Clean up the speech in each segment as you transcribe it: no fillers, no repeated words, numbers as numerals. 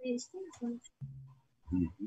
Hı hı.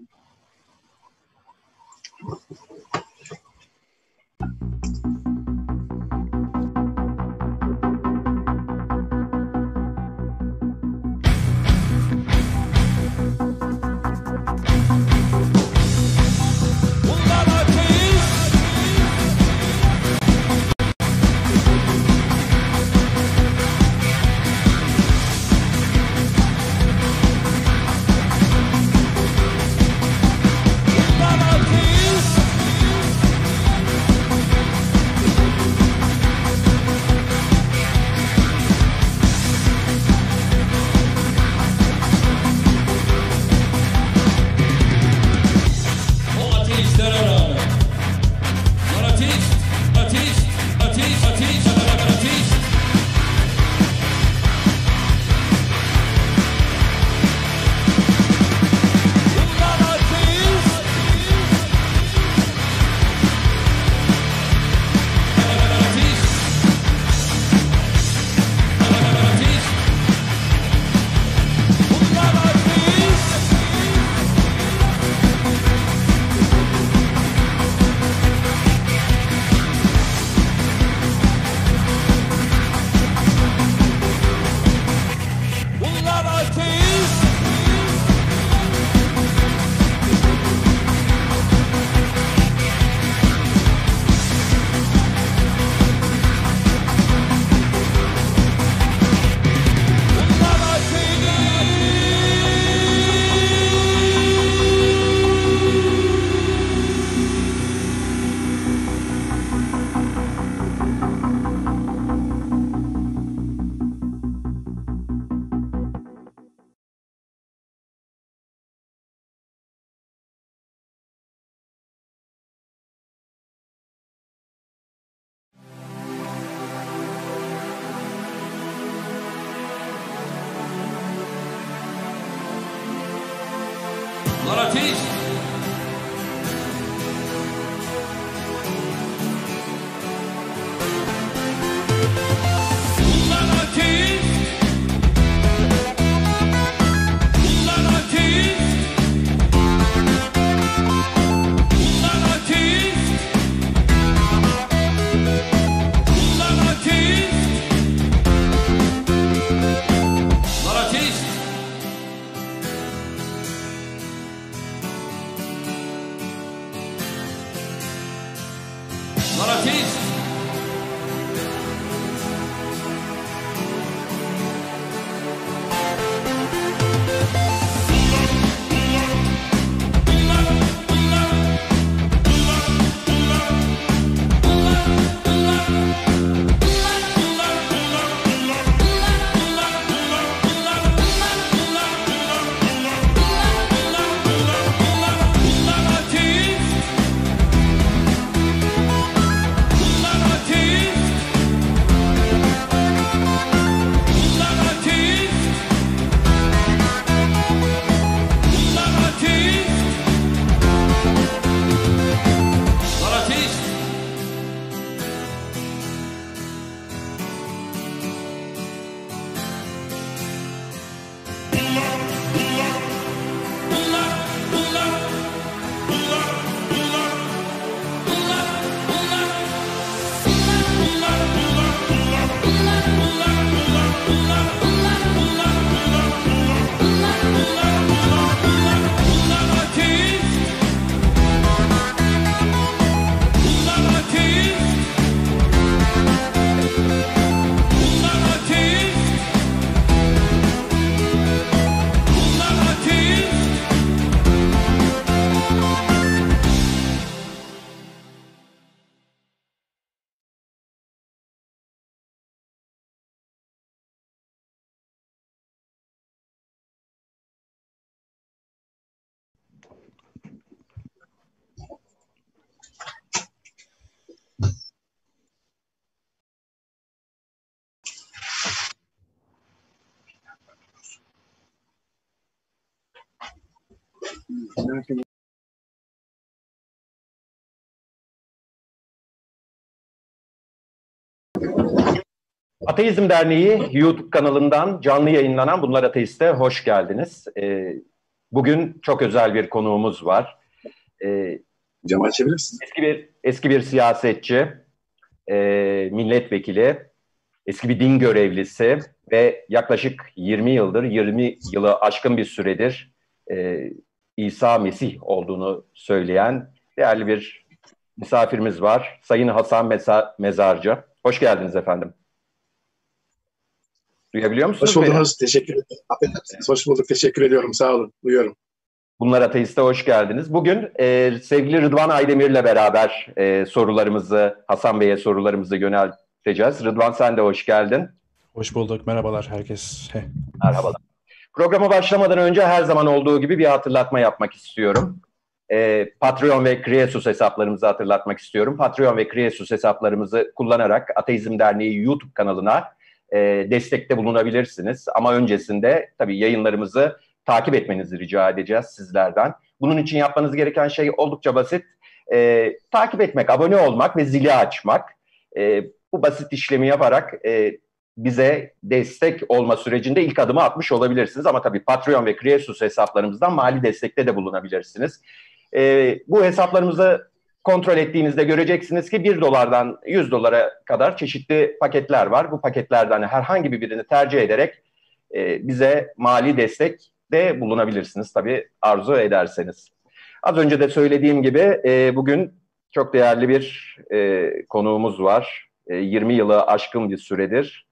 Ateizm Derneği YouTube kanalından canlı yayınlanan Bunlar Ateist'e hoş geldiniz. Bugün çok özel bir konuğumuz var. Cam açabilirsin. Eski bir siyasetçi, milletvekili, eski bir din görevlisi ve yaklaşık 20 yılı aşkın bir süredir İsa Mesih olduğunu söyleyen değerli bir misafirimiz var. Sayın Hasan Mezarcı. Hoş geldiniz efendim. Duyabiliyor musunuz? Hoş buldunuz. Teşekkür ederim. Affedersiniz. Hoş bulduk. Teşekkür ediyorum. Sağ olun. Duyuyorum. Bunlar Ateist'e hoş geldiniz. Bugün sevgili Rıdvan Aydemir'le beraber Hasan Bey'e sorularımızı yönelteceğiz. Rıdvan, sen de hoş geldin. Hoş bulduk. Merhabalar herkese. Merhabalar. Programa başlamadan önce her zaman olduğu gibi bir hatırlatma yapmak istiyorum. Patreon ve Kreasus hesaplarımızı hatırlatmak istiyorum. Patreon ve Kreasus hesaplarımızı kullanarak Ateizm Derneği YouTube kanalına destekte bulunabilirsiniz. Ama öncesinde tabii yayınlarımızı takip etmenizi rica edeceğiz sizlerden. Bunun için yapmanız gereken şey oldukça basit. Takip etmek, abone olmak ve zili açmak. Bu basit işlemi yaparak bize destek olma sürecinde ilk adımı atmış olabilirsiniz. Ama tabii Patreon ve Kreasus hesaplarımızdan mali destekte de bulunabilirsiniz. Bu hesaplarımızı kontrol ettiğinizde göreceksiniz ki $1'dan $100'a kadar çeşitli paketler var. Bu paketlerden herhangi birini tercih ederek bize mali destek de bulunabilirsiniz tabii arzu ederseniz. Az önce de söylediğim gibi bugün çok değerli bir konuğumuz var. 20 yılı aşkın bir süredir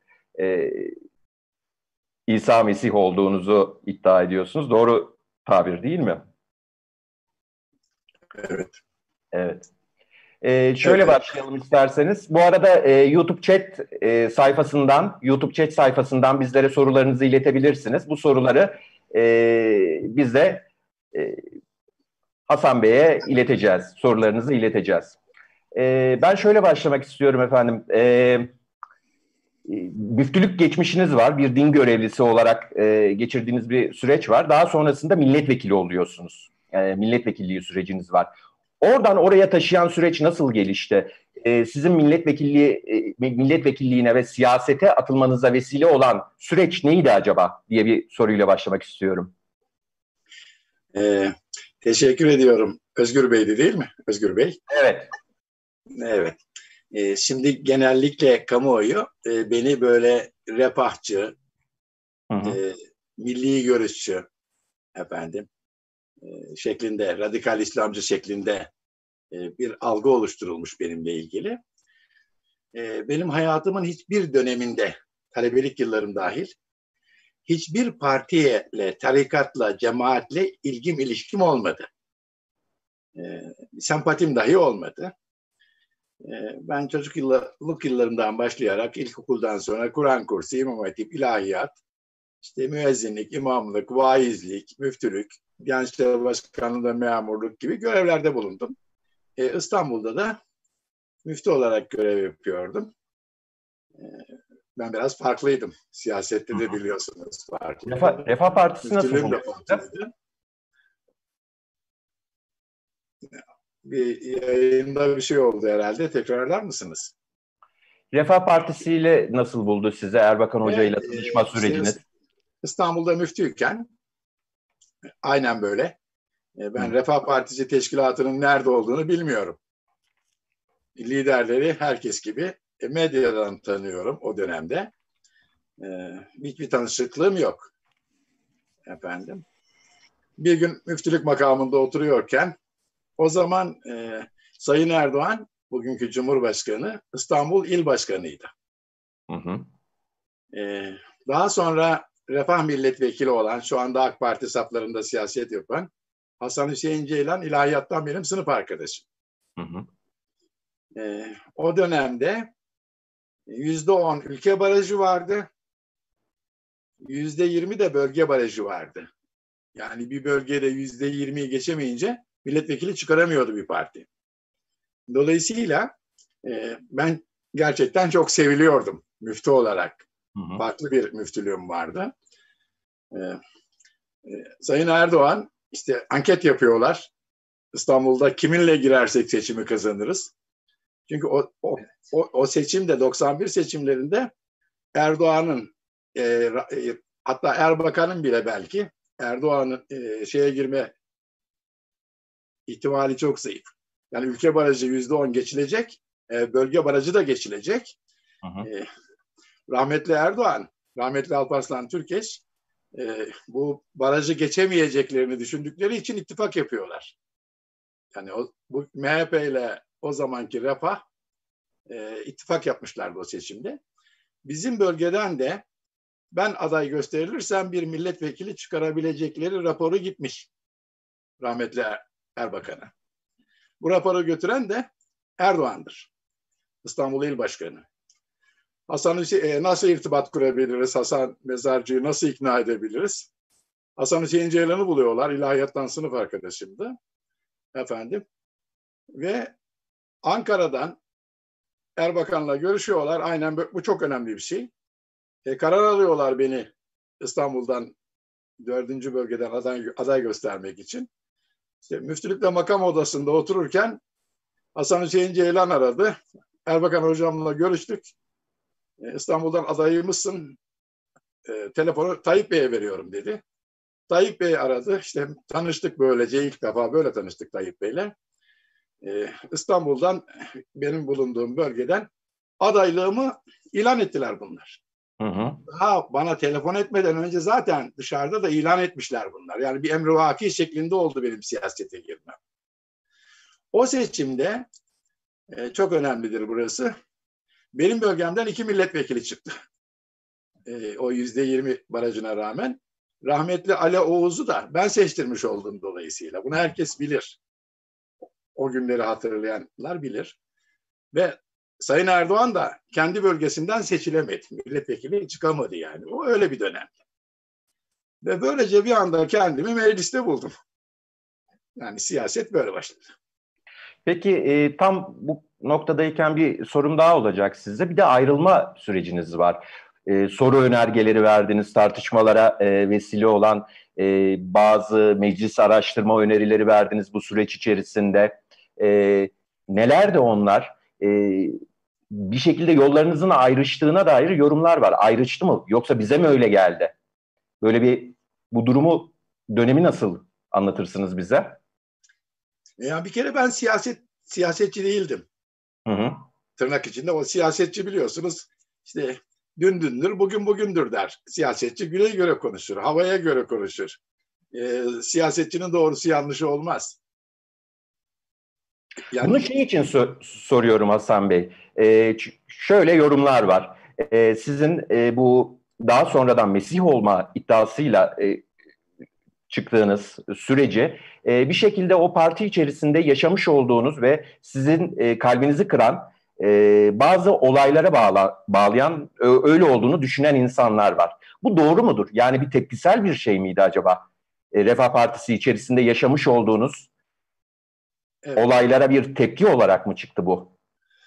İsa Mesih olduğunuzu iddia ediyorsunuz. Doğru tabir değil mi? Evet. Evet. Şöyle başlayalım isterseniz. Bu arada YouTube chat sayfasından bizlere sorularınızı iletebilirsiniz. Bu soruları biz de Hasan Bey'e ileteceğiz. Sorularınızı ileteceğiz. Ben şöyle başlamak istiyorum efendim. Müftülük geçmişiniz var. Bir din görevlisi olarak geçirdiğiniz bir süreç var. Daha sonrasında milletvekili oluyorsunuz. Milletvekilliği süreciniz var. Oradan oraya taşıyan süreç nasıl gelişti? Sizin milletvekilliğine ve siyasete atılmanıza vesile olan süreç neydi acaba diye bir soruyla başlamak istiyorum. Teşekkür ediyorum. Özgür Bey'di değil mi? Özgür Bey. Evet. Evet. Şimdi genellikle kamuoyu beni böyle refahçı, milli görüşçü şeklinde, radikal İslamcı şeklinde bir algı oluşturulmuş benimle ilgili. Benim hayatımın hiçbir döneminde, talebelik yıllarım dahil, hiçbir partiyle, tarikatla, cemaatle ilişkim olmadı. Sempatim dahi olmadı. Ben çocukluk yıllarımdan başlayarak ilkokuldan sonra Kur'an kursu, İmam Hatip, ilahiyat, işte müezzinlik, imamlık, vaizlik, müftülük, Gençler Başkanlığı'nda memurluk gibi görevlerde bulundum. İstanbul'da da müftü olarak görev yapıyordum. Ben biraz farklıydım. Siyasette de biliyorsunuz farklıydım. Refah Partisi nasıl Müftülüğüm de bulundu? farklıydı. Bir yayında bir şey oldu herhalde. Tekrarlar mısınız? Refah Partisi ile nasıl buldu size Erbakan Hoca ile tanışma süreciniz? İstanbul'da müftüyken aynen böyle. Ben Refah Partisi teşkilatının nerede olduğunu bilmiyorum. Liderleri herkes gibi medyadan tanıyorum o dönemde. Hiçbir tanışıklığım yok. Bir gün müftülük makamında oturuyorken o zaman Sayın Erdoğan, bugünkü Cumhurbaşkanı, İstanbul İl Başkanı'ydı. Daha sonra Refah Milletvekili olan, şu anda AK Parti saflarında siyaset yapan Hasan Hüseyin Ceylan ilahiyattan benim sınıf arkadaşım. O dönemde %10 ülke barajı vardı, %20 de bölge barajı vardı. Yani bir bölgede %20'yi geçemeyince milletvekili çıkaramıyordu bir parti. Dolayısıyla ben gerçekten çok seviliyordum müftü olarak. Farklı bir müftülüğüm vardı. Sayın Erdoğan işte anket yapıyorlar. İstanbul'da kiminle girersek seçimi kazanırız. Çünkü o seçimde 91 seçimlerinde Erdoğan'ın hatta Erbakan'ın bile belki Erdoğan'ın şeye girme ihtimali çok zayıf. Yani ülke barajı %10 geçilecek, bölge barajı da geçilecek. Hı hı. Rahmetli Erdoğan, rahmetli Alparslan Türkeş bu barajı geçemeyeceklerini düşündükleri için ittifak yapıyorlar. Yani bu MHP ile o zamanki Refah ittifak yapmışlardı o seçimde. Bizim bölgeden de ben aday gösterilirsem bir milletvekili çıkarabilecekleri raporu gitmiş rahmetli Erbakan'a. Bu raporu götüren de Erdoğan'dır. İstanbul İl Başkanı. Hasan Hüseyin, nasıl irtibat kurabiliriz? Hasan Mezarcı'yı nasıl ikna edebiliriz? Hasan Hüseyin Ceylan'ı buluyorlar. İlahiyattan sınıf arkadaşımdı. Efendim. Ve Ankara'dan Erbakan'la görüşüyorlar. Aynen bu çok önemli bir şey. Karar alıyorlar beni İstanbul'dan 4. bölgeden aday göstermek için. İşte müftülükle makam odasında otururken Hasan Hüseyin Ceylan aradı. Erbakan hocamla görüştük. İstanbul'dan adayımızsın. Telefonu Tayyip Bey'e veriyorum dedi. Tayyip Bey aradı. İşte tanıştık böylece. İlk defa böyle tanıştık Tayyip Bey'le. İstanbul'dan benim bulunduğum bölgeden adaylığımı ilan ettiler bunlar. Hı hı. Daha bana telefon etmeden önce zaten dışarıda da ilan etmişler bunlar. Yani bir emrivaki şeklinde oldu benim siyasete girmem. O seçimde çok önemlidir burası. Benim bölgemden 2 milletvekili çıktı. O %20 barajına rağmen. Rahmetli Ali Oğuz'u da ben seçtirmiş oldum dolayısıyla. Bunu herkes bilir. O günleri hatırlayanlar bilir. Ve Sayın Erdoğan da kendi bölgesinden seçilemedi. Milletvekili çıkamadı yani. O öyle bir dönem. Ve böylece bir anda kendimi mecliste buldum. Yani siyaset böyle başladı. Peki tam bu noktadayken bir sorum daha olacak size. Bir de ayrılma süreciniz var. Soru önergeleri verdiniz, tartışmalara vesile olan bazı meclis araştırma önerileri verdiniz bu süreç içerisinde. Neler de onlar? Bir şekilde yollarınızın ayrıştığına dair yorumlar var. Ayrıştı mı? Yoksa bize mi öyle geldi? Bu durumu, dönemi nasıl anlatırsınız bize? Ya bir kere ben siyasetçi değildim. Hı hı. Tırnak içinde o siyasetçi biliyorsunuz işte dün dündür bugün bugündür der. Siyasetçi güne göre konuşur, havaya göre konuşur. Siyasetçinin doğrusu yanlışı olmaz. Yani Bunu şey için soruyorum Hasan Bey. Şöyle yorumlar var. Sizin bu daha sonradan Mesih olma iddiasıyla çıktığınız süreci bir şekilde o parti içerisinde yaşamış olduğunuz ve sizin kalbinizi kıran bazı olaylara bağlayan öyle olduğunu düşünen insanlar var. Bu doğru mudur? Yani bir tepkisel bir şey miydi acaba? Refah Partisi içerisinde yaşamış olduğunuz olaylara bir tepki olarak mı çıktı bu?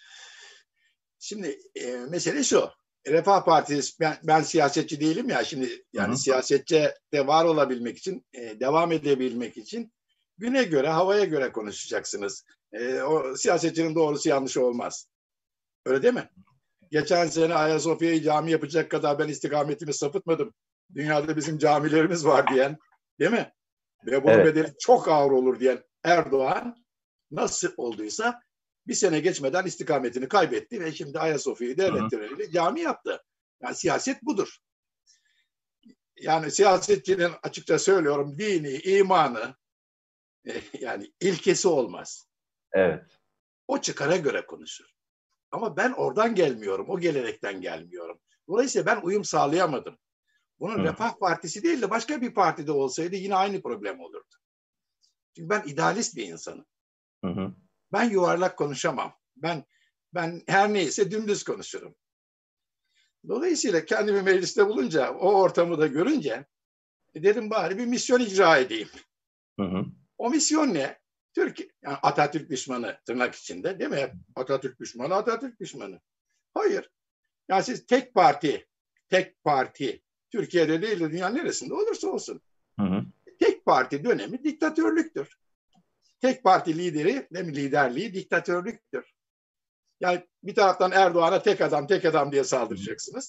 Şimdi mesele şu. Refah Partisi, ben siyasetçi değilim ya şimdi yani Hı-hı. siyasetçe de var olabilmek için, devam edebilmek için güne göre, havaya göre konuşacaksınız. O siyasetçinin doğrusu yanlışı olmaz. Öyle değil mi? Geçen sene Ayasofya'yı cami yapacak kadar ben istikametimi sapıtmadım. Dünyada bizim camilerimiz var diyen, değil mi? Ve bunun bedeli çok ağır olur diyen Erdoğan nasıl olduysa bir sene geçmeden istikametini kaybetti ve şimdi Ayasofya'yı devlet töreniyle cami yaptı. Yani siyaset budur. Yani siyasetçinin açıkça söylüyorum dini, imanı yani ilkesi olmaz. Evet. O çıkara göre konuşur. Ama ben oradan gelmiyorum, o gelenekten gelmiyorum. Dolayısıyla ben uyum sağlayamadım. Bunun Refah Partisi değil de başka bir partide olsaydı yine aynı problem olurdu. Çünkü ben idealist bir insanım. Hı. Ben yuvarlak konuşamam. Ben her neyse dümdüz konuşurum. Dolayısıyla kendimi mecliste bulunca, o ortamı da görünce dedim bari bir misyon icra edeyim. Hı. O misyon ne? Yani Atatürk düşmanı tırnak içinde değil mi? Atatürk düşmanı. Hayır. Yani siz tek parti Türkiye'de değil de dünyanın neresinde olursa olsun. Hı. Tek parti dönemi diktatörlüktür. Tek parti liderliği diktatörlüktür. Yani bir taraftan Erdoğan'a tek adam diye saldıracaksınız.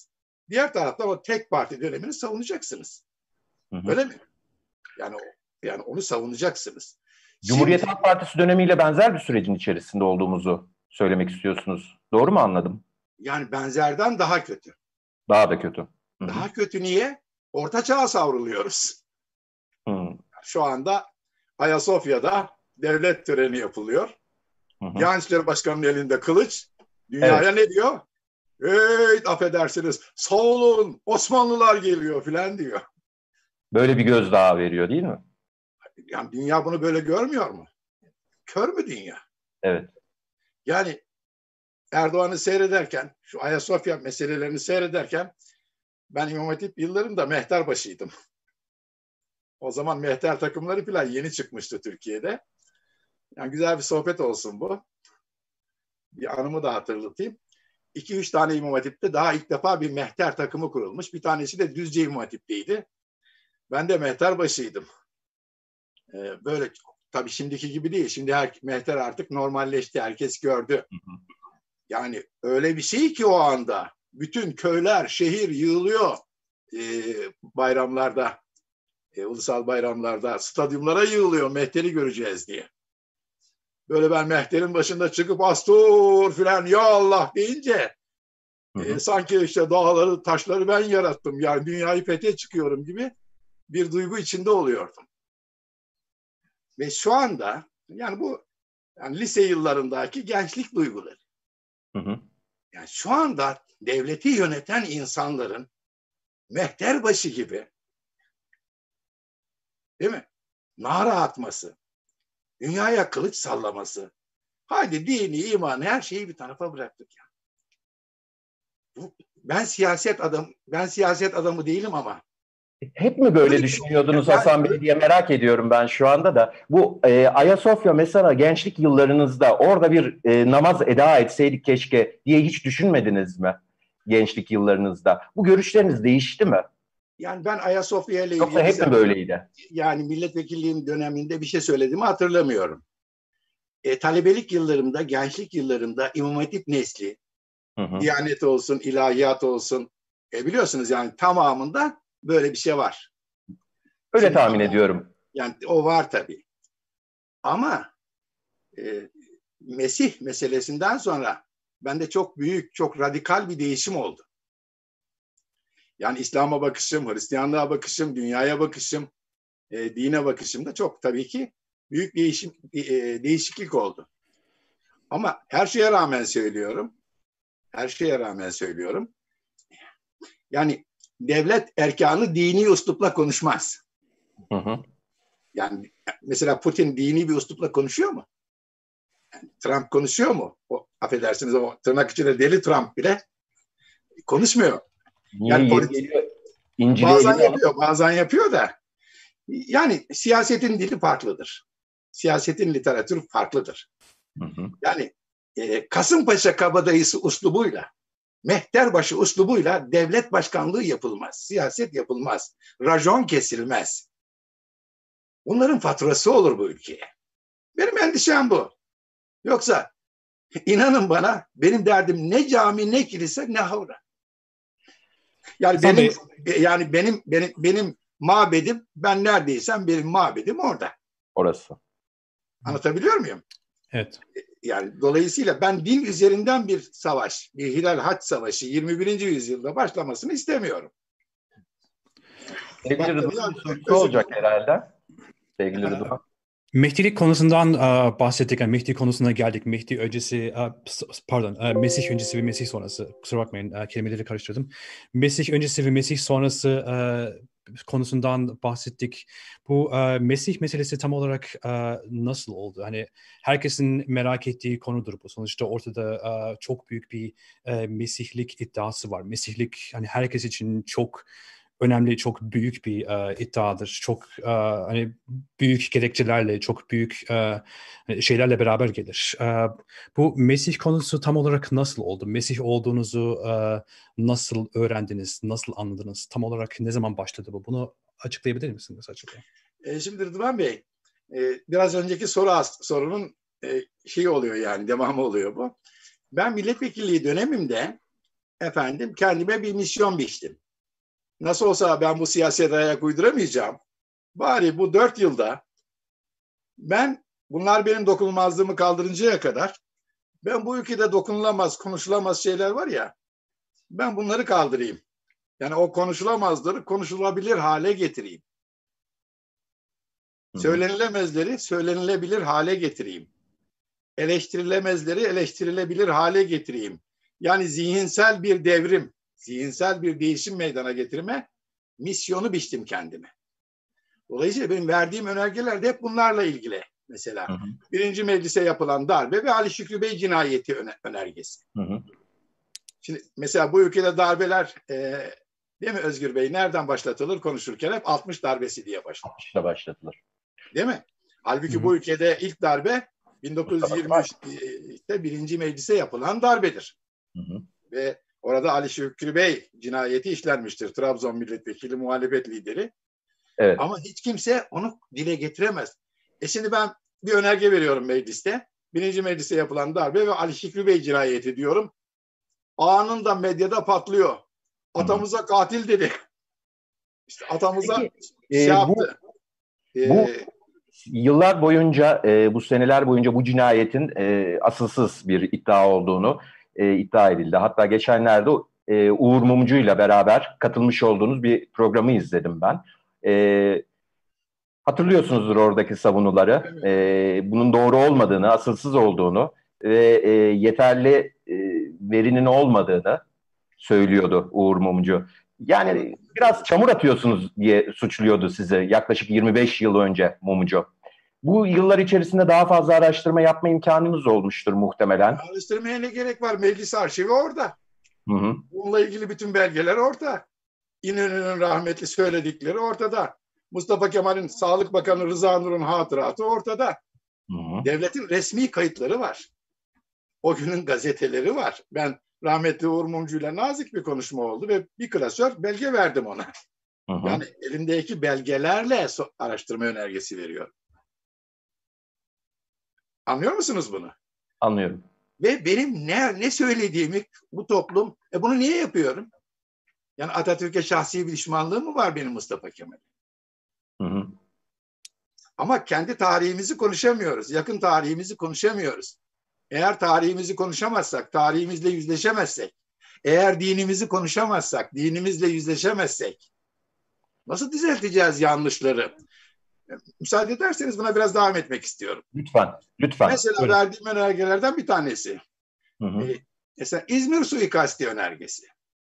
Diğer taraftan o tek parti dönemini savunacaksınız. Hı hı. Öyle mi? Yani onu savunacaksınız. Cumhuriyet Şimdi Halk Partisi dönemiyle benzer bir sürecin içerisinde olduğumuzu söylemek istiyorsunuz. Doğru mu anladım? yani benzerden daha kötü. Daha da kötü. Hı hı. Daha kötü niye? Orta çağa savruluyoruz. Hı Şu anda Ayasofya'da devlet töreni yapılıyor. hı. Diyanet İşleri Başkanı'nın elinde kılıç. Dünyaya Evet. ne diyor? Hey, affedersiniz, sağ olun, Osmanlılar geliyor filan diyor. Böyle bir gözdağı veriyor değil mi? Yani dünya bunu böyle görmüyor mu? Kör mü dünya? Evet. Yani Erdoğan'ı seyrederken, şu Ayasofya meselelerini seyrederken ben İmam Hatip yıllarında mehterbaşıydım. O zaman mehter takımları falan yeni çıkmıştı Türkiye'de. Yani güzel bir sohbet olsun bu. Bir anımı da hatırlatayım. 2-3 tane İmam Hatip'te daha ilk defa bir mehter takımı kurulmuş. Bir tanesi de Düzce İmam Hatip'teydi. Ben de mehterbaşıydım. Böyle tabii şimdiki gibi değil. Şimdi mehter artık normalleşti. Herkes gördü. Yani öyle bir şey ki o anda bütün köyler, şehir yığılıyor bayramlarda, ulusal bayramlarda, stadyumlara yığılıyor mehteri göreceğiz diye. Böyle ben mehterin başında çıkıp astur filan ya Allah deyince sanki işte dağları, taşları ben yarattım. Yani dünyayı fethe çıkıyorum gibi bir duygu içinde oluyordum. Ve şu anda yani bu yani lise yıllarındaki gençlik duyguları. Hı hı. Yani şu anda devleti yöneten insanların mehterbaşı gibi, değil mi? Nara atması, dünyaya kılıç sallaması. Haydi dini, imanı, her şeyi bir tarafa bıraktık ya. Ben siyaset adamı değilim ama. Hep mi böyle düşünüyordunuz Yani, Hasan Bey diye merak ediyorum ben şu anda da. Bu Ayasofya mesela gençlik yıllarınızda orada bir namaz eda etseydik keşke diye hiç düşünmediniz mi? Gençlik yıllarınızda. Bu görüşleriniz değişti mi? yani ben Ayasofya ile Yoksa ilgili hep mi böyleydi? yani milletvekilliğim döneminde bir şey söylediğimi hatırlamıyorum. Talebelik yıllarımda, gençlik yıllarımda İmam Hatip nesli, Hı hı. Diyanet olsun, ilahiyat olsun, biliyorsunuz yani tamamında böyle bir şey var. Öyle Şimdi tahmin ediyorum. yani o var tabii. Ama Mesih meselesinden sonra bende çok büyük, çok radikal bir değişim oldu. Yani İslam'a bakışım, Hristiyanlığa bakışım, dünyaya bakışım, dine bakışım da çok tabii ki büyük değişiklik oldu. Ama her şeye rağmen söylüyorum. Her şeye rağmen söylüyorum. Yani devlet erkanı dini üslupla konuşmaz. Hı hı. Yani mesela Putin dini bir üslupla konuşuyor mu? Yani Trump konuşuyor mu? O, affedersiniz o tırnak içinde deli Trump bile konuşmuyor. Niye Yani yeri geliyor? İncil'i bazen eline alıp yapıyor, bazen yapıyor da. Yani siyasetin dili farklıdır. Siyasetin literatürü farklıdır. hı hı. Yani Kasımpaşa kabadayısı uslubuyla, Mehterbaşı uslubuyla devlet başkanlığı yapılmaz, siyaset yapılmaz, rajon kesilmez. Bunların faturası olur bu ülkeye. Benim endişem bu. Yoksa inanın bana benim derdim ne cami, ne kilise, ne havra. Yani benim mabedim, ben neredeysem benim mabedim orada. Orası. Anlatabiliyor muyum? Evet. Yani dolayısıyla ben din üzerinden bir savaş, bir Hilal Haç Savaşı 21. yüzyılda başlamasını istemiyorum. Sevgili Bak tabii Rıdvan bir sorusu özür olacak herhalde. Sevgili efendim. Rıdvan. Mehdilik konusundan bahsettik. Yani Mehdi konusuna geldik. Mehdi öncesi, Mesih öncesi ve Mesih sonrası. Kusura bakmayın, kelimeleri karıştırdım. Mesih öncesi ve Mesih sonrası konusundan bahsettik. Bu Mesih meselesi tam olarak nasıl oldu? Hani herkesin merak ettiği konudur bu. Sonuçta ortada çok büyük bir Mesihlik iddiası var. Mesihlik hani herkes için çok önemli, çok büyük bir iddiadır. Çok hani büyük gerekçelerle, çok büyük şeylerle beraber gelir. Bu Mesih konusu tam olarak nasıl oldu? Mesih olduğunuzu nasıl öğrendiniz, nasıl anladınız? Tam olarak ne zaman başladı bu? Bunu açıklayabilir misiniz acaba? Şimdi Rıdvan Bey, biraz önceki sorunun şeyi oluyor yani devamı oluyor bu. Ben milletvekilliği dönemimde efendim kendime bir misyon biçtim. Nasıl olsa ben bu siyasete ayak uyduramayacağım. Bari bu 4 yılda bunlar benim dokunulmazlığımı kaldırıncaya kadar ben bu ülkede dokunulamaz, konuşulamaz şeyler var ya, ben bunları kaldırayım. Yani o konuşulamazları konuşulabilir hale getireyim. Söylenilemezleri söylenilebilir hale getireyim. Eleştirilemezleri eleştirilebilir hale getireyim. Yani zihinsel bir devrim, zihinsel bir değişim meydana getirme misyonu biçtim kendime. Dolayısıyla benim verdiğim önergeler de hep bunlarla ilgili. Mesela 1. Meclise yapılan darbe ve Ali Şükrü Bey cinayeti önergesi. Şimdi mesela bu ülkede darbeler değil mi Özgür Bey? Nereden başlatılır konuşurken hep 60 darbesi diye başlatılır. 60'ta başlatılır. Değil mi? Halbuki bu ülkede ilk darbe 1923'te 1. Meclise yapılan darbedir. Ve orada Ali Şükrü Bey cinayeti işlenmiştir. Trabzon milletvekili, muhalefet lideri. Evet. Ama hiç kimse onu dile getiremez. Şimdi ben bir önerge veriyorum mecliste. 1. Meclise yapılan darbe ve Ali Şükrü Bey cinayeti diyorum. Anında medyada patlıyor. Atamıza katil dedi. İşte atamıza yaptı. Bu yıllar boyunca, bu seneler boyunca bu cinayetin asılsız bir iddia olduğunu iddia edildi. Hatta geçenlerde Uğur Mumcu ile beraber katılmış olduğunuz bir programı izledim ben. Hatırlıyorsunuzdur oradaki savunuları. Bunun doğru olmadığını, asılsız olduğunu ve yeterli verinin olmadığını söylüyordu Uğur Mumcu. Yani biraz çamur atıyorsunuz diye suçluyordu sizi yaklaşık 25 yıl önce Mumcu. Bu yıllar içerisinde daha fazla araştırma yapma imkanınız olmuştur muhtemelen. Araştırmaya ne gerek var? Meclis arşivi orada. Bununla ilgili bütün belgeler orada. İnönü'nün rahmetli söyledikleri ortada. Mustafa Kemal'in Sağlık Bakanı Rıza Nur'un hatıratı ortada. Devletin resmi kayıtları var. O günün gazeteleri var. Ben rahmetli Uğur Mumcu'yla nazik bir konuşma oldu ve bir klasör belge verdim ona. Yani elimdeki belgelerle araştırma önergesi veriyor. Anlıyor musunuz bunu? Anlıyorum. Ve benim ne söylediğimi bu toplum, bunu niye yapıyorum? Yani Atatürk'e şahsi bir düşmanlığı mı var benim Mustafa Kemal'e? Ama kendi tarihimizi konuşamıyoruz. Yakın tarihimizi konuşamıyoruz. Eğer tarihimizi konuşamazsak, tarihimizle yüzleşemezsek, eğer dinimizi konuşamazsak, dinimizle yüzleşemezsek, nasıl düzelteceğiz yanlışları? Müsaade ederseniz buna biraz devam etmek istiyorum. Lütfen, lütfen. Mesela verdiğim önergelerden bir tanesi. Mesela İzmir suikasti önergesi.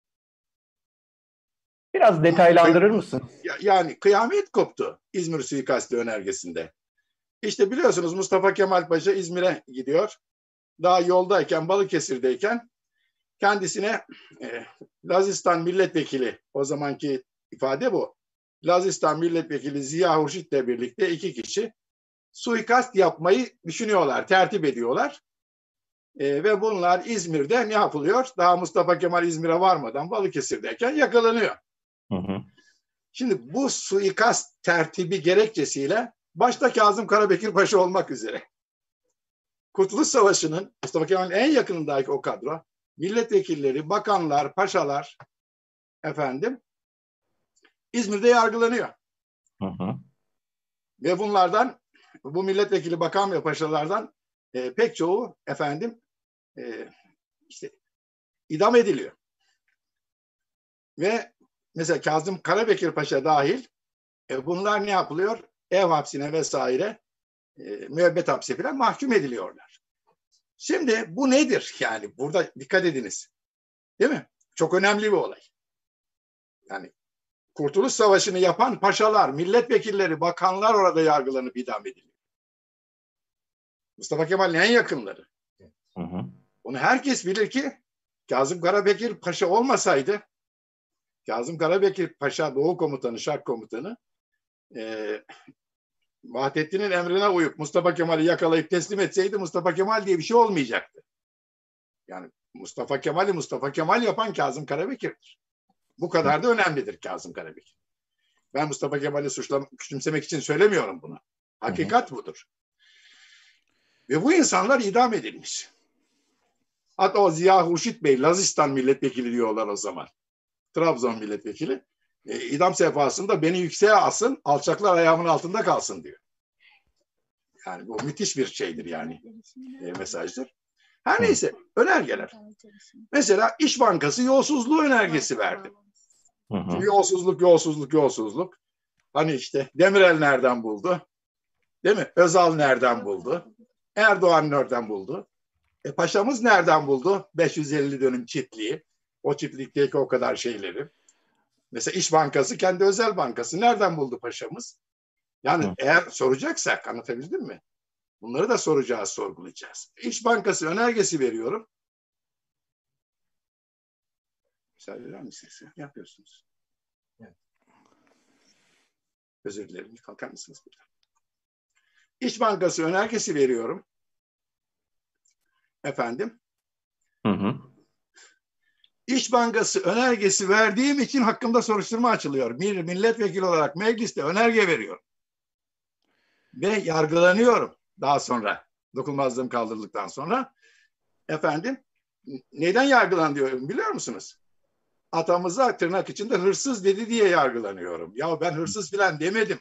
Biraz detaylandırır mısın? Yani kıyamet koptu İzmir suikasti önergesinde. İşte biliyorsunuz Mustafa Kemal Paşa İzmir'e gidiyor. Daha yoldayken, Balıkesir'deyken kendisine Lazistan milletvekili, o zamanki ifade bu. Lazistan milletvekili Ziya Hurşit'le birlikte 2 kişi suikast yapmayı düşünüyorlar, tertip ediyorlar. Ve bunlar İzmir'de ne yapılıyor? Daha Mustafa Kemal İzmir'e varmadan Balıkesir'deyken yakalanıyor. Şimdi bu suikast tertibi gerekçesiyle başta Kazım Karabekir Paşa olmak üzere Kurtuluş Savaşı'nın Mustafa Kemal'in en yakınındaki o kadro, milletvekilleri, bakanlar, paşalar İzmir'de yargılanıyor. Ve bunlardan, bu milletvekili, bakan ve paşalardan pek çoğu işte idam ediliyor. Ve mesela Kazım Karabekir Paşa dahil bunlar ne yapılıyor? Ev hapsine vesaire, müebbet hapse falan mahkum ediliyorlar. Şimdi bu nedir? Yani burada dikkat ediniz. Değil mi? Çok önemli bir olay. Yani Kurtuluş Savaşı'nı yapan paşalar, milletvekilleri, bakanlar orada yargılanıp idam ediliyor. Mustafa Kemal'in en yakınları. Bunu herkes bilir ki Kazım Karabekir Paşa olmasaydı, Kazım Karabekir Paşa Doğu Komutanı, Şark Komutanı, Vahdettin'in emrine uyup Mustafa Kemal'i yakalayıp teslim etseydi Mustafa Kemal diye bir şey olmayacaktı. Yani Mustafa Kemal yapan Kazım Karabekir'dir. Bu kadar da önemlidir Kazım Karabekir. Ben Mustafa Kemal'i küçümsemek için söylemiyorum bunu. Hakikat budur. Ve bu insanlar idam edilmiş. Hatta o Ziya Hurşit Bey, Lazistan milletvekili diyorlar o zaman. Trabzon milletvekili. İdam sehpasında beni yükseğe asın, alçaklar ayağımın altında kalsın diyor. Yani bu müthiş bir şeydir yani. Mesajdır. Her neyse, önergeler. Mesela İş Bankası yolsuzluğu önergesi verdi. Şimdi yolsuzluk. Hani işte Demirel nereden buldu? Değil mi? Özal nereden buldu? Erdoğan nereden buldu? Paşamız nereden buldu? 550 dönüm çiftliği. O çiftlikteki o kadar şeyleri. Mesela İş Bankası kendi özel bankası. Nereden buldu paşamız? Yani eğer soracaksak, anlatabildim mi? Bunları da soracağız, sorgulayacağız. İş Bankası önergesi veriyorum. Müsaade eder misiniz? Yapıyorsunuz. Evet. Özür dilerim. Kalkar mısınız burada? İş Bankası önergesi veriyorum. Efendim? İş Bankası önergesi verdiğim için hakkımda soruşturma açılıyor. Bir milletvekili olarak mecliste önerge veriyorum. Ve yargılanıyorum daha sonra. Dokunulmazlığım kaldırıldıktan sonra. Efendim? Neden yargılanıyorum biliyor musunuz? Atamıza tırnak içinde hırsız dedi diye yargılanıyorum. Ya ben hırsız falan demedim.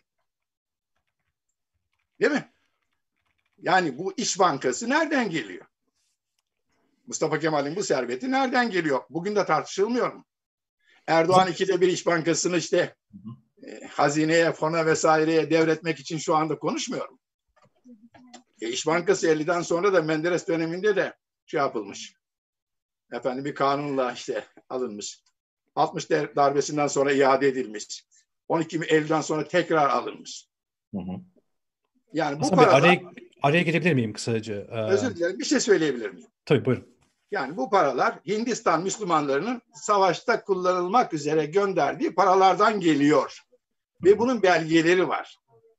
Değil mi? Yani bu İş Bankası nereden geliyor? Mustafa Kemal'in bu serveti nereden geliyor? Bugün de tartışılmıyor mu? Erdoğan 2'de 1 İş Bankası'nı işte hazineye, fona vesaireye devretmek için şu anda konuşmuyor mu? İş Bankası 50'den sonra da Menderes döneminde de şey yapılmış. Efendim bir kanunla işte alınmış. 60 darbesinden sonra iade edilmiş. 12 Eylül'den sonra tekrar alınmış. Yani bu paralar... Araya girebilir miyim kısaca? Özür dilerim. Bir şey söyleyebilir miyim? Tabii buyurun. Yani bu paralar Hindistan Müslümanlarının savaşta kullanılmak üzere gönderdiği paralardan geliyor. Ve bunun belgeleri var.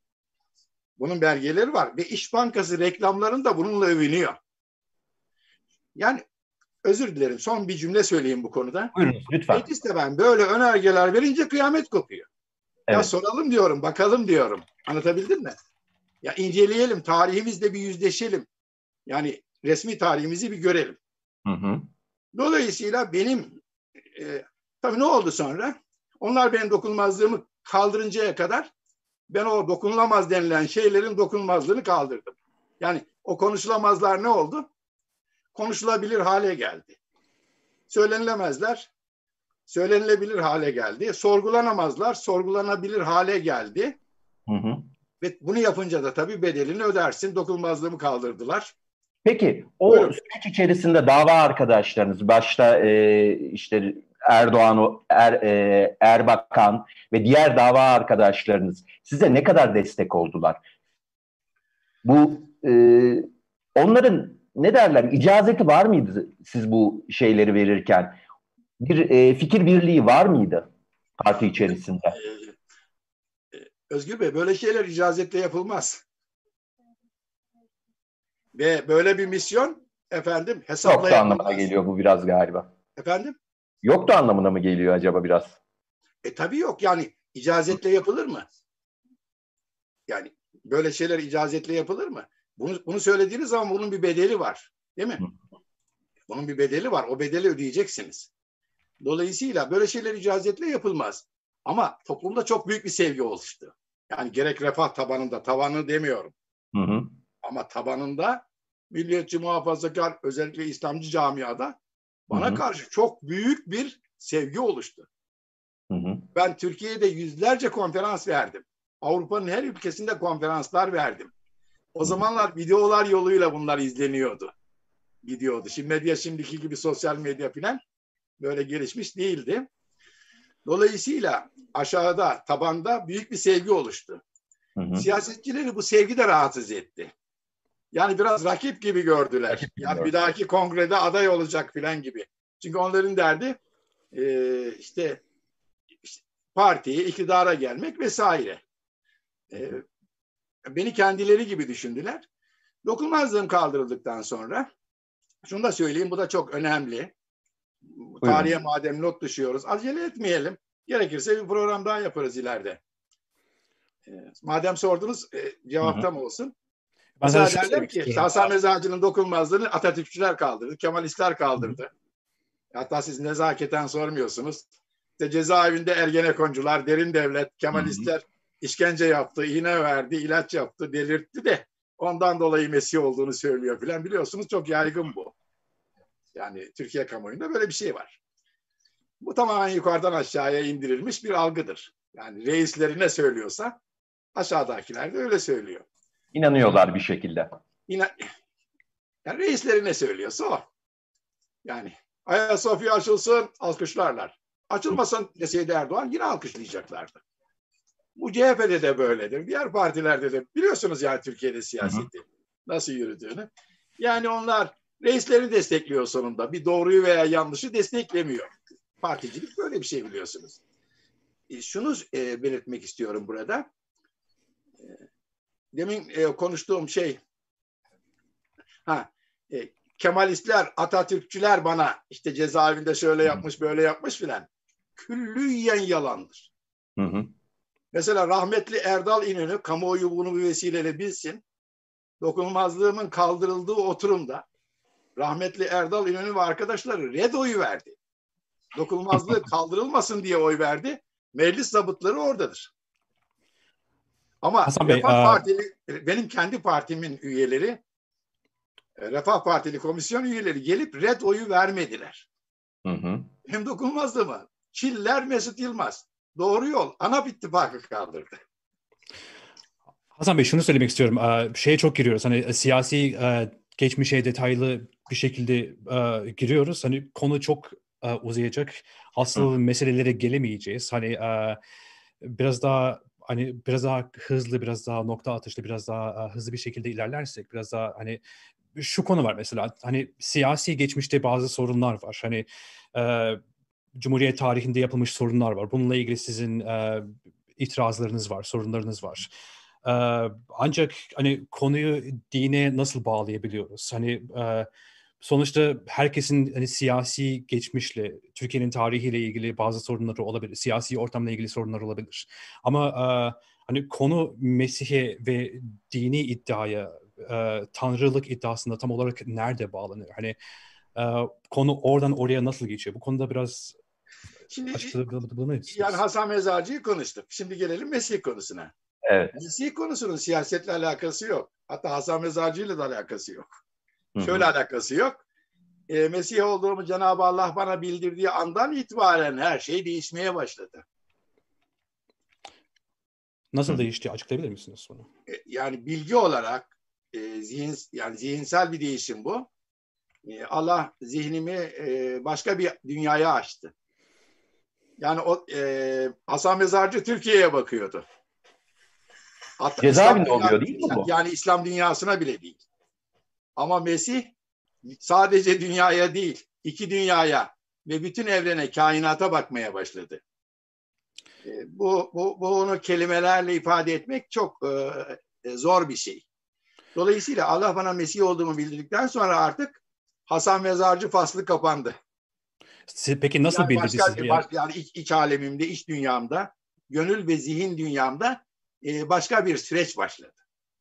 Ve İş Bankası reklamlarında bununla övünüyor. Yani özür dilerim. Son bir cümle söyleyeyim bu konuda. Buyurun lütfen. Mecliste ben böyle önergeler verince kıyamet kopuyor. Evet. Ya soralım diyorum, bakalım diyorum. Anlatabildim mi? Ya inceleyelim, tarihimizle bir yüzleşelim. Yani resmi tarihimizi bir görelim. Dolayısıyla benim tabii ne oldu sonra? Onlar benim dokunulmazlığımı kaldırıncaya kadar ben o dokunulamaz denilen şeylerin dokunulmazlığını kaldırdım. Yani o konuşulamazlar ne oldu? Konuşulabilir hale geldi. Söylenilemezler, söylenilebilir hale geldi. Sorgulanamazlar, sorgulanabilir hale geldi. Ve bunu yapınca da tabii bedelini ödersin. Dokunulmazlığımı kaldırdılar. Peki o süreç içerisinde dava arkadaşlarınız, başta işte Erdoğan, Erbakan ve diğer dava arkadaşlarınız size ne kadar destek oldular? Bu onların ne derler, icazeti var mıydı siz bu şeyleri verirken? Bir fikir birliği var mıydı parti içerisinde? Özgür Bey, böyle şeyler icazetle yapılmaz. Ve böyle bir misyon efendim hesapla Yok da anlamına geliyor bu biraz galiba. Efendim? Yok da anlamına mı geliyor acaba biraz? Tabii yok yani icazetle yapılır mı? Yani böyle şeyler icazetle yapılır mı? Bunu söylediğiniz zaman bunun bir bedeli var. Değil mi? Bunun bir bedeli var. O bedeli ödeyeceksiniz. Dolayısıyla böyle şeyler icazetle yapılmaz. Ama toplumda çok büyük bir sevgi oluştu. Yani gerek refah tabanında, tavanı demiyorum. Ama tabanında milliyetçi, muhafazakar, özellikle İslamcı camiada bana karşı çok büyük bir sevgi oluştu. Ben Türkiye'de yüzlerce konferans verdim. Avrupa'nın her ülkesinde konferanslar verdim. O zamanlar videolar yoluyla bunlar izleniyordu. Gidiyordu. Şimdi medya şimdiki gibi sosyal medya falan böyle gelişmiş değildi. Dolayısıyla aşağıda, tabanda büyük bir sevgi oluştu. Siyasetçileri bu sevgi de rahatsız etti. Yani biraz rakip gibi gördüler. Yani bir dahaki kongrede aday olacak falan gibi. Çünkü onların derdi işte partiye, iktidara gelmek vesaire. Beni kendileri gibi düşündüler. Dokunulmazlığım kaldırıldıktan sonra şunu da söyleyeyim, bu da çok önemli. Tarihe madem not düşüyoruz, acele etmeyelim. Gerekirse bir program daha yaparız ileride. Madem sordunuz, cevapta mı olsun? Mesela derler ki Hasan Mezarcı'nın dokunulmazlığını Atatürkçüler kaldırdı, Kemalistler kaldırdı. Hatta siz nezaketen sormuyorsunuz. İşte cezaevinde Ergenekoncular, derin devlet, Kemalistler işkence yaptı, iğne verdi, ilaç yaptı, delirtti de ondan dolayı Mesih olduğunu söylüyor filan. Biliyorsunuz çok yaygın bu. Yani Türkiye kamuoyunda böyle bir şey var. Bu tamamen yukarıdan aşağıya indirilmiş bir algıdır. Yani reisleri ne söylüyorsa aşağıdakiler de öyle söylüyor. İnanıyorlar bir şekilde. Yani reisleri ne söylüyorsa o. Yani Ayasofya açılsın, alkışlarlar. Açılmasın deseydi Erdoğan yine alkışlayacaklardı. Bu CHP'de de böyledir. Diğer partilerde de biliyorsunuz yani Türkiye'de siyaseti nasıl yürüdüğünü. Yani onlar reislerini destekliyor sonunda. Bir doğruyu veya yanlışı desteklemiyor. Particilik böyle bir şey biliyorsunuz. Şunu belirtmek istiyorum burada. Demin konuştuğum şey Kemalistler, Atatürkçüler bana işte cezaevinde şöyle yapmış, böyle yapmış filan. Külliyen yalandır. Mesela rahmetli Erdal İnönü, kamuoyu bunu bir vesileyle bilsin, dokunulmazlığımın kaldırıldığı oturumda rahmetli Erdal İnönü ve arkadaşları red oyu verdi. Dokunulmazlığı kaldırılmasın diye oy verdi. Meclis zabıtları oradadır. Ama Hasan Bey, Refah Partili, benim kendi partimin üyeleri, Refah Partili komisyon üyeleri gelip red oyu vermediler. Hem dokunulmazlığıma. Çiller Mesut Yılmaz. Doğru yol. ANAP ittifakı kaldırdı. Hasan Bey şunu söylemek istiyorum. Şeye çok giriyoruz. Hani siyasi geçmişe detaylı bir şekilde giriyoruz. Hani konu çok uzayacak. Asıl meselelere gelemeyeceğiz. Hani biraz daha hızlı, biraz daha nokta atışlı, biraz daha hızlı bir şekilde ilerlersek, biraz daha hani şu konu var mesela. Hani siyasi geçmişte bazı sorunlar var. Hani Cumhuriyet tarihinde yapılmış sorunlar var. Bununla ilgili sizin itirazlarınız var, sorunlarınız var. Ancak hani konuyu dine nasıl bağlayabiliyoruz? Hani sonuçta herkesin hani siyasi geçmişle, Türkiye'nin tarihiyle ilgili bazı sorunları olabilir. Siyasi ortamla ilgili sorunlar olabilir. Ama hani konu Mesih'e ve dini iddiaya, tanrılık iddiasında tam olarak nerede bağlanıyor? Hani konu oradan oraya nasıl geçiyor? Bu konuda biraz açıklayabilir misiniz? Yani Hasan Mezarcı'yı konuştuk. Şimdi gelelim Mesih konusuna. Evet. Mesih konusunun siyasetle alakası yok. Hatta Hasan Mezarcı'yla da alakası yok. Şöyle alakası yok. Mesih olduğumu Cenab-ı Allah bana bildirdiği andan itibaren her şey değişmeye başladı. Nasıl değişti? Açıklayabilir misiniz bunu? Yani bilgi olarak zihinsel bir değişim bu. Allah zihnimi başka bir dünyaya açtı. Yani Hasan Mezarcı Türkiye'ye bakıyordu. Cezaevinde oluyor değil mi bu? Yani İslam dünyasına bile değil. Ama Mesih sadece dünyaya değil, iki dünyaya ve bütün evrene, kainata bakmaya başladı. Bu onu kelimelerle ifade etmek çok zor bir şey. Dolayısıyla Allah bana Mesih olduğumu bildirdikten sonra artık Hasan Mezarcı faslı kapandı. Peki nasıl bildirdi sizi? Yani iç alemimde, iç dünyamda, gönül ve zihin dünyamda başka bir süreç başladı.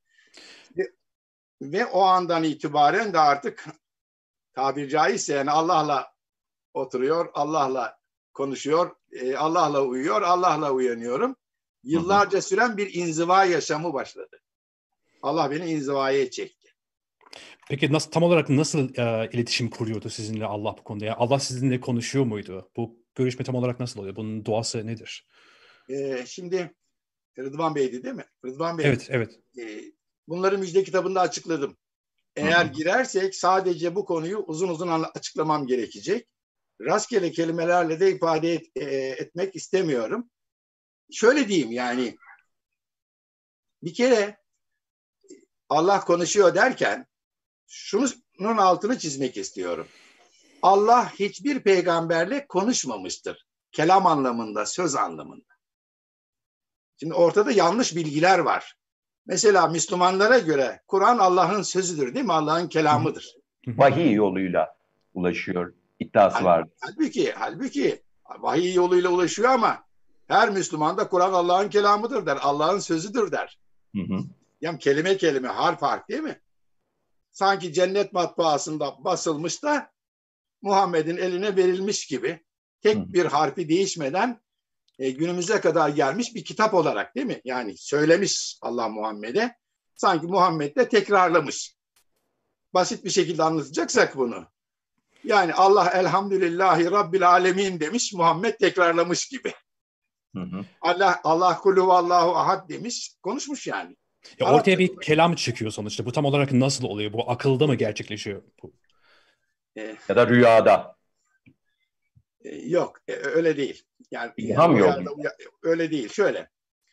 Ve o andan itibaren de artık tabiri caizse yani Allah'la oturuyor, Allah'la konuşuyor, Allah'la uyuyor, Allah'la uyanıyorum. Yıllarca süren bir inziva yaşamı başladı. Allah beni inzivaya çekti. Peki tam olarak nasıl iletişim kuruyordu sizinle Allah bu konuda? Yani Allah sizinle konuşuyor muydu? Bu görüşme tam olarak nasıl oluyor? Bunun doğası nedir? Şimdi Rıdvan Bey'di değil mi? Rıdvan Bey. Evet. Bunları müjde kitabında açıkladım. Eğer girersek sadece bu konuyu uzun uzun açıklamam gerekecek. Rastgele kelimelerle de ifade etmek istemiyorum. Şöyle diyeyim yani bir kere Allah konuşuyor derken şunun altını çizmek istiyorum. Allah hiçbir peygamberle konuşmamıştır. Kelam anlamında, söz anlamında. Şimdi ortada yanlış bilgiler var. Mesela Müslümanlara göre Kur'an Allah'ın sözüdür değil mi? Allah'ın kelamıdır. Vahiy yoluyla ulaşıyor iddiası var. Halbuki vahiy yoluyla ulaşıyor ama her Müslüman da Kur'an Allah'ın kelamıdır der. Allah'ın sözüdür der. Yani kelime kelime, harf harf değil mi? Sanki cennet matbaasında basılmış da Muhammed'in eline verilmiş gibi tek bir harfi değişmeden günümüze kadar gelmiş bir kitap olarak değil mi? Yani söylemiş Allah Muhammed'e, sanki Muhammed de tekrarlamış. Basit bir şekilde anlatacaksak bunu. Yani Allah elhamdülillahi Rabbil alemin demiş, Muhammed tekrarlamış gibi. Allah kulü vallahu ahad demiş, konuşmuş yani. Ya ortaya bir kelam çıkıyor sonuçta. Bu tam olarak nasıl oluyor? Bu akılda mı gerçekleşiyor? Ya da rüyada. Yok, öyle değil. Yani öyle değil. Şöyle.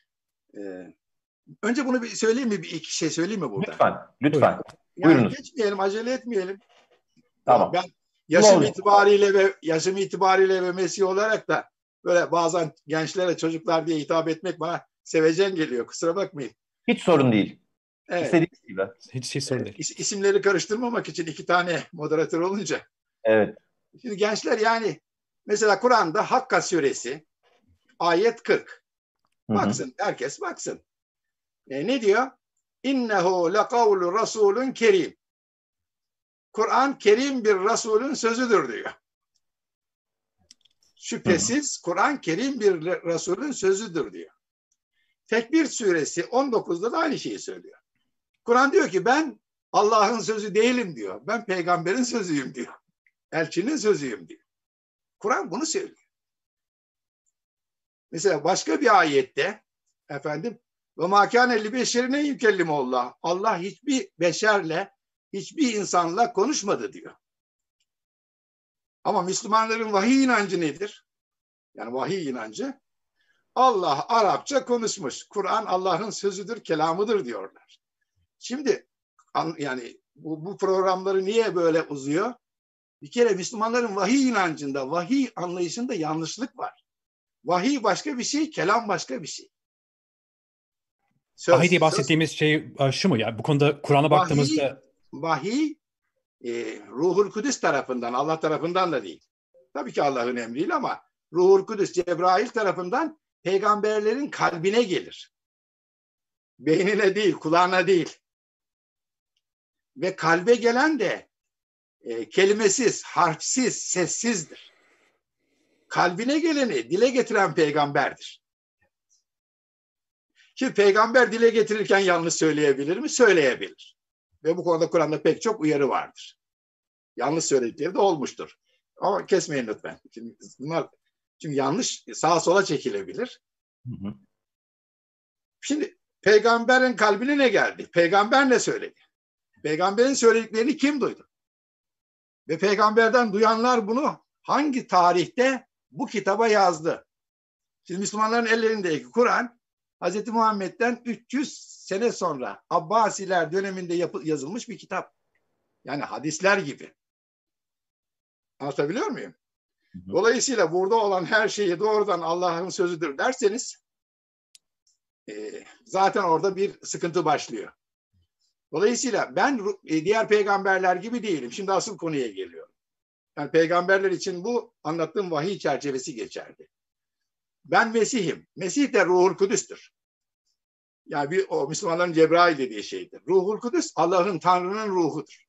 Önce bunu bir söyleyeyim mi? Bir iki şey söyleyeyim mi burada? Lütfen. Yani buyurunuz. geçmeyelim, acele etmeyelim. Tamam. Ben yaşım itibariyle ve Mesih olarak da böyle bazen gençlere çocuklar diye hitap etmek bana sevecen geliyor. Kusura bakmayın. Hiç sorun değil. Evet. İstediğiniz gibi. Hiç sorun değil. İsimleri karıştırmamak için 2 tane moderatör olunca. Evet. Şimdi gençler, yani mesela Kur'an'da Hakka suresi ayet 40. Baksın, herkes baksın. Ne diyor? İnnehu lekavlu rasulun kerim. Kur'an kerim bir Resulün sözüdür diyor. Şüphesiz Kur'an kerim bir Resulün sözüdür diyor. Tekbir suresi 19'da da aynı şeyi söylüyor. Kur'an diyor ki ben Allah'ın sözü değilim diyor. Ben peygamberin sözüyüm diyor. Elçinin sözüyüm diyor. Kur'an bunu söylüyor. Mesela başka bir ayette efendim ve mâ kâne li beşerine yükellimullah. Allah hiçbir beşerle, hiçbir insanla konuşmadı diyor. Ama Müslümanların vahiy inancı nedir? Yani vahiy inancı, Allah Arapça konuşmuş. Kur'an Allah'ın sözüdür, kelamıdır diyorlar. Şimdi yani bu programları niye böyle uzuyor? Bir kere Müslümanların vahiy inancında, vahiy anlayışında yanlışlık var. Vahiy başka bir şey, kelam başka bir şey. Vahiy diye bahsettiğimiz şey şu mu ya? Bu konuda Kur'an'a baktığımızda... Vahiy Ruhul Kudüs tarafından, Allah tarafından da değil. Tabii ki Allah'ın emriyle ama Ruhul Kudüs, Cebrail tarafından peygamberlerin kalbine gelir. Beynine değil, kulağına değil. Ve kalbe gelen de kelimesiz, harfsiz, sessizdir. Kalbine geleni dile getiren peygamberdir. Şimdi peygamber dile getirirken yanlış söyleyebilir mi? Söyleyebilir. Ve bu konuda Kur'an'da pek çok uyarı vardır. Yanlış söyledikleri de olmuştur. Ama kesmeyin lütfen. Çünkü yanlış sağa sola çekilebilir. Şimdi peygamberin kalbine ne geldi? Peygamber ne söyledi? Peygamberin söylediklerini kim duydu? Ve peygamberden duyanlar bunu hangi tarihte bu kitaba yazdı? Şimdi Müslümanların ellerindeki Kur'an, Hz. Muhammed'den 300 sene sonra Abbasiler döneminde yazılmış bir kitap. Yani hadisler gibi. Anlatabiliyor muyum? Dolayısıyla burada olan her şeyi doğrudan Allah'ın sözüdür derseniz zaten orada bir sıkıntı başlıyor. Dolayısıyla ben diğer peygamberler gibi değilim. Şimdi asıl konuya geliyorum. Yani peygamberler için bu anlattığım vahiy çerçevesi geçerli. Ben Mesih'im. Mesih de Ruhul Kudüs'tür. Yani o Müslümanların Cebrail dediği şeydir. Ruhul Kudüs Allah'ın, Tanrı'nın ruhudur.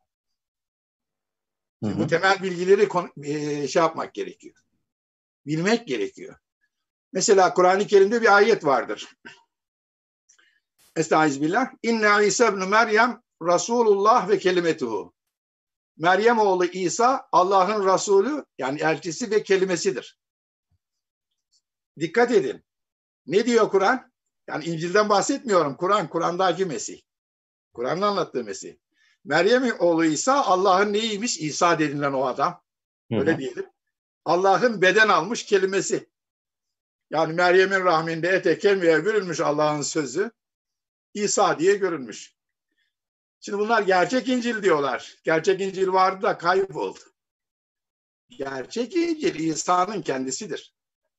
Bu temel bilgileri yapmak gerekiyor. Bilmek gerekiyor. Mesela Kur'an-ı Kerim'de bir ayet vardır. Estağfirullah. İnne İsa ibn Meryem Resulullah ve kelimetuhu. Meryem oğlu İsa Allah'ın Resulü, yani elçisi ve kelimesidir. Dikkat edin. Ne diyor Kur'an? Yani İncil'den bahsetmiyorum. Kur'an'daki Mesih. Kur'an'ın anlattığı Mesih. Meryem oğlu İsa Allah'ın neyiymiş? İsa denilen o adam. Öyle diyelim. Allah'ın beden almış kelimesi. Yani Meryem'in rahminde ete kemiğe bürünmüş Allah'ın sözü. İsa diye görünmüş. Şimdi bunlar gerçek İncil diyorlar. Gerçek İncil vardı da kayboldu. Gerçek İncil İsa'nın kendisidir.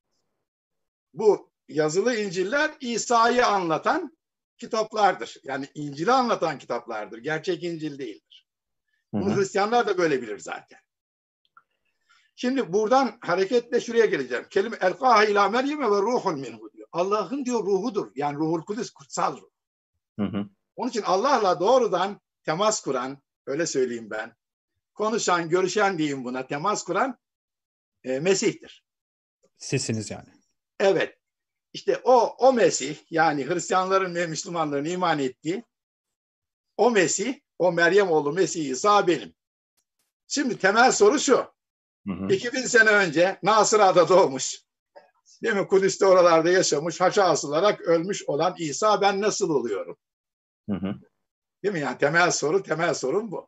Bu yazılı İncil'ler İsa'yı anlatan kitaplardır. Yani İncil'i anlatan kitaplardır. Gerçek İncil değildir. Bunu Hristiyanlar da böyle bilir zaten. Şimdi buradan hareketle şuraya geleceğim. Kelime elqâhe ilâ Meryem'e ve ruhun minhu diyor. Allah'ın diyor ruhudur. Yani Ruhul Kudüs, kutsal ruh. Hı hı. Onun için Allah'la doğrudan temas kuran, öyle söyleyeyim ben, konuşan, görüşen diyeyim buna, temas kuran Mesih'tir. Sizsiniz yani. Evet. İşte o Mesih, yani Hristiyanların ve Müslümanların iman ettiği o Mesih, o Meryem oğlu Mesih İsa benim. Şimdi temel soru şu. Hı hı. 2000 sene önce Nasıra'da doğmuş. Değil mi? Kudüs'te oralarda yaşamış, haça asılarak ölmüş olan İsa ben nasıl oluyorum? Hı hı. Değil mi? Yani temel sorun bu.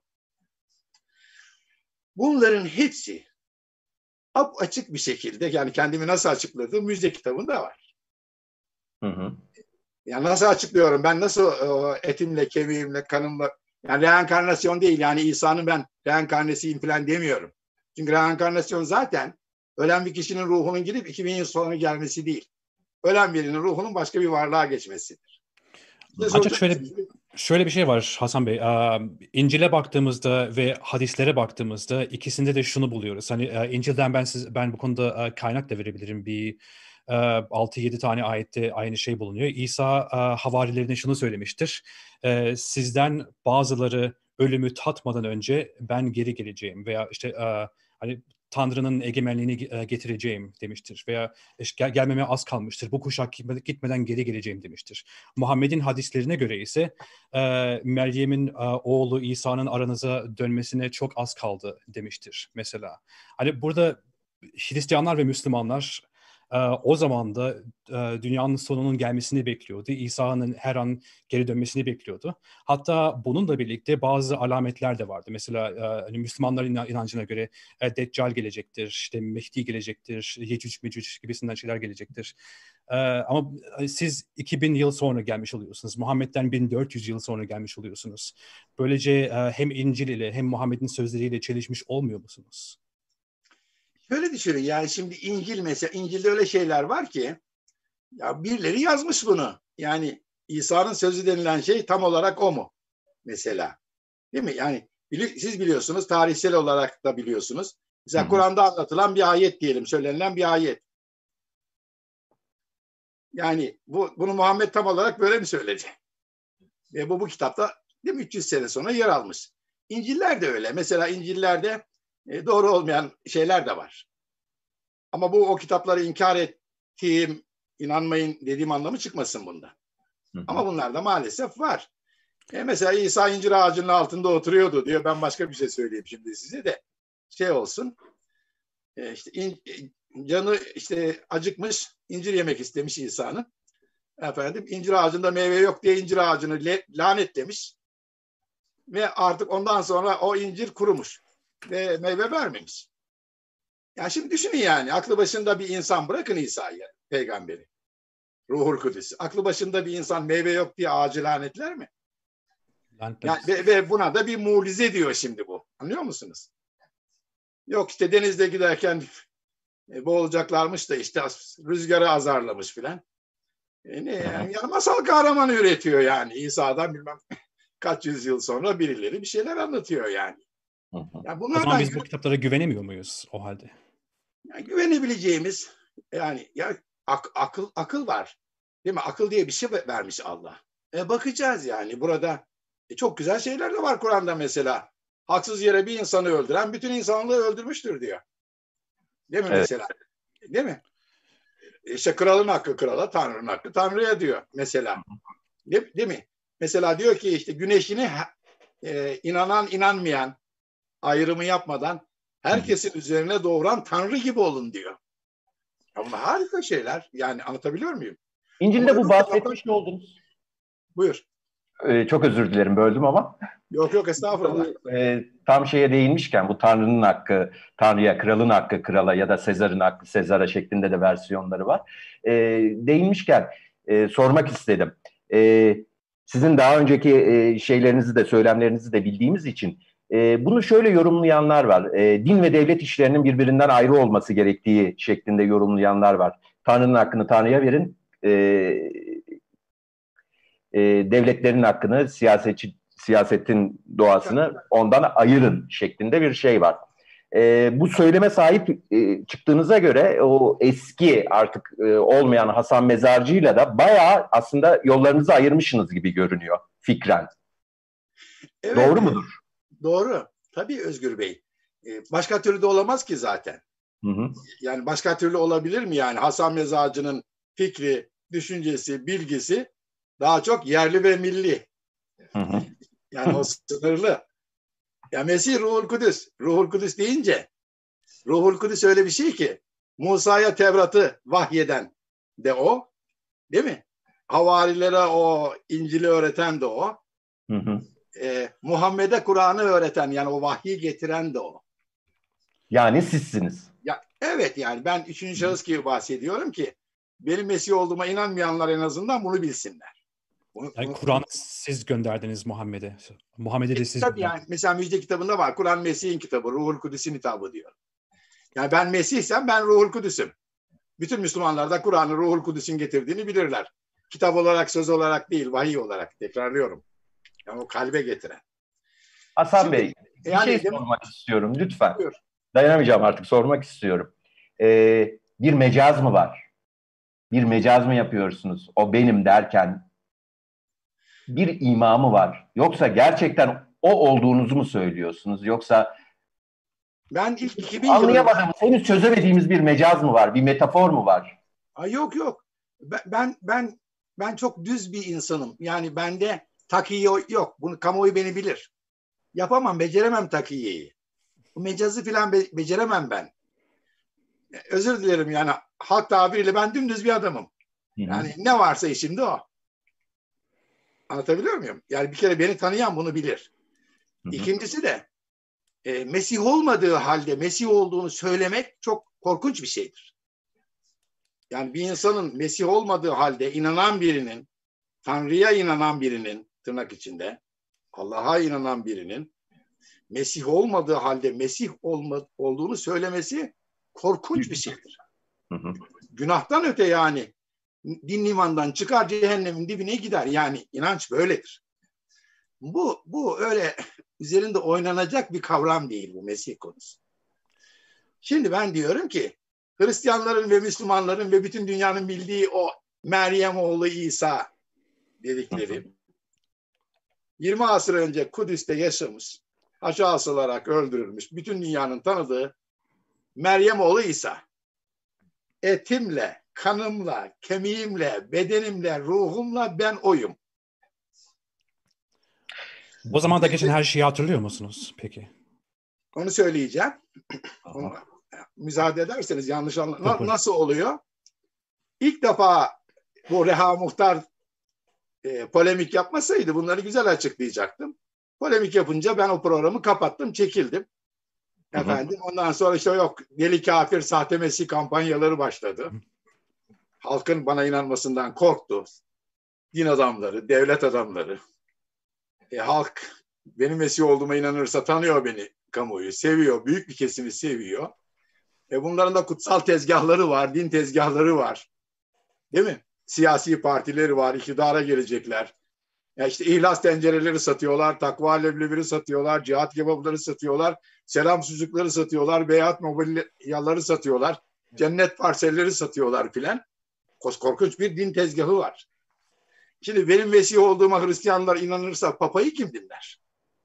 Bunların hepsi açık bir şekilde, yani kendimi nasıl açıkladığım müjde kitabında var. Hı hı. Yani nasıl açıklıyorum? Ben nasıl etimle, kemiğimle, kanımla, yani reenkarnasyon değil, yani İsa'nın ben reenkarnesiyim falan demiyorum. Çünkü reenkarnasyon zaten ölen bir kişinin ruhunun gidip 2000 yıl sonra gelmesi değil. Ölen birinin ruhunun başka bir varlığa geçmesidir. Ancak şöyle bir şey var Hasan Bey. İncil'e baktığımızda ve hadislere baktığımızda ikisinde de şunu buluyoruz. Hani İncil'den ben bu konuda kaynak da verebilirim. Bir 6-7 tane ayette aynı şey bulunuyor. İsa havarilerine şunu söylemiştir. Sizden bazıları ölümü tatmadan önce ben geri geleceğim veya işte hani Tanrı'nın egemenliğini getireceğim demiştir. Veya işte gelmeme az kalmıştır. Bu kuşak gitmeden geri geleceğim demiştir. Muhammed'in hadislerine göre ise Meryem'in oğlu İsa'nın aranıza dönmesine çok az kaldı demiştir mesela. Hani burada Hristiyanlar ve Müslümanlar o zaman da dünyanın sonunun gelmesini bekliyordu. İsa'nın her an geri dönmesini bekliyordu. Hatta bununla birlikte bazı alametler de vardı. Mesela hani Müslümanların inancına göre Deccal gelecektir, işte Mehdi gelecektir, Yecüc Mecüc gibisinden şeyler gelecektir. Ama siz 2000 yıl sonra gelmiş oluyorsunuz. Muhammed'den 1400 yıl sonra gelmiş oluyorsunuz. Böylece hem İncil ile hem Muhammed'in sözleriyle çelişmiş olmuyor musunuz? Şöyle düşünün, yani şimdi İncil, mesela İncil'de öyle şeyler var ki ya birileri yazmış bunu. Yani İsa'nın sözü denilen şey tam olarak o mu? Mesela. Değil mi? Yani siz biliyorsunuz, tarihsel olarak da biliyorsunuz. Mesela Kur'an'da anlatılan bir ayet diyelim, söylenilen bir ayet. Yani bunu Muhammed tam olarak böyle mi söyledi? Ve bu kitapta değil mi, 300 sene sonra yer almış. İncil'ler de öyle. Mesela İncil'lerde doğru olmayan şeyler de var. Ama bu o kitapları inkar ettiğim, inanmayın dediğim anlamı çıkmasın bunda. Hı hı. Ama bunlar da maalesef var. Mesela İsa incir ağacının altında oturuyordu diyor. Ben başka bir şey söyleyeyim şimdi size de. Şey olsun. İşte canı işte acıkmış, incir yemek istemiş İsa'nın. Efendim, incir ağacında meyve yok diye incir ağacını lanetlemiş. Ve artık ondan sonra o incir kurumuş. Ve meyve vermemiş. Yani şimdi düşünün, yani aklı başında bir insan, bırakın İsa'yı, peygamberi, Ruhul Kudüs. Aklı başında bir insan meyve yok diye ağacı lanetler mi? Yani, ve buna da bir mucize diyor şimdi bu. Anlıyor musunuz? Yok işte denizde giderken boğulacaklarmış da işte rüzgarı azarlamış filan. Yani masal kahramanı üretiyor yani. İsa'dan bilmem kaç yüzyıl sonra birileri bir şeyler anlatıyor yani. Yani o zaman biz bu kitaplara güvenemiyor muyuz o halde? Yani güvenebileceğimiz, yani ya akıl var. Değil mi? Akıl diye bir şey vermiş Allah. Bakacağız yani. Burada çok güzel şeyler de var Kur'an'da mesela. Haksız yere bir insanı öldüren bütün insanlığı öldürmüştür diyor. Değil mi mesela? Değil mi? İşte kralın hakkı krala, Tanrı'nın hakkı Tanrı'ya diyor mesela. Değil mi? Mesela diyor ki işte güneşini inanan inanmayan ayrımı yapmadan herkesin üzerine doğuran Tanrı gibi olun diyor. Ya bunlar harika şeyler. Yani anlatabiliyor muyum? İncil'de bu bahsetmiş oldunuz. Buyur. Çok özür dilerim, böldüm ama. Yok estağfurullah. Tam şeye değinmişken, bu Tanrı'nın hakkı Tanrı'ya, kralın hakkı krala ya da Sezar'ın hakkı Sezar'a şeklinde de versiyonları var. Değinmişken sormak istedim. Sizin daha önceki şeylerinizi de, söylemlerinizi de bildiğimiz için bunu şöyle yorumlayanlar var. Din ve devlet işlerinin birbirinden ayrı olması gerektiği şeklinde yorumlayanlar var. Tanrı'nın hakkını Tanrı'ya verin, devletlerin hakkını, siyasetin doğasını ondan ayırın şeklinde bir şey var. Bu söyleme sahip çıktığınıza göre o eski artık olmayan Hasan Mezarcı'yla da bayağı aslında yollarınızı ayırmışsınız gibi görünüyor fikren. Evet, doğru mudur? Doğru. Tabii Özgür Bey. Başka türlü de olamaz ki zaten. Hı hı. Yani başka türlü olabilir mi yani? Hasan Mezarcı'nın fikri, düşüncesi, bilgisi daha çok yerli ve milli. Hı hı. Yani o sınırlı. Ya Mesih Ruhul Kudüs. Ruhul Kudüs deyince Ruhul Kudüs öyle bir şey ki Musa'ya Tevrat'ı vahyeden de o. Değil mi? Havarilere o İncil'i öğreten de o. Hı hı. Muhammed'e Kur'an'ı öğreten, yani o vahyi getiren de o. Yani sizsiniz. Ya evet, yani ben üçüncü şahıs gibi bahsediyorum ki benim Mesih olduğuma inanmayanlar en azından bunu bilsinler. Yani Kur'an'ı siz gönderdiniz Muhammed'e. Muhammed'e de siz tabii gönderdiniz. yani mesela Müjde kitabında var. Kur'an Mesih'in kitabı, Ruhul Kudüs'ün hitabı diyor. Yani ben Mesih'sem ben Ruhul Kudüs'üm. Bütün Müslümanlar da Kur'an'ı Ruhul Kudüs'ün getirdiğini bilirler. Kitap olarak, söz olarak değil, vahiy olarak, tekrarlıyorum. Yani o kalbe getiren. Hasan Şimdi, Bey, bir yani, şey sormak istiyorum lütfen. Buyur. Dayanamayacağım artık, sormak istiyorum. Bir mecaz mı var? Bir mecaz mı yapıyorsunuz? O benim derken bir imamı var. Yoksa gerçekten o olduğunuzu mu söylüyorsunuz? Yoksa Ben ilk 2000 yılında... anlayamadığımız, henüz çözemediğimiz bir mecaz mı var? Bir metafor mu var? Yok. Ben çok düz bir insanım. Yani bende takiye yok. Bunu kamuoyu beni bilir. Yapamam, beceremem takiyeyi. Bu mecazı falan beceremem ben. Özür dilerim yani, halk tabiriyle ben dümdüz bir adamım. Yani ne varsa işimde o. Anlatabiliyor muyum? Yani bir kere beni tanıyan bunu bilir. İkincisi de Mesih olmadığı halde Mesih olduğunu söylemek çok korkunç bir şeydir. Yani bir insanın Mesih olmadığı halde inanan birinin, Tanrı'ya inanan birinin, tırnak içinde, Allah'a inanan birinin Mesih olmadığı halde Mesih olduğunu söylemesi korkunç bir şeydir. Günahtan öte yani. Din imandan çıkar, cehennemin dibine gider. Yani inanç böyledir. Bu öyle üzerinde oynanacak bir kavram değil bu Mesih konusu. Şimdi ben diyorum ki Hristiyanların ve Müslümanların ve bütün dünyanın bildiği o Meryem oğlu İsa dedikleri 20 asır önce Kudüs'te yaşamış, haşa asılarak öldürülmüş, bütün dünyanın tanıdığı Meryem oğlu İsa. Etimle, kanımla, kemiğimle, bedenimle, ruhumla ben oyum. O zaman da geçen her şeyi hatırlıyor musunuz peki? Onu söyleyeceğim. Müsaade ederseniz yanlış nasıl oluyor? İlk defa bu Reha Muhtar polemik yapmasaydı bunları güzel açıklayacaktım. Polemik yapınca ben o programı kapattım, çekildim. Efendim, ondan sonra işte yok deli kafir sahte Mesih kampanyaları başladı. Halkın bana inanmasından korktu. Din adamları, devlet adamları. Halk benim Mesih olduğuma inanırsa tanıyor beni, kamuoyu seviyor, büyük bir kesimi seviyor. Bunların da kutsal tezgahları var, din tezgahları var. Değil mi? Siyasi partileri var, iktidara gelecekler. İşte ihlas tencereleri satıyorlar, takva leblebileri satıyorlar, cihat kebapları satıyorlar, selam sucukları satıyorlar, beyat mobilyaları satıyorlar, cennet parselleri satıyorlar filan. Korkunç bir din tezgahı var. Şimdi benim Mesih olduğuma Hristiyanlar inanırsa Papa'yı kim dinler?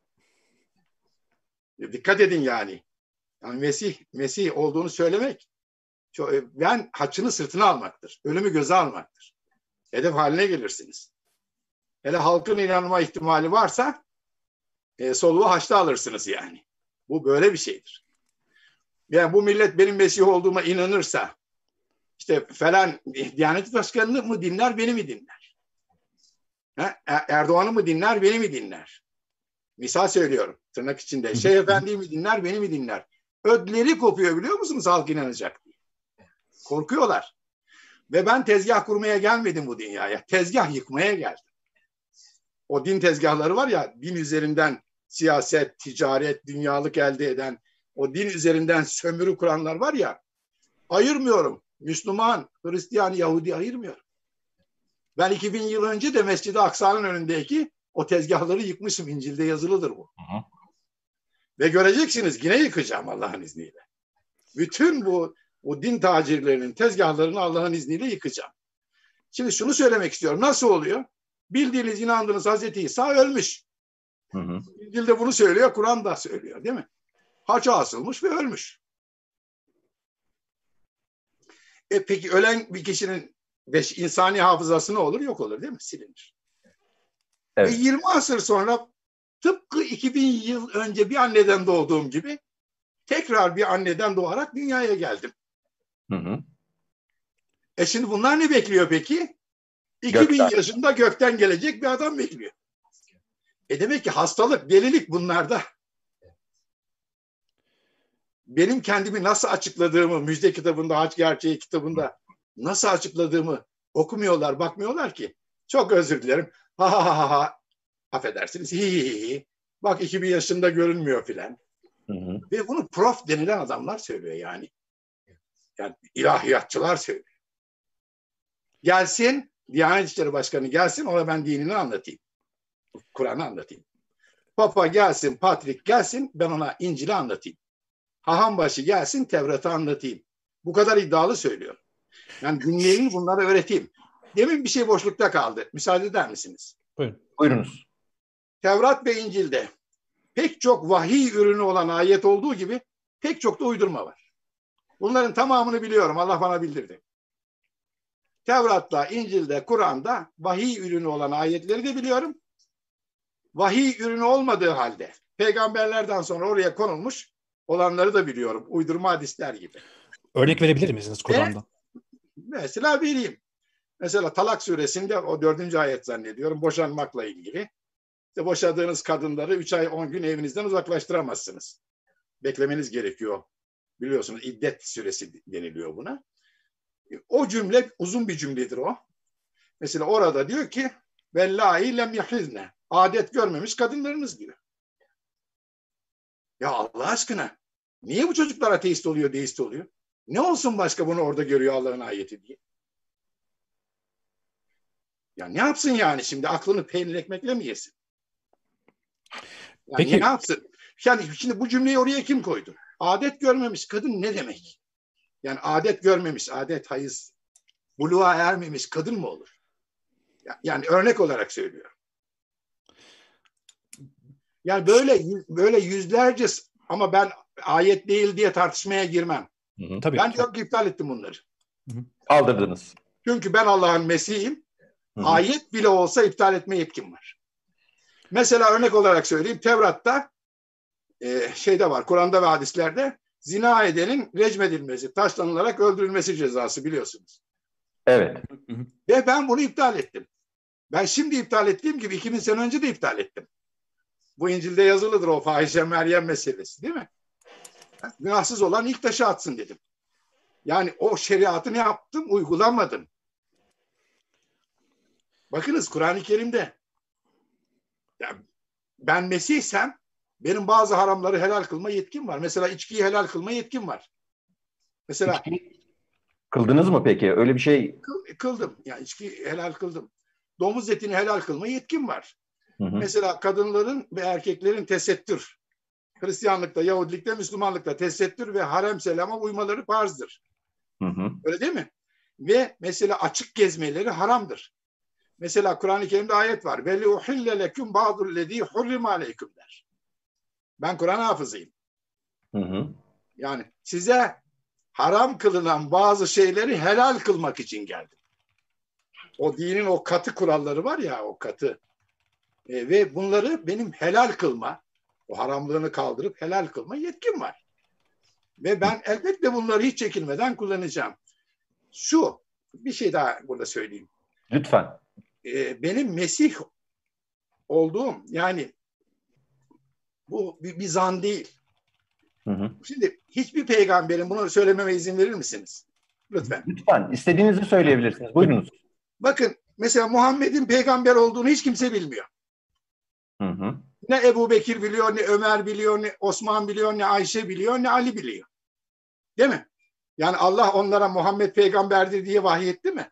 Dikkat edin yani. Yani Mesih olduğunu söylemek, ben haçını sırtına almaktır. Ölümü göze almaktır. Hedef haline gelirsiniz. Hele halkın inanma ihtimali varsa soluğu haçta alırsınız yani. Bu böyle bir şeydir. Yani bu millet benim Mesih olduğuma inanırsa işte falan Diyanet Başkanı'nı mı dinler, beni mi dinler? Erdoğan'ı mı dinler, beni mi dinler? Misal söylüyorum tırnak içinde. Şeyh Efendi'yi mi dinler, beni mi dinler? Ödleri kopuyor biliyor musunuz halk inanacak diye. Korkuyorlar. Ve ben tezgah kurmaya gelmedim bu dünyaya. Tezgah yıkmaya geldim. O din tezgahları var ya, din üzerinden siyaset, ticaret, dünyalık elde eden, o din üzerinden sömürü kuranlar var ya, ayırmıyorum. Müslüman, Hristiyan, Yahudi ayırmıyorum. Ben 2000 yıl önce de Mescid-i Aksa'nın önündeki o tezgahları yıkmışım. İncil'de yazılıdır bu. Ve göreceksiniz yine yıkacağım Allah'ın izniyle. Bütün bu din tacirlerinin tezgahlarını Allah'ın izniyle yıkacağım. Şimdi şunu söylemek istiyorum. Nasıl oluyor? Bildiğiniz, inandığınız Hazreti İsa ölmüş. İncil de bunu söylüyor, Kur'an da söylüyor, değil mi? Haça asılmış ve ölmüş. Peki ölen bir kişinin insani hafızası ne olur? Yok olur, değil mi? Silinir. Evet. Ve 20 asır sonra tıpkı 2000 yıl önce bir anneden doğduğum gibi tekrar bir anneden doğarak dünyaya geldim. Şimdi bunlar ne bekliyor peki? 2000 yaşında gökten gelecek bir adam bekliyor. Demek ki hastalık, delilik bunlarda. Benim kendimi nasıl açıkladığımı, Müjde kitabında, Hac Gerçeği kitabında nasıl açıkladığımı okumuyorlar, bakmıyorlar ki. Çok özür dilerim. Ha ha ha ha. Affedersiniz. Hi hi hi. Bak 2000 yaşında görünmüyor filan. Ve bunu prof denilen adamlar söylüyor yani. Yani ilahiyatçılar söylüyor. Gelsin, Diyanet İşleri Başkanı gelsin, ona ben dinini anlatayım. Kur'an'ı anlatayım. Papa gelsin, Patrik gelsin, ben ona İncil'i anlatayım. Hahambaşı gelsin, Tevrat'ı anlatayım. Bu kadar iddialı söylüyor. Yani dinleyin, bunları öğreteyim. Demin bir şey boşlukta kaldı. Müsaade eder misiniz? Buyurun. Buyurunuz. Tevrat ve İncil'de pek çok vahiy ürünü olan ayet olduğu gibi pek çok da uydurma var. Bunların tamamını biliyorum. Allah bana bildirdi. Tevrat'ta, İncil'de, Kur'an'da vahiy ürünü olan ayetleri de biliyorum. Vahiy ürünü olmadığı halde peygamberlerden sonra oraya konulmuş olanları da biliyorum. Uydurma hadisler gibi. Örnek verebilir misiniz Kur'an'dan? Mesela vereyim. Mesela Talak suresinde o 4. ayet zannediyorum boşanmakla ilgili. İşte boşadığınız kadınları 3 ay 10 gün evinizden uzaklaştıramazsınız. Beklemeniz gerekiyor. Biliyorsunuz iddet süresi deniliyor buna. O cümle uzun bir cümledir o. Mesela orada diyor ki vellâhi lem yahizne. Adet görmemiş kadınlarınız diyor. Ya Allah aşkına niye bu çocuklar ateist oluyor, deist oluyor? Ne olsun başka bunu orada görüyor Allah'ın ayeti diye. Ya ne yapsın yani şimdi aklını peynir ekmekle mi yesin? Yani Peki. ne yapsın? Yani şimdi bu cümleyi oraya kim koydu? Adet görmemiş kadın ne demek? Yani adet görmemiş, adet hayız, buluğa ermemiş kadın mı olur? Yani örnek olarak söylüyorum. Yani böyle yüzlerce ama ben ayet değil diye tartışmaya girmem. Tabii. Ben diyorum ki iptal ettim bunları. Kaldırdınız. Çünkü ben Allah'ın Mesih'iyim. Ayet bile olsa iptal etme yetkim var. Mesela örnek olarak söyleyeyim. Tevrat'ta şeyde var, Kur'an'da ve hadislerde zina edenin recmedilmesi, taşlanılarak öldürülmesi cezası biliyorsunuz. Evet. Ve ben bunu iptal ettim. Ben şimdi iptal ettiğim gibi 2000 sene önce de iptal ettim. Bu İncil'de yazılıdır o fahişe Meryem meselesi değil mi? Günahsız olan ilk taşı atsın dedim. Yani o şeriatı ne yaptım? Uygulamadım. Bakınız Kur'an-ı Kerim'de ya ben Mesih'sem benim bazı haramları helal kılma yetkim var. Mesela içkiyi helal kılma yetkim var. Mesela kıldınız mı peki? Öyle bir şey kıldım. Yani içki helal kıldım. Domuz etini helal kılma yetkim var. Mesela kadınların ve erkeklerin tesettür. Hristiyanlıkta, Yahudilikte, Müslümanlıkta tesettür ve harem selama uymaları farzdır. Öyle değil mi? Ve mesela açık gezmeleri haramdır. Mesela Kur'an-ı Kerim'de ayet var. Ve liuhille leküm ba'dullezî hurrime aleyküm der. Ben Kur'an hafızıyım. Yani size haram kılınan bazı şeyleri helal kılmak için geldim. O dinin o katı kuralları var ya, o katı. Ve bunları benim helal kılma, o haramlığını kaldırıp helal kılma yetkim var. Ve ben elbette bunları hiç çekinmeden kullanacağım. Şu, bir şey daha burada söyleyeyim. Lütfen. Benim Mesih olduğum, yani bu bir zan değil. Şimdi hiçbir peygamberin bunu söylememe izin verir misiniz? Lütfen. Lütfen. İstediğinizi söyleyebilirsiniz. Buyurunuz. Bakın mesela Muhammed'in peygamber olduğunu hiç kimse bilmiyor. Ne Ebu Bekir biliyor, ne Ömer biliyor, ne Osman biliyor, ne Ayşe biliyor, ne Ali biliyor. Değil mi? Yani Allah onlara Muhammed peygamberdir diye vahiy etti mi?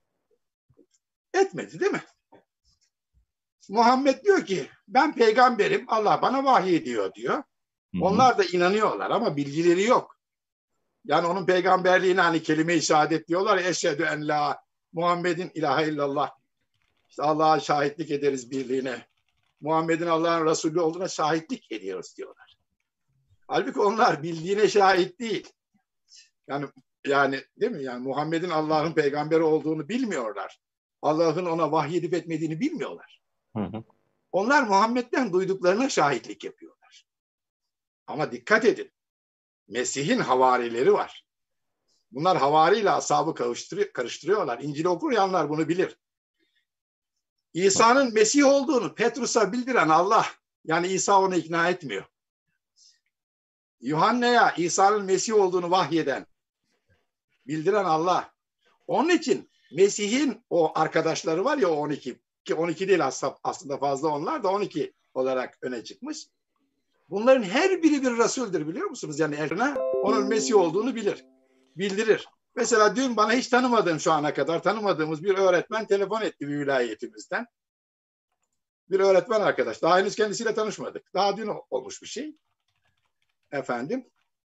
Etmedi değil mi? Muhammed diyor ki ben peygamberim, Allah bana vahiy ediyor diyor. Hı-hı. Onlar da inanıyorlar ama bilgileri yok. Yani onun peygamberliğine hani kelime-i şehadet diyorlar ya, eşhedü en la Muhammedin ilahe illallah. İşte Allah'a şahitlik ederiz birliğine. Muhammed'in Allah'ın Resulü olduğuna şahitlik ediyoruz diyorlar. Halbuki onlar bildiğine şahit değil. Yani değil mi? Yani Muhammed'in Allah'ın peygamberi olduğunu bilmiyorlar. Allah'ın ona vahyedip etmediğini bilmiyorlar. Hı-hı. Onlar Muhammed'den duyduklarına şahitlik yapıyorlar. Ama dikkat edin. Mesih'in havarileri var. Bunlar havariyle ashabı karıştırıyorlar. İncil'i okuyanlar bunu bilir. İsa'nın Mesih olduğunu Petrus'a bildiren Allah. Yani İsa onu ikna etmiyor. Yuhanna'ya İsa'nın Mesih olduğunu vahyeden, bildiren Allah. Onun için Mesih'in o arkadaşları var ya, o 12. Ki 12 değil aslında, fazla, onlar da 12 olarak öne çıkmış. Bunların her biri bir Resul'dür, biliyor musunuz? Yani eline onun Mesih olduğunu bildirir. Mesela dün bana hiç tanımadığım, şu ana kadar tanımadığımız bir öğretmen telefon etti bir vilayetimizden. Bir öğretmen arkadaş. Daha henüz kendisiyle tanışmadık. Daha dün olmuş bir şey. Efendim.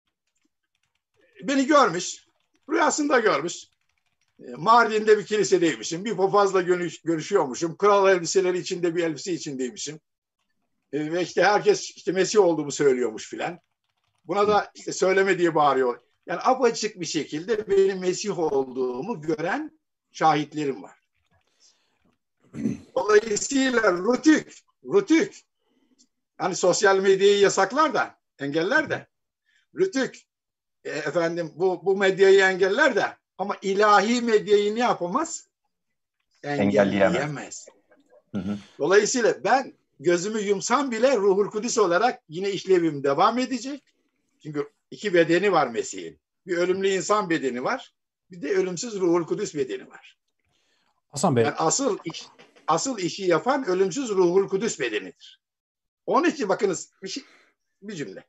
Beni görmüş. Rüyasında görmüş. Mardin'de bir kilisedeymişim. Bir papazla görüşüyormuşum. Kral elbiseleri içinde bir elbise içindeymişim. Ve işte herkes işte Mesih olduğumu söylüyormuş filan. Buna da işte söyleme diye bağırıyor. Yani apaçık bir şekilde benim Mesih olduğumu gören şahitlerim var. Dolayısıyla Rütük. Hani sosyal medyayı yasaklar da, engeller de. Rütük, efendim bu medyayı engeller de, ama ilahi medyayı ne yapamaz? Engelleyemez. Hı-hı. Dolayısıyla ben gözümü yumsam bile Ruhul Kudüs olarak yine işlevim devam edecek. Çünkü iki bedeni var Mesih'in. Bir ölümlü insan bedeni var. Bir de ölümsüz Ruhul Kudüs bedeni var. Hasan Bey. Yani asıl işi yapan ölümsüz Ruhul Kudüs bedenidir. Onun için bakınız bir cümle.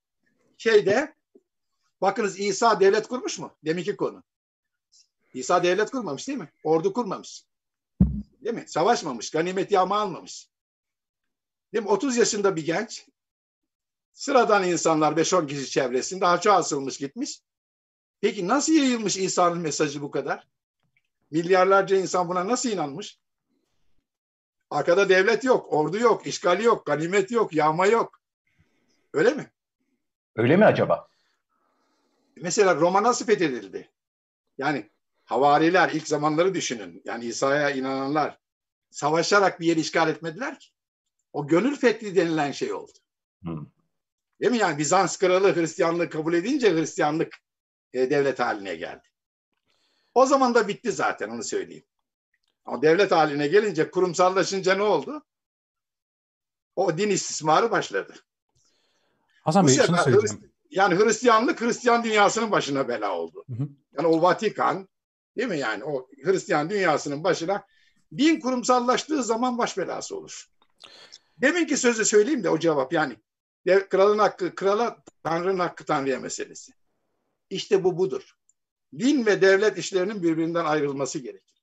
Bakınız, İsa devlet kurmuş mu? Deminki konu. İsa devlet kurmamış değil mi? Ordu kurmamış. Değil mi? Savaşmamış. Ganimet yağma almamış. Değil mi? 30 yaşında bir genç. Sıradan insanlar 5-10 kişi çevresinde haça asılmış gitmiş. Peki nasıl yayılmış İsa'nın mesajı bu kadar? Milyarlarca insan buna nasıl inanmış? Arkada devlet yok, ordu yok, işgal yok, ganimet yok, yağma yok. Öyle mi? Öyle mi acaba? Mesela Roma nasıl fethedildi? Yani havariler, ilk zamanları düşünün. Yani İsa'ya inananlar savaşarak bir yeri işgal etmediler ki. O gönül fethi denilen şey oldu. Değil mi? Yani Bizans kralı Hristiyanlığı kabul edince Hristiyanlık devlet haline geldi. O zaman da bitti zaten, onu söyleyeyim. Ama devlet haline gelince, kurumsallaşınca ne oldu? O din istismarı başladı. Hasan Bey, şunu söyleyeceğim. Yani Hristiyan dünyasının başına bela oldu. Hı-hı. Yani o Vatikan, değil mi, yani o Hristiyan dünyasının başına din kurumsallaştığı zaman baş belası olur. Deminki sözü söyleyeyim de o cevap, yani kralın hakkı krala, Tanrı'nın hakkı Tanrı'ya meselesi. İşte budur. Din ve devlet işlerinin birbirinden ayrılması gerekir.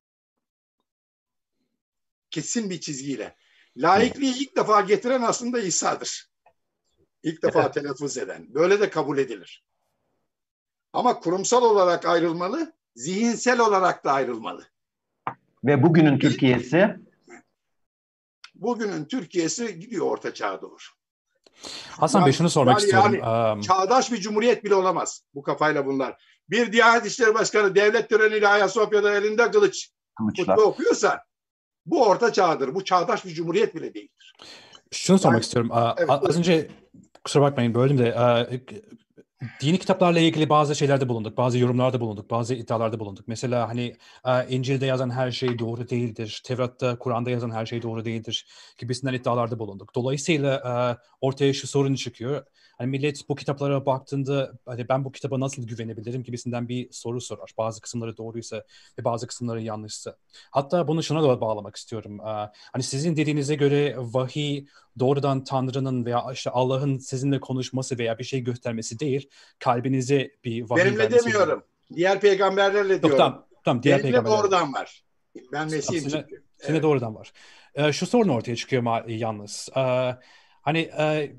Kesin bir çizgiyle. Laikliği ilk defa getiren aslında İsa'dır. İlk defa telaffuz eden. Böyle de kabul edilir. Ama kurumsal olarak ayrılmalı, zihinsel olarak da ayrılmalı. Ve bugünün Türkiye'si? Bugünün Türkiye'si gidiyor Orta Çağ'a doğru. Hasan Bey, şunu sormak istiyorum. Çağdaş bir cumhuriyet bile olamaz bu kafayla bunlar. Bir Diyanet İşleri Başkanı devlet töreniyle Ayasofya'da elinde kılıç hutbe okuyorsa bu Orta Çağ'dır. Bu çağdaş bir cumhuriyet bile değildir. Şunu sormak istiyorum. Evet, az önce, kusura bakmayın böldüm de, dini kitaplarla ilgili bazı şeylerde bulunduk, bazı yorumlarda bulunduk, bazı iddialarda bulunduk. Mesela hani İncil'de yazan her şey doğru değildir, Tevrat'ta, Kur'an'da yazan her şey doğru değildir gibisinden iddialarda bulunduk. Dolayısıyla ortaya şu sorun çıkıyor. Hani millet bu kitaplara baktığında, hani ben bu kitaba nasıl güvenebilirim gibisinden bir soru sorar. Bazı kısımları doğruysa ve bazı kısımları yanlışsa. Hatta bunu şuna da bağlamak istiyorum. Hani sizin dediğinize göre vahiy doğrudan Tanrı'nın veya işte Allah'ın sizinle konuşması veya bir şey göstermesi değil, kalbinize bir vahiy benimle vermesi. demiyorum. Diğer peygamberlerle diyorum. Tamam, diğer peygamberlerle. Doğrudan var. Ben Mesih'im çünkü. Size doğrudan var. Şu sorun ortaya çıkıyor yalnız. Hani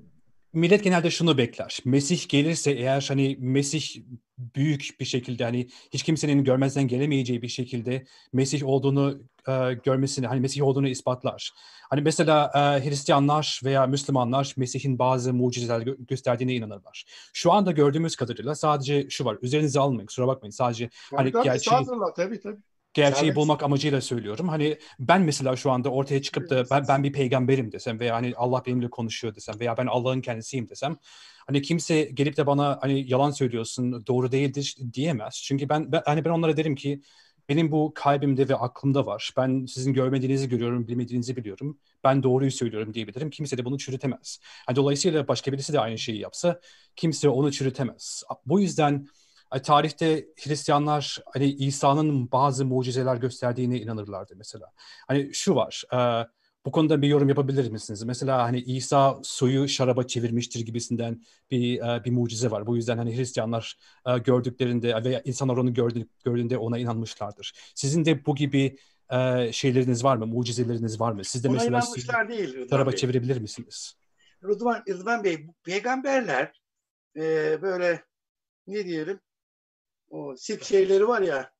millet genelde şunu bekler. Mesih gelirse eğer hani Mesih büyük bir şekilde hani hiç kimsenin görmezden gelemeyeceği bir şekilde Mesih olduğunu görmesini hani Mesih olduğunu ispatlar. Hani mesela Hristiyanlar veya Müslümanlar Mesih'in bazı mucizeler gösterdiğine inanırlar. Şu anda gördüğümüz kadarıyla sadece şu var. Üzerinize almayın, kusura bakmayın. Sadece Tabii hani tabii, estağfurullah, tabii tabii. gerçeği Serbest. bulmak amacıyla söylüyorum. Hani ben mesela şu anda ortaya çıkıp da ben bir peygamberim desem veya hani Allah benimle konuşuyor desem veya ben Allah'ın kendisiyim desem hani kimse gelip de bana hani yalan söylüyorsun, doğru değildir diyemez. Çünkü ben onlara derim ki benim bu kalbimde ve aklımda var. Ben sizin görmediğinizi görüyorum, bilmediğinizi biliyorum. Ben doğruyu söylüyorum diyebilirim. Kimse de bunu çürütemez. Hani dolayısıyla başka birisi de aynı şeyi yapsa kimse onu çürütemez. Bu yüzden tarihte Hristiyanlar hani İsa'nın bazı mucizeler gösterdiğine inanırlardı mesela. Hani şu var, bu konuda bir yorum yapabilir misiniz? Mesela hani İsa suyu şaraba çevirmiştir gibisinden bir mucize var. Bu yüzden hani Hristiyanlar gördüklerinde veya insanlar onu gördüğünde ona inanmışlardır. Sizin de bu gibi şeyleriniz var mı? Mucizeleriniz var mı? Siz de Ona mesela suyu inanmışlar değil Rıdvan şaraba Bey. çevirebilir misiniz? Rıdvan Bey, peygamberler böyle ne diyelim, o sirk şeyleri var ya,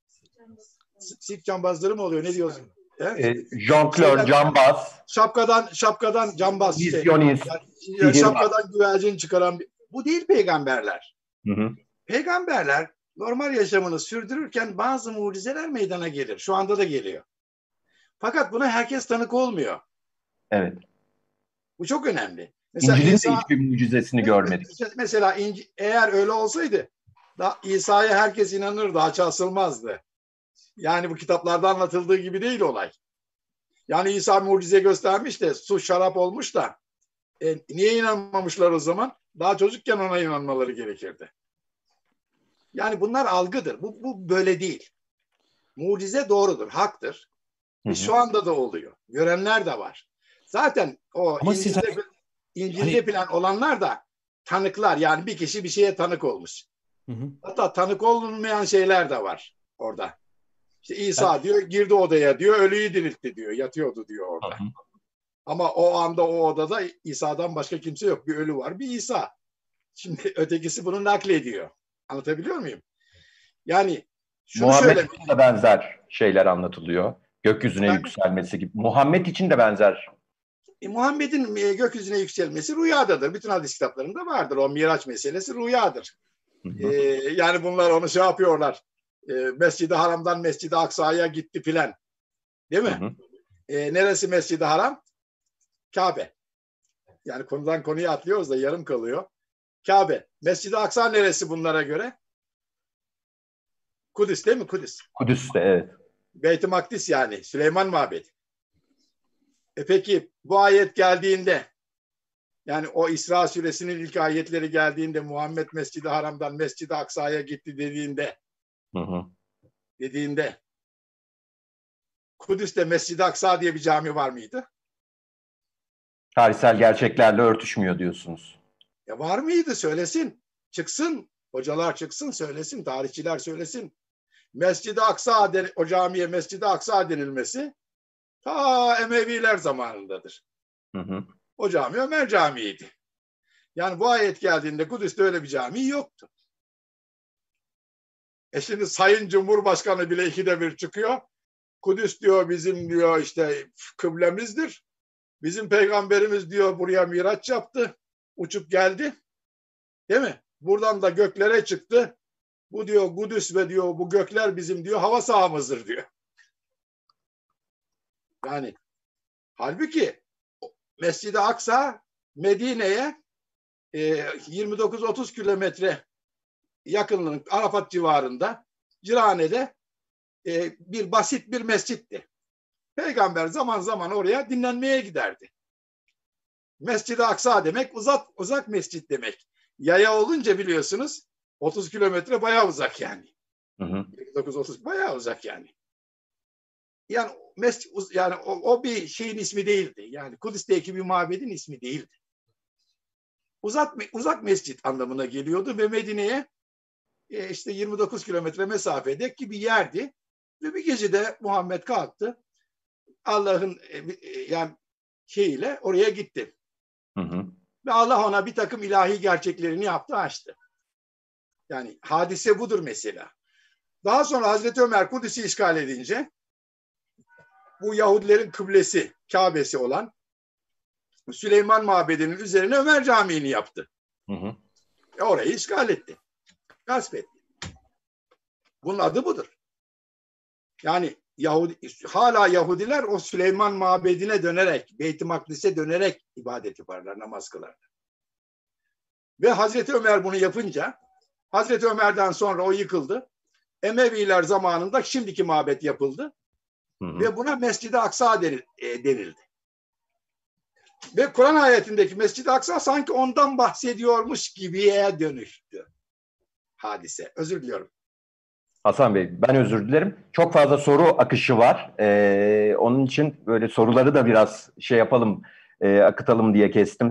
sirk cambazları mı oluyor, ne diyorsun? Jonglör, cambaz, Şapkadan cambaz vizyonist, yani sihirbaz. şapkadan güvercin çıkaran bu değil peygamberler. Hı hı. Peygamberler normal yaşamını sürdürürken bazı mucizeler meydana gelir. Şu anda da geliyor. Fakat buna herkes tanık olmuyor. Evet. Bu çok önemli. Mesela İncil'in de İsa, hiçbir mucizesini görmedik. mesela eğer öyle olsaydı İsa'ya herkes inanırdı, haça asılmazdı. Yani bu kitaplarda anlatıldığı gibi değil olay. Yani İsa mucize göstermiş de su şarap olmuş da niye inanmamışlar o zaman? Daha çocukken ona inanmaları gerekirdi. Yani bunlar algıdır. Bu böyle değil. Mucize doğrudur, haktır. Hı hı. Şu anda da oluyor. Görenler de var. Zaten o Ama siz İncil'de falan olanlar da tanıklar. Yani bir kişi bir şeye tanık olmuş. Hı hı. Hatta tanık olunmayan şeyler de var orada. İşte İsa Ben- diyor girdi odaya diyor, ölüyü diriltti diyor. Yatıyordu diyor orada. Hı hı. Ama o anda o odada İsa'dan başka kimse yok. Bir ölü var, bir İsa. Şimdi ötekisi bunu naklediyor. Anlatabiliyor muyum? Yani şunu Muhammed söylemek. için de benzer şeyler anlatılıyor. Gökyüzüne yükselmesi gibi. Muhammed için de benzer. Muhammed'in gökyüzüne yükselmesi rüyadadır. Bütün hadis kitaplarında vardır. O Miraç meselesi rüyadır. Hı hı. Yani bunlar onu şey yapıyorlar. Mescid-i Haram'dan Mescid-i Aksa'ya gitti filan. Değil mi? Hı hı. Neresi Mescid-i Haram? Kabe. Yani konudan konuya atlıyoruz da yarım kalıyor. Kabe. Mescid-i Aksa neresi bunlara göre? Kudüs değil mi? Kudüs. Kudüs'te evet. Beyt-i Makdis yani. Süleyman Mabedi. Peki bu ayet geldiğinde, yani o İsra suresinin ilk ayetleri geldiğinde Muhammed Mescid-i Haram'dan Mescid-i Aksa'ya gitti Hı hı. dediğinde Kudüs'te Mescid-i Aksa diye bir cami var mıydı? Tarihsel gerçeklerle örtüşmüyor diyorsunuz. Var mıydı? Söylesin. Çıksın. Hocalar çıksın söylesin. Tarihçiler söylesin. Mescid-i Aksa, o camiye Mescid-i Aksa denilmesi ta Emeviler zamanındadır. Hı hı. O cami Ömer Camii'ydi. Yani bu ayet geldiğinde Kudüs'te öyle bir cami yoktu. Şimdi Sayın Cumhurbaşkanı bile 2'de 1 çıkıyor. Kudüs diyor bizim diyor işte kıblemizdir. Bizim peygamberimiz diyor buraya miraç yaptı. Uçup geldi. Değil mi? Buradan da göklere çıktı. Bu diyor Kudüs ve diyor bu gökler bizim diyor hava sahamızdır diyor. Yani halbuki Mescid-i Aksa Medine'ye 29-30 kilometre yakınlığın Arafat civarında Cirane'de bir basit bir mescitti. Peygamber zaman zaman oraya dinlenmeye giderdi. Mescid-i Aksa demek uzak mescit demek. Yaya olunca biliyorsunuz 30 kilometre bayağı uzak yani. Hı hı. 29-30 bayağı uzak yani. Yani o bir şeyin ismi değildi. Yani Kudüs'teki bir mabedin ismi değildi. Uzak mescit anlamına geliyordu ve Medine'ye işte 29 kilometre mesafedeki bir yerdi. Ve bir gecede Muhammed kalktı. Allah'ın yani şeyiyle oraya gitti. Hı hı. Ve Allah ona bir takım ilahi gerçeklerini yaptı, açtı. Yani hadise budur mesela. Daha sonra Hazreti Ömer Kudüs'ü işgal edince bu Yahudilerin kıblesi, Kabe'si olan Süleyman Mabedi'nin üzerine Ömer Camii'ni yaptı. Hı hı. Orayı işgal etti. Gasp etti. Bunun adı budur. Yani hala Yahudiler o Süleyman Mabedi'ne dönerek, Beyt-i Makdis'e dönerek ibadet yaparlar, namaz kılarlar. Ve Hazreti Ömer bunu yapınca, Hazreti Ömer'den sonra o yıkıldı. Emeviler zamanında şimdiki mabet yapıldı. Hı hı. Ve buna Mescid-i Aksa denildi. Ve Kur'an ayetindeki Mescid-i Aksa sanki ondan bahsediyormuş gibiye dönüştü hadise. Özür diliyorum. Hasan Bey, ben özür dilerim. Çok fazla soru akışı var. Onun için böyle soruları da biraz yapalım, akıtalım diye kestim.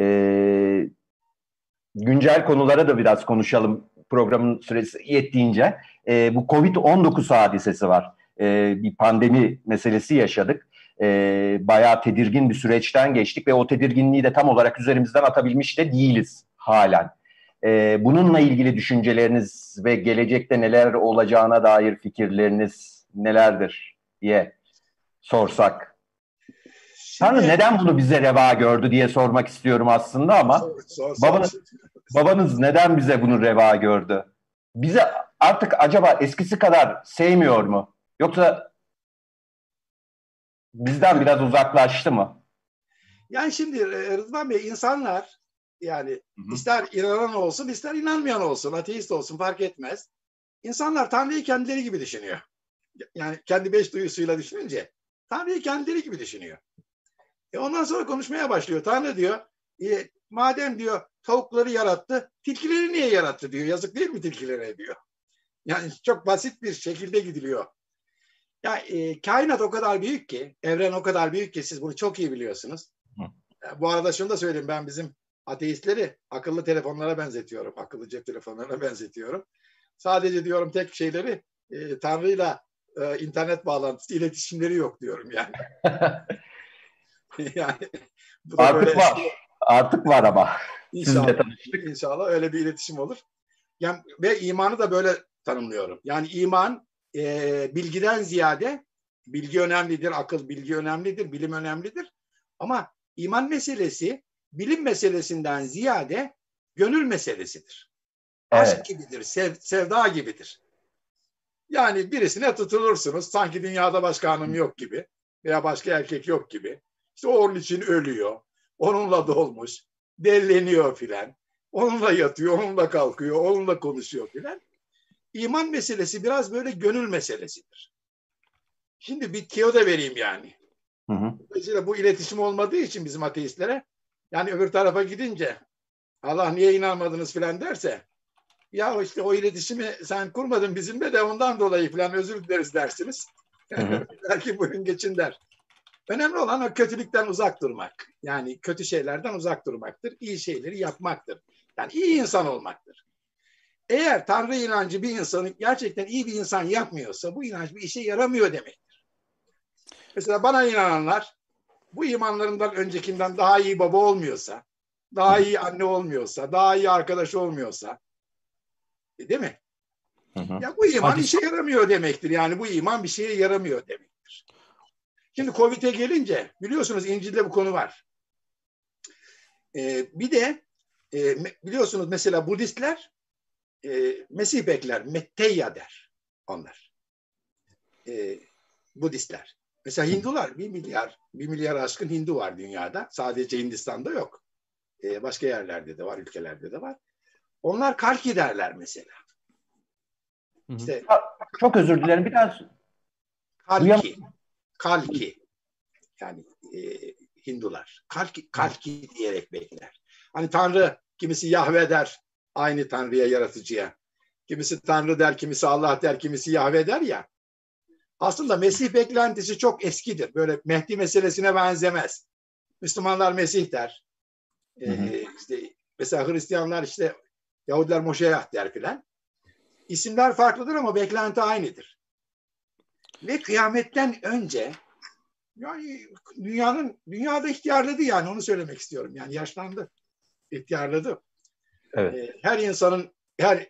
Güncel konulara da biraz konuşalım programın süresi yettiğince. Bu Covid-19 hadisesi var. Bir pandemi meselesi yaşadık. Bayağı tedirgin bir süreçten geçtik ve o tedirginliği de tam olarak üzerimizden atabilmiş de değiliz halen. Bununla ilgili düşünceleriniz ve gelecekte neler olacağına dair fikirleriniz nelerdir diye sorsak. Tanrı neden bunu bize reva gördü diye sormak istiyorum aslında ama babanız neden bize bunu reva gördü? Bizi artık acaba eskisi kadar sevmiyor mu? Yoksa bizden biraz uzaklaştı mı? Yani şimdi Rıdvan Bey, insanlar yani ister inanan olsun ister inanmayan olsun, ateist olsun fark etmez. İnsanlar Tanrı'yı kendileri gibi düşünüyor. Yani kendi beş duyusuyla düşününce Tanrı'yı kendileri gibi düşünüyor. Ondan sonra konuşmaya başlıyor. Tanrı diyor, madem diyor tavukları yarattı, tilkileri niye yarattı diyor. Yazık değil mi tilkilere diyor. Yani çok basit bir şekilde gidiliyor. Ya kainat o kadar büyük ki, evren o kadar büyük ki siz bunu çok iyi biliyorsunuz. Bu arada şunu da söyleyeyim, ben bizim ateistleri akıllı telefonlara benzetiyorum. Akıllı cep telefonlarına benzetiyorum. Sadece diyorum tek şeyleri Tanrı'yla internet bağlantısı, iletişimleri yok diyorum yani. Yani bu da artık var. Artık var ama. İnşallah öyle bir iletişim olur. Yani, ve imanı da böyle tanımlıyorum. Yani iman bilgiden ziyade, bilgi önemlidir, akıl bilgi önemlidir, bilim önemlidir. Ama iman meselesi bilim meselesinden ziyade gönül meselesidir. Evet. Aşk gibidir, sevda gibidir. Yani birisine tutulursunuz sanki dünyada başka hanım yok gibi veya başka erkek yok gibi. İşte onun için ölüyor, onunla dolmuş, delleniyor filan. Onunla yatıyor, onunla kalkıyor, onunla konuşuyor filan. İman meselesi biraz böyle gönül meselesidir. Şimdi bir tüyo da vereyim yani. Dolayısıyla bu iletişim olmadığı için bizim ateistlere, yani öbür tarafa gidince Allah niye inanmadınız filan derse, ya işte o iletişimi sen kurmadın bizimle de ondan dolayı filan özür dileriz dersiniz. Belki bugün geçin der. Önemli olan o kötülükten uzak durmak. Yani kötü şeylerden uzak durmaktır. İyi şeyleri yapmaktır. Yani iyi insan olmaktır. Eğer Tanrı inancı bir insanı gerçekten iyi bir insan yapmıyorsa bu inanç bir işe yaramıyor demektir. Mesela bana inananlar bu imanlarından öncekinden daha iyi baba olmuyorsa, daha iyi anne olmuyorsa, daha iyi arkadaş olmuyorsa, değil mi? Ya bu iman işe yaramıyor demektir. Yani bu iman bir şeye yaramıyor demektir. Şimdi Covid'e gelince biliyorsunuz İncil'de bu konu var. Bir de biliyorsunuz mesela Budistler Mesih bekler, Metteyya der onlar. Budistler. Mesela Hindular 1 milyar aşkın Hindu var dünyada. Sadece Hindistan'da yok. Başka yerlerde de var, ülkelerde de var. Onlar Kalki derler mesela. İşte, çok özür dilerim biraz. Kalki. Yani Hindular. Kalki diyerek bekler. Hani Tanrı kimisi Yahve der. Aynı Tanrı'ya, yaratıcıya. Kimisi Tanrı der, kimisi Allah der, kimisi Yahve der ya. Aslında Mesih beklentisi çok eskidir. Böyle Mehdi meselesine benzemez. Müslümanlar Mesih der. İşte mesela Hristiyanlar işte Yahudiler Moşeyah der filan. İsimler farklıdır ama beklenti aynıdır. Ve kıyametten önce yani dünyada ihtiyarladı yani onu söylemek istiyorum. Yani yaşlandı. İhtiyarladı. Evet. Her insanın, her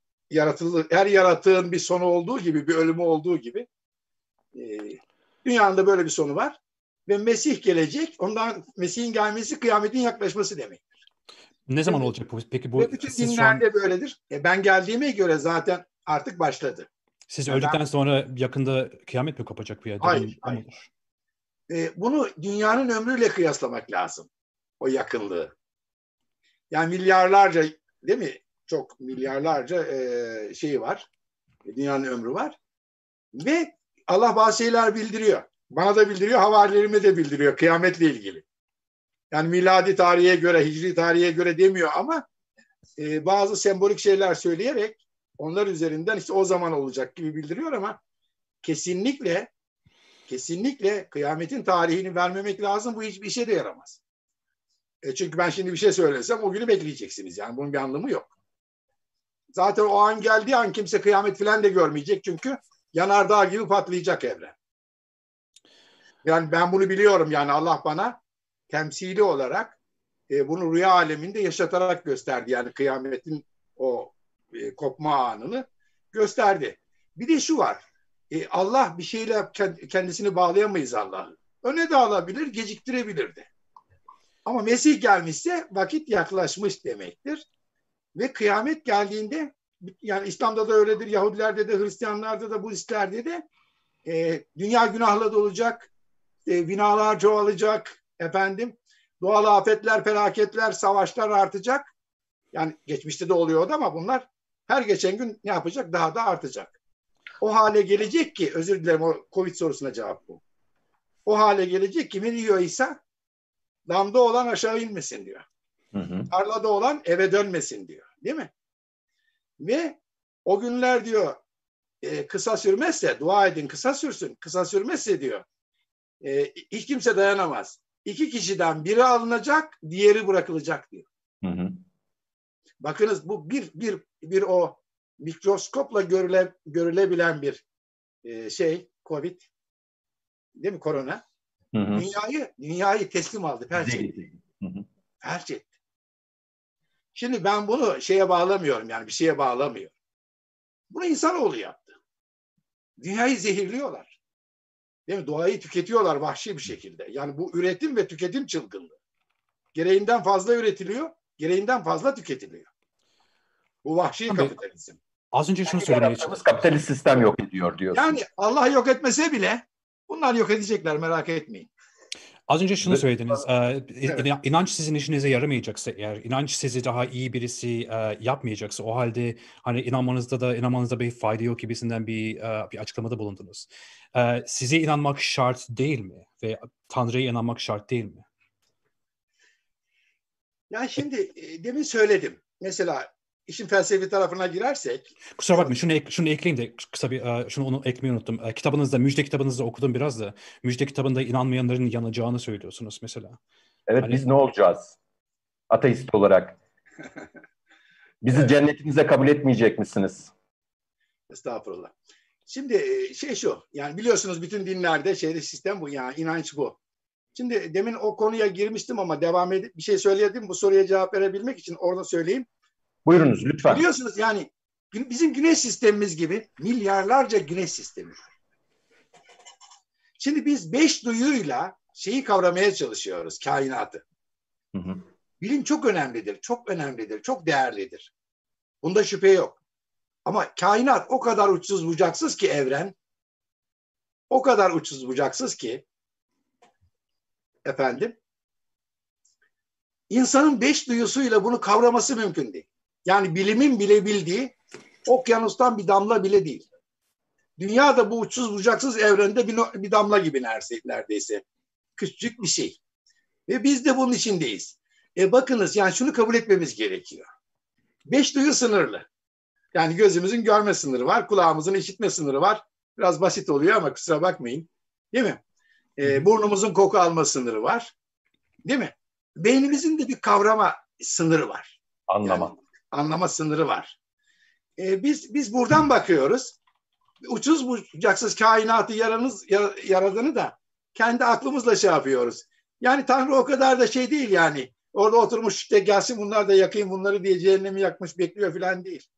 yaratığın bir sonu olduğu gibi, bir ölümü olduğu gibi dünyanın da böyle bir sonu var. Ve Mesih gelecek. Ondan Mesih'in gelmesi kıyametin yaklaşması demek. Ne zaman olacak bu? Peki bu Ve bütün dinlerde böyledir. Ben geldiğime göre zaten artık başladı. Siz öldükten sonra yakında kıyamet mi kopacak bir yer? Hayır. Olur. Bunu dünyanın ömrüyle kıyaslamak lazım. O yakınlığı. Yani milyarlarca, değil mi? Çok milyarlarca şeyi var. Dünyanın ömrü var. Ve Allah bazı şeyler bildiriyor. Bana da bildiriyor, havarilerime de bildiriyor kıyametle ilgili. Yani miladi tarihe göre, hicri tarihe göre demiyor ama bazı sembolik şeyler söyleyerek onlar üzerinden işte o zaman olacak gibi bildiriyor ama kesinlikle kıyametin tarihini vermemek lazım. Bu hiçbir işe de yaramaz. Çünkü ben şimdi bir şey söylesem o günü bekleyeceksiniz. Yani bunun bir anlamı yok. Zaten o an geldiği an kimse kıyamet falan da görmeyecek. Çünkü yanardağ gibi patlayacak evren. Yani ben bunu biliyorum. Yani Allah bana temsili olarak bunu rüya aleminde yaşatarak gösterdi. Yani kıyametin o kopma anını gösterdi. Bir de şu var. Allah bir şeyle kendisini bağlayamayız Allah'ı. Öne de alabilir, geciktirebilir de. Ama Mesih gelmişse vakit yaklaşmış demektir. Ve kıyamet geldiğinde, yani İslam'da da öyledir, Yahudilerde de, Hristiyanlarda da, Budistlerde de dünya günahla dolacak, binalar çoğalacak, doğal afetler, felaketler, savaşlar artacak. Yani geçmişte de oluyordu ama bunlar her geçen gün ne yapacak? Daha da artacak. O hale gelecek ki, özür dilerim o Covid sorusuna cevap bu. O hale gelecek ki ne diyor İsa? Damda olan aşağı inmesin diyor. Tarlada olan eve dönmesin diyor. Değil mi? Ve o günler diyor kısa sürmezse, dua edin kısa sürsün. Kısa sürmezse diyor hiç kimse dayanamaz. 2 kişiden biri alınacak, diğeri bırakılacak diyor. Bakınız bu bir o mikroskopla görülebilen bir Covid, değil mi, korona? Dünyayı teslim aldı, felç etti. Felç etti. Şimdi ben bunu şeye bağlamıyorum, yani bir şeye bağlamıyorum. Bunu insanoğlu yaptı. Dünyayı zehirliyorlar. Değil mi? Doğayı tüketiyorlar vahşi bir şekilde. Yani bu üretim ve tüketim çılgınlığı. Gereğinden fazla üretiliyor, gereğinden fazla tüketiliyor. Bu vahşi kapitalizm. Az önce şunu söylemeye çalıştım. Kapitalist sistem yok ediyor diyorsun. Yani Allah yok etmese bile bunlar yok edecekler, merak etmeyin. Az önce şunu söylediniz. Evet. İnanç sizin işinize yaramayacaksa, eğer inanç sizi daha iyi birisi yapmayacaksa, o halde hani inanmanızda bir fayda yok gibisinden bir açıklamada bulundunuz. Size inanmak şart değil mi? Ve Tanrı'ya inanmak şart değil mi? Yani şimdi demin söyledim. Mesela işin felsefi tarafına girersek. Kusura bakmayın, şunu ekleyeyim de kısa bir onu eklemeyi unuttum. Müjde kitabınızda okudum biraz da. Müjde kitabında inanmayanların yanacağını söylüyorsunuz mesela. Evet, biz ne olacağız? Ateist olarak. Bizi cennetinize kabul etmeyecek misiniz? Estağfurullah. Şimdi şu, yani biliyorsunuz bütün dinlerde sistem bu, yani inanç bu. Şimdi demin o konuya girmiştim ama devam edip bir şey söyleyelim. Bu soruya cevap verebilmek için orada söyleyeyim. Buyurunuz lütfen. Biliyorsunuz yani bizim güneş sistemimiz gibi milyarlarca güneş sistemi var. Şimdi biz 5 duyuyla şeyi kavramaya çalışıyoruz, kainatı. Bilim çok önemlidir, çok önemlidir, çok değerlidir. Bunda şüphe yok. Ama kainat o kadar uçsuz bucaksız ki, evren o kadar uçsuz bucaksız ki insanın 5 duyusuyla bunu kavraması mümkün değil. Yani bilimin bile bildiği okyanustan bir damla bile değil. Dünya da bu uçsuz bucaksız evrende bir damla gibi neredeyse. Küçük bir şey. Ve biz de bunun içindeyiz. Bakınız, yani şunu kabul etmemiz gerekiyor. 5 duyu sınırlı. Yani gözümüzün görme sınırı var, kulağımızın işitme sınırı var. Biraz basit oluyor ama kusura bakmayın. Değil mi? Burnumuzun koku alma sınırı var. Değil mi? Beynimizin de bir kavrama sınırı var. Anlama sınırı var. Biz buradan bakıyoruz. Uçsuz bucaksız kainatı yaradanı da kendi aklımızla yapıyoruz. Yani Tanrı o kadar da değil yani. Orada oturmuş işte gelsin bunlar da yakayım bunları diye cehennemi yakmış bekliyor falan değil.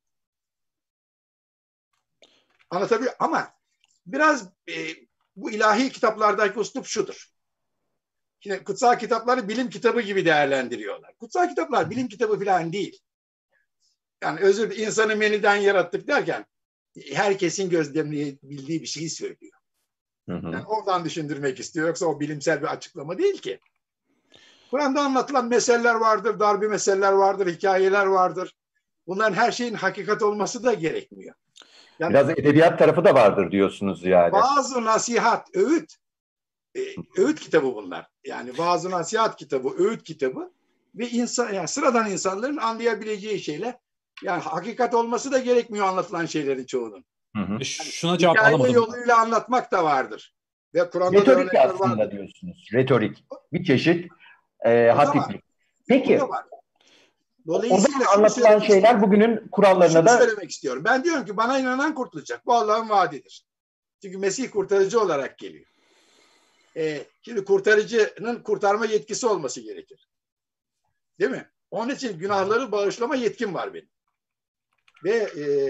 Anlatabiliyor ama biraz bu ilahi kitaplardaki üslup şudur. Şimdi kutsal kitapları bilim kitabı gibi değerlendiriyorlar. Kutsal kitaplar bilim kitabı falan değil. Yani insanı meniden yarattık derken herkesin gözlemleyebildiği bir şeyi söylüyor. Yani oradan düşündürmek istiyor. Yoksa o bilimsel bir açıklama değil ki. Kur'an'da anlatılan meseleler vardır, darbe meseleler vardır, hikayeler vardır. Bunların her şeyin hakikat olması da gerekmiyor. Yani biraz edebiyat tarafı da vardır diyorsunuz yani. Bazı nasihat, öğüt kitabı bunlar. Yani bazı nasihat kitabı, öğüt kitabı ve yani sıradan insanların anlayabileceği şeyler. Yani hakikat olması da gerekmiyor anlatılan şeylerin çoğunun. Yani şuna cevap hikaye alamadım. Yoluyla anlatmak da vardır. Ve Kur'an'da retorik da aslında vardır. diyorsunuz. Retorik. Bir çeşit hafiflik. Peki. O zaman anlatılan şeyler bugünün kurallarına da... söylemek istiyorum. Ben diyorum ki bana inanan kurtulacak. Bu Allah'ın vaadidir. Çünkü Mesih kurtarıcı olarak geliyor. Şimdi kurtarıcının kurtarma yetkisi olması gerekir. Değil mi? Onun için günahları bağışlama yetkim var benim. Ve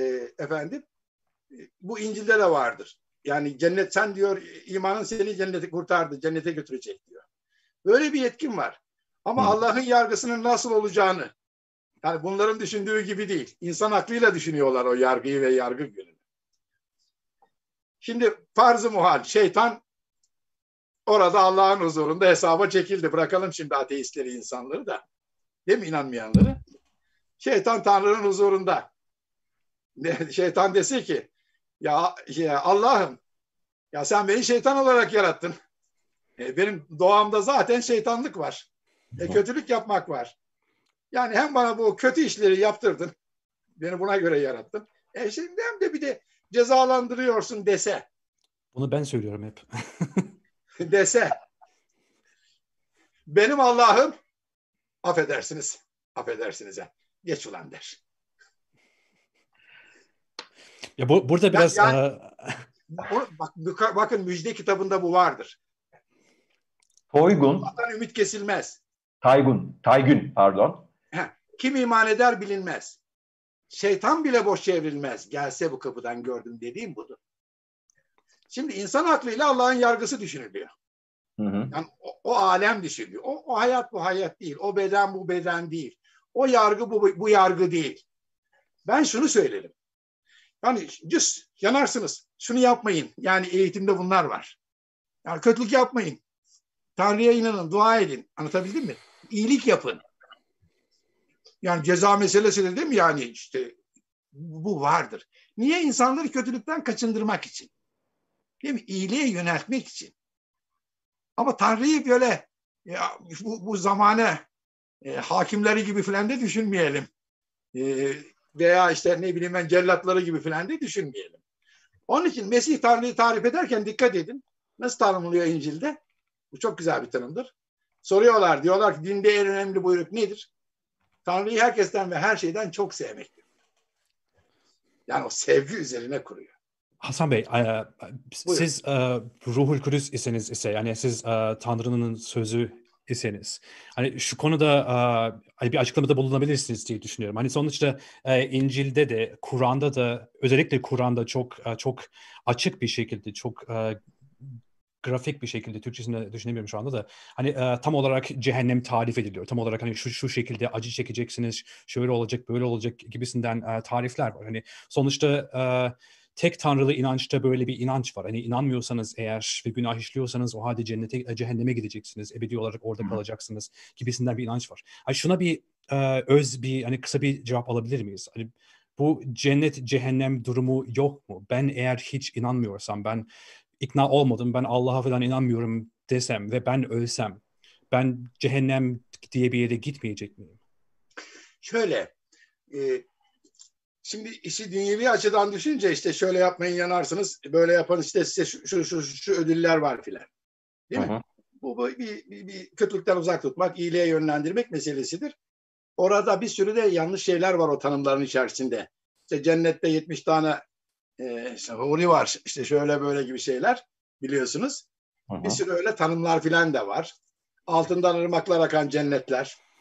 bu İncil'de de vardır. Yani cennet sen diyor imanın seni cennete kurtardı, cennete götürecek diyor. Böyle bir yetkim var. Ama Allah'ın yargısının nasıl olacağını, yani bunların düşündüğü gibi değil. İnsan aklıyla düşünüyorlar o yargıyı ve yargı gününü. Şimdi farz-ı muhal, şeytan orada Allah'ın huzurunda hesaba çekildi. Bırakalım şimdi ateistleri, insanları da. Değil mi, inanmayanları? Şeytan Tanrı'nın huzurunda. Şeytan dese ki, ya Allah'ım, ya sen beni şeytan olarak yarattın. Benim doğamda zaten şeytanlık var. Kötülük yapmak var. Yani hem bana bu kötü işleri yaptırdın. Beni buna göre yarattın. Şimdi hem de bir de cezalandırıyorsun dese. Bunu ben söylüyorum hep. Dese. Benim Allah'ım affedersiniz ya. Geç ulan der. Ya burada biraz... Bakın müjde kitabında bu vardır. Toygun. Allah'tan ümit kesilmez. Taygün, pardon. Kim iman eder bilinmez. Şeytan bile boş çevrilmez. Gelse bu kapıdan gördüm dediğim budur. Şimdi insan aklıyla Allah'ın yargısı düşünülüyor. Yani o alem düşünülüyor. O hayat bu hayat değil. O beden bu beden değil. O yargı bu yargı değil. Ben şunu söylerim. Yani yanarsınız. Şunu yapmayın. Yani eğitimde bunlar var. Yani kötülük yapmayın. Tanrı'ya inanın, dua edin. Anlatabildim mi? İyilik yapın. Yani ceza meselesi de değil mi? Yani işte bu vardır. Niye? İnsanları kötülükten kaçındırmak için. Değil mi? İyiliğe yöneltmek için. Ama Tanrı'yı böyle bu zamane hakimleri gibi falan da düşünmeyelim. Veya işte ne bileyim ben cellatları gibi falan da düşünmeyelim. Onun için Mesih Tanrı'yı tarif ederken dikkat edin. Nasıl tanımlıyor İncil'de? Bu çok güzel bir tanımdır. Soruyorlar, diyorlar ki dinde en önemli buyruk nedir? Tanrı'yı herkesten ve her şeyden çok sevmektir. Yani o sevgi üzerine kuruyor. Hasan Bey, siz Ruhul Kudüs iseniz yani siz Tanrı'nın sözü iseniz, hani şu konuda hani bir açıklamada bulunabilirsiniz diye düşünüyorum. Hani sonuçta İncil'de de, Kur'an'da da, özellikle Kur'an'da çok açık bir şekilde, çok grafik bir şekilde, Türkçesini düşünemiyorum şu anda da, hani tam olarak cehennem tarif ediliyor. Tam olarak hani şu şekilde acı çekeceksiniz, şöyle olacak, böyle olacak gibisinden tarifler var. Hani sonuçta tek tanrılı inançta böyle bir inanç var. Hani inanmıyorsanız eğer ve günah işliyorsanız o halde cehenneme gideceksiniz. Ebedi olarak orada kalacaksınız gibisinden bir inanç var. Hani şuna bir hani kısa bir cevap alabilir miyiz? Hani bu cennet cehennem durumu yok mu? Ben eğer hiç inanmıyorsam, ben ikna olmadım, ben Allah'a falan inanmıyorum desem ve ben ölsem, ben cehennem diye bir yere gitmeyecek miyim? Şöyle, şimdi işi dünyevi açıdan düşünce işte şöyle yapmayın yanarsınız, böyle yapın işte size şu ödüller var filan. Değil mi? Bu bir kötülükten uzak tutmak, iyiliğe yönlendirmek meselesidir. Orada bir sürü de yanlış şeyler var o tanımların içerisinde. İşte cennette 70 tane huri var, işte şöyle böyle gibi şeyler biliyorsunuz. Bir sürü öyle tanımlar filan da var. Altından ırmaklar akan cennetler.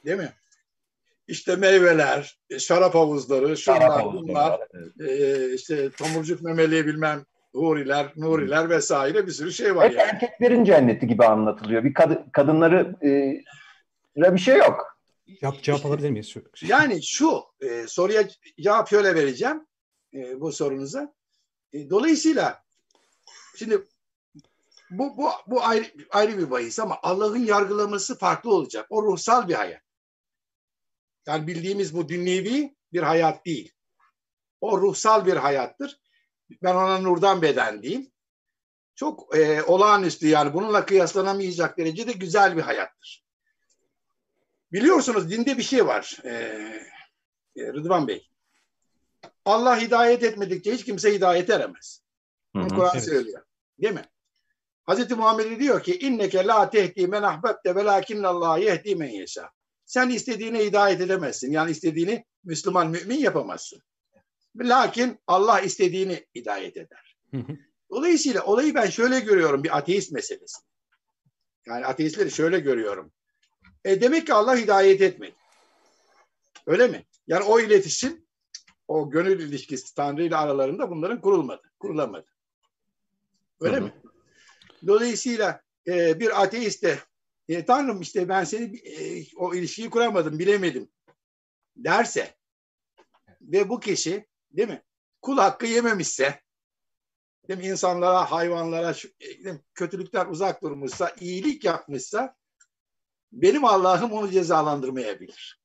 Değil mi? İşte meyveler, şarap havuzları, şunlar, bunlar, işte tomurcuk memeli bilmem huriler, nuriler vesaire bir sürü şey var hep yani. erkeklerin cenneti gibi anlatılıyor. Bir kadınları bir şey yok. Cevap alabilir miyiz? Yani şu soruya cevap şöyle vereceğim bu sorunuza. Dolayısıyla şimdi bu ayrı bir bahis ama Allah'ın yargılaması farklı olacak. O ruhsal bir hayat. Yani bildiğimiz bu dünyevi bir hayat değil. O ruhsal bir hayattır. Ben ona nurdan beden diyeyim. Çok olağanüstü yani bununla kıyaslanamayacak derecede güzel bir hayattır. Biliyorsunuz dinde bir şey var Rıdvan Bey. Allah hidayet etmedikçe hiç kimse hidayet eremez. Bunu Kur'an söylüyor. Değil mi? Hazreti Muhammed diyor ki inneke la tehdi men ahbebte velakinnallah yehdi men yeşâ. Sen istediğine hidayet edemezsin. Yani istediğini Müslüman mümin yapamazsın. Lakin Allah istediğini hidayet eder. Dolayısıyla olayı ben şöyle görüyorum bir ateist meselesi. Yani ateistleri şöyle görüyorum. Demek ki Allah hidayet etmedi. Öyle mi? Yani o iletişim, o gönül ilişkisi Tanrı ile aralarında bunların kurulamadı. Öyle mi? Dolayısıyla bir ateist de Tanrım işte ben seni o ilişkiyi kuramadım, bilemedim derse ve bu kişi değil mi? Kul hakkı yememişse, değil mi? İnsanlara, hayvanlara kötülükten uzak durmuşsa, iyilik yapmışsa benim Allah'ım onu cezalandırmayabilir.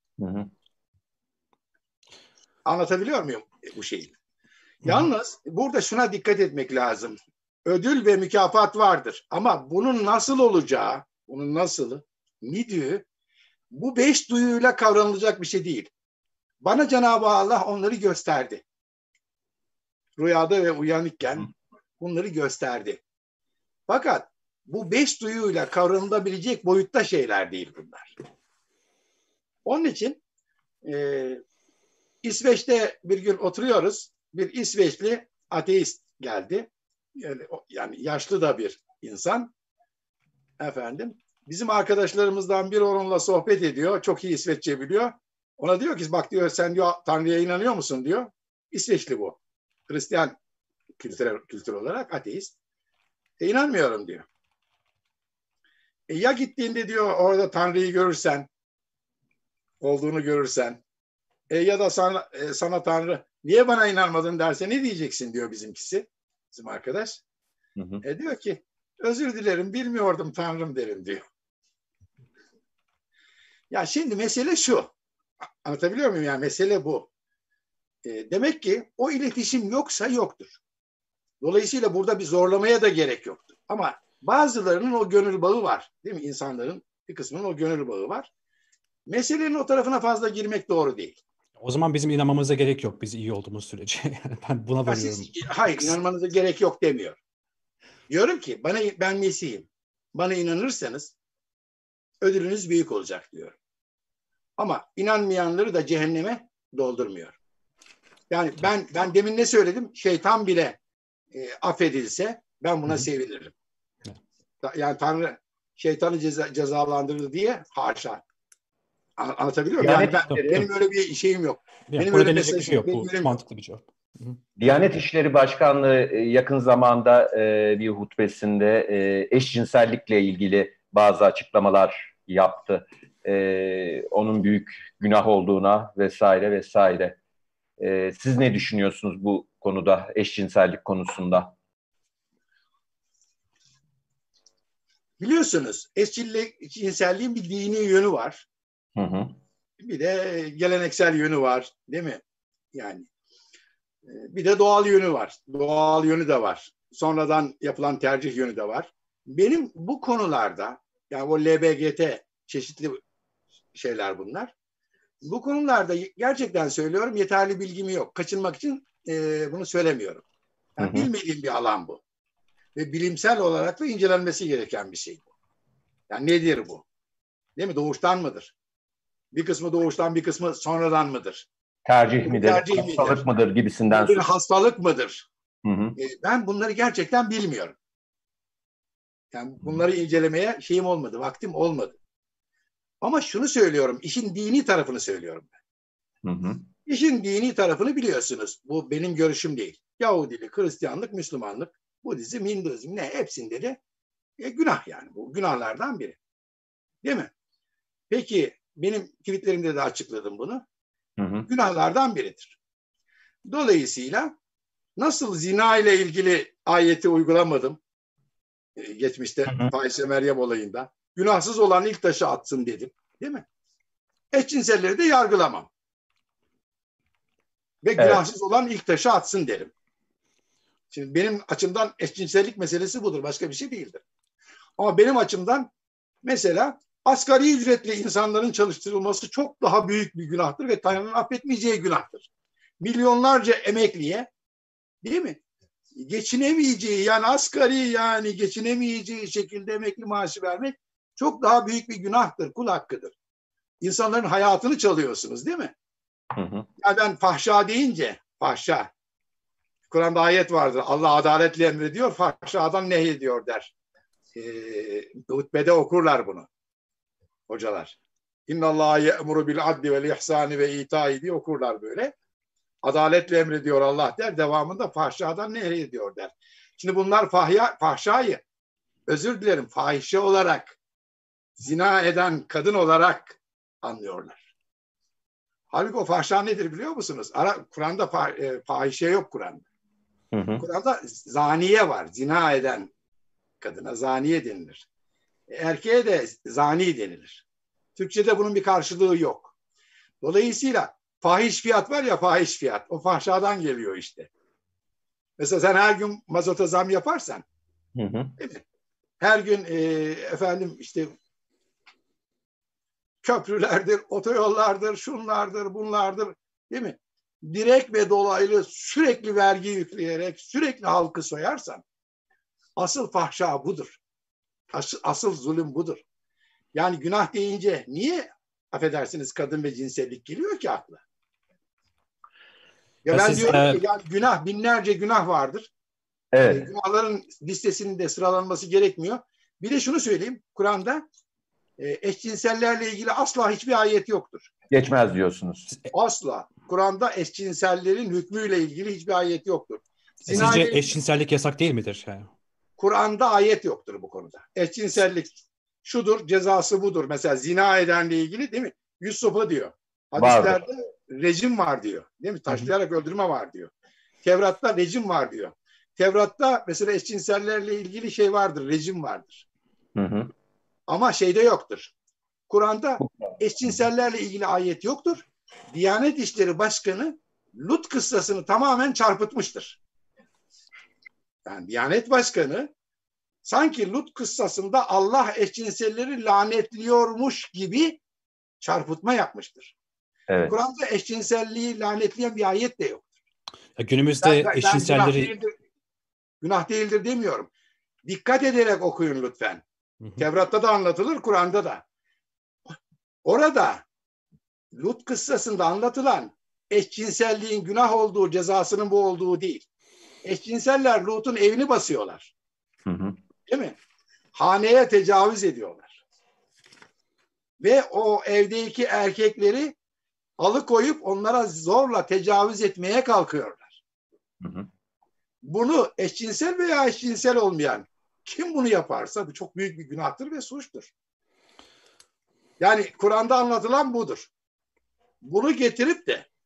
Anlatabiliyor muyum bu şeyi? Yalnız burada şuna dikkat etmek lazım. Ödül ve mükafat vardır. Ama bunun nasıl olacağı, bunun nasılı, ne diyor? Bu 5 duyuyla kavranılacak bir şey değil. Bana Cenab-ı Allah onları gösterdi. Rüyada ve uyanıkken bunları gösterdi. Fakat bu 5 duyuyla kavranılabilecek boyutta şeyler değil bunlar. Onun için İsveç'te bir gün oturuyoruz. Bir İsveçli ateist geldi. Yani yaşlı da bir insan. Efendim, bizim arkadaşlarımızdan biri onunla sohbet ediyor. Çok iyi İsveççe biliyor. Ona diyor ki bak diyor sen diyor Tanrı'ya inanıyor musun diyor. İsveçli bu. Hristiyan kültür olarak ateist. İnanmıyorum diyor. Ya gittiğinde diyor orada Tanrı'yı görürsen, olduğunu görürsen, ya da sana Tanrı niye bana inanmadın derse ne diyeceksin diyor bizimkisi, bizim arkadaş. Diyor ki özür dilerim bilmiyordum Tanrım derim diyor. Ya şimdi mesele şu. Anlatabiliyor muyum? Yani mesele bu. Demek ki o iletişim yoksa yoktur. Dolayısıyla burada bir zorlamaya da gerek yoktur. Ama bazılarının o gönül bağı var. Değil mi? İnsanların bir kısmının o gönül bağı var. Meselenin o tarafına fazla girmek doğru değil. O zaman bizim inanmamıza gerek yok biz iyi olduğumuz sürece. Yani ben buna varıyorum. Hayır, inanmanıza gerek yok demiyor. Diyorum ki ben Mesih'im. Bana inanırsanız ödülünüz büyük olacak diyor. Ama inanmayanları da cehenneme doldurmuyor. Yani ben demin ne söyledim? Şeytan bile affedilse ben buna sevinirim. Yani Tanrı şeytanı cezalandırır diye haşa. Anlatabiliyor muyum? Yani benim öyle bir şeyim yok. Yani benim öyle bir şey yok. Bu mantıklı bir cevap. Diyanet İşleri Başkanlığı yakın zamanda bir hutbesinde eşcinsellikle ilgili bazı açıklamalar yaptı. Onun büyük günah olduğuna vesaire vesaire. Siz ne düşünüyorsunuz bu konuda, eşcinsellik konusunda? Biliyorsunuz eşcinselliğin bir dini yönü var. Bir de geleneksel yönü var, değil mi? Yani bir de doğal yönü var. Doğal yönü de var. Sonradan yapılan tercih yönü de var. Benim bu konularda, yani o LBGT çeşitli şeyler bunlar. Bu konularda gerçekten söylüyorum yeterli bilgim yok. Kaçınmak için bunu söylemiyorum. Yani bilmediğim bir alan bu. Ve bilimsel olarak da incelenmesi gereken bir şey bu. Yani nedir bu? Değil mi? Doğuştan mıdır? Bir kısmı doğuştan, bir kısmı sonradan mıdır? Tercih midir? Hastalık mıdır gibisinden. Bir hastalık mıdır? Ben bunları gerçekten bilmiyorum. Yani bunları incelemeye şeyim olmadı, vaktim olmadı. Ama şunu söylüyorum, işin dini tarafını söylüyorum ben. Hı hı. İşin dini tarafını biliyorsunuz. Bu benim görüşüm değil. Yahudilik, Hristiyanlık, Müslümanlık, Budizm, Hinduizm ne hepsinde de günah yani. Bu günahlardan biri. Değil mi? Peki benim tweetlerimde de açıkladım bunu. Hı hı. Günahlardan biridir. Dolayısıyla nasıl zina ile ilgili ayeti uygulamadım geçmişte Fahişe Meryem olayında. Günahsız olan ilk taşı atsın dedim. Değil mi? Eşcinselleri de yargılamam. Ve günahsız olan ilk taşı atsın derim. Şimdi benim açımdan eşcinsellik meselesi budur. Başka bir şey değildir. Ama benim açımdan mesela asgari ücretli insanların çalıştırılması çok daha büyük bir günahtır ve Tanrı'nın affetmeyeceği günahtır. Milyonlarca emekliye, değil mi? Geçinemeyeceği, yani asgari, yani geçinemeyeceği şekilde emekli maaşı vermek çok daha büyük bir günahtır, kul hakkıdır. İnsanların hayatını çalıyorsunuz, değil mi? Hı hı. Yani ben fahşa deyince, fahşa, Kur'an'da ayet vardır. Allah adaletle emrediyor, fahşadan nehyediyor der. Hutbede okurlar bunu hocalar. İnnallâhe ye'muru bil adli vel ihsani ve itâi diye okurlar böyle. Adaletle emrediyor Allah der. Devamında fahşadan nehyediyor der. Şimdi bunlar fahşayı, özür dilerim, fahişe olarak, zina eden kadın olarak anlıyorlar. Halbuki o fahşa nedir biliyor musunuz? Kur'an'da fahişe yok Kur'an'da. Hı hı. Kur'an'da zaniye var. Zina eden kadına zaniye denilir. Erkeğe de zani denilir. Türkçe'de bunun bir karşılığı yok. Dolayısıyla fahiş fiyat var ya, fahiş fiyat. O fahşadan geliyor işte. Mesela sen her gün mazota zam yaparsan, Hı hı. değil mi? Her gün efendim işte köprülerdir, otoyollardır, şunlardır, bunlardır, değil mi? Direkt ve dolaylı sürekli vergi yükleyerek sürekli halkı soyarsan asıl fahşa budur. Asıl zulüm budur. Yani günah deyince niye, affedersiniz, kadın ve cinsellik geliyor ki akla? Ya ben diyorum ki yani günah, binlerce günah vardır. Evet. Günahların listesinin de sıralanması gerekmiyor. Bir de şunu söyleyeyim. Kur'an'da eşcinsellerle ilgili asla hiçbir ayet yoktur. Geçmez diyorsunuz. Asla. Kur'an'da eşcinsellerin hükmüyle ilgili hiçbir ayet yoktur. Sizce eşcinsellik yasak değil midir? Kur'an'da ayet yoktur bu konuda. Eşcinsellik şudur, cezası budur. Mesela zina edenle ilgili, değil mi? Yusuf'a diyor. Hadislerde rejim var diyor. Değil mi? Taşlayarak öldürme var diyor. Tevrat'ta rejim var diyor. Tevrat'ta mesela eşcinsellerle ilgili şey vardır, rejim vardır. Hı hı. Ama şeyde yoktur. Kur'an'da eşcinsellerle ilgili ayet yoktur. Diyanet İşleri Başkanı Lut kıssasını tamamen çarpıtmıştır. Yani Diyanet Başkanı sanki Lut kıssasında Allah eşcinselleri lanetliyormuş gibi çarpıtma yapmıştır. Evet. Kur'an'da eşcinselliği lanetleyen bir ayet de yok. Günümüzde eşcinselleri... Günah değildir demiyorum. Dikkat ederek okuyun lütfen. Tevrat'ta da anlatılır, Kur'an'da da. Orada Lut kıssasında anlatılan eşcinselliğin günah olduğu, cezasının bu olduğu değil. Eşcinseller Lut'un evini basıyorlar. Hı hı. Değil mi? Haneye tecavüz ediyorlar. Ve o evdeki erkekleri alıkoyup onlara zorla tecavüz etmeye kalkıyorlar. Hı hı. Bunu eşcinsel veya eşcinsel olmayan kim bunu yaparsa bu çok büyük bir günahtır ve suçtur. Yani Kur'an'da anlatılan budur. Bunu getirip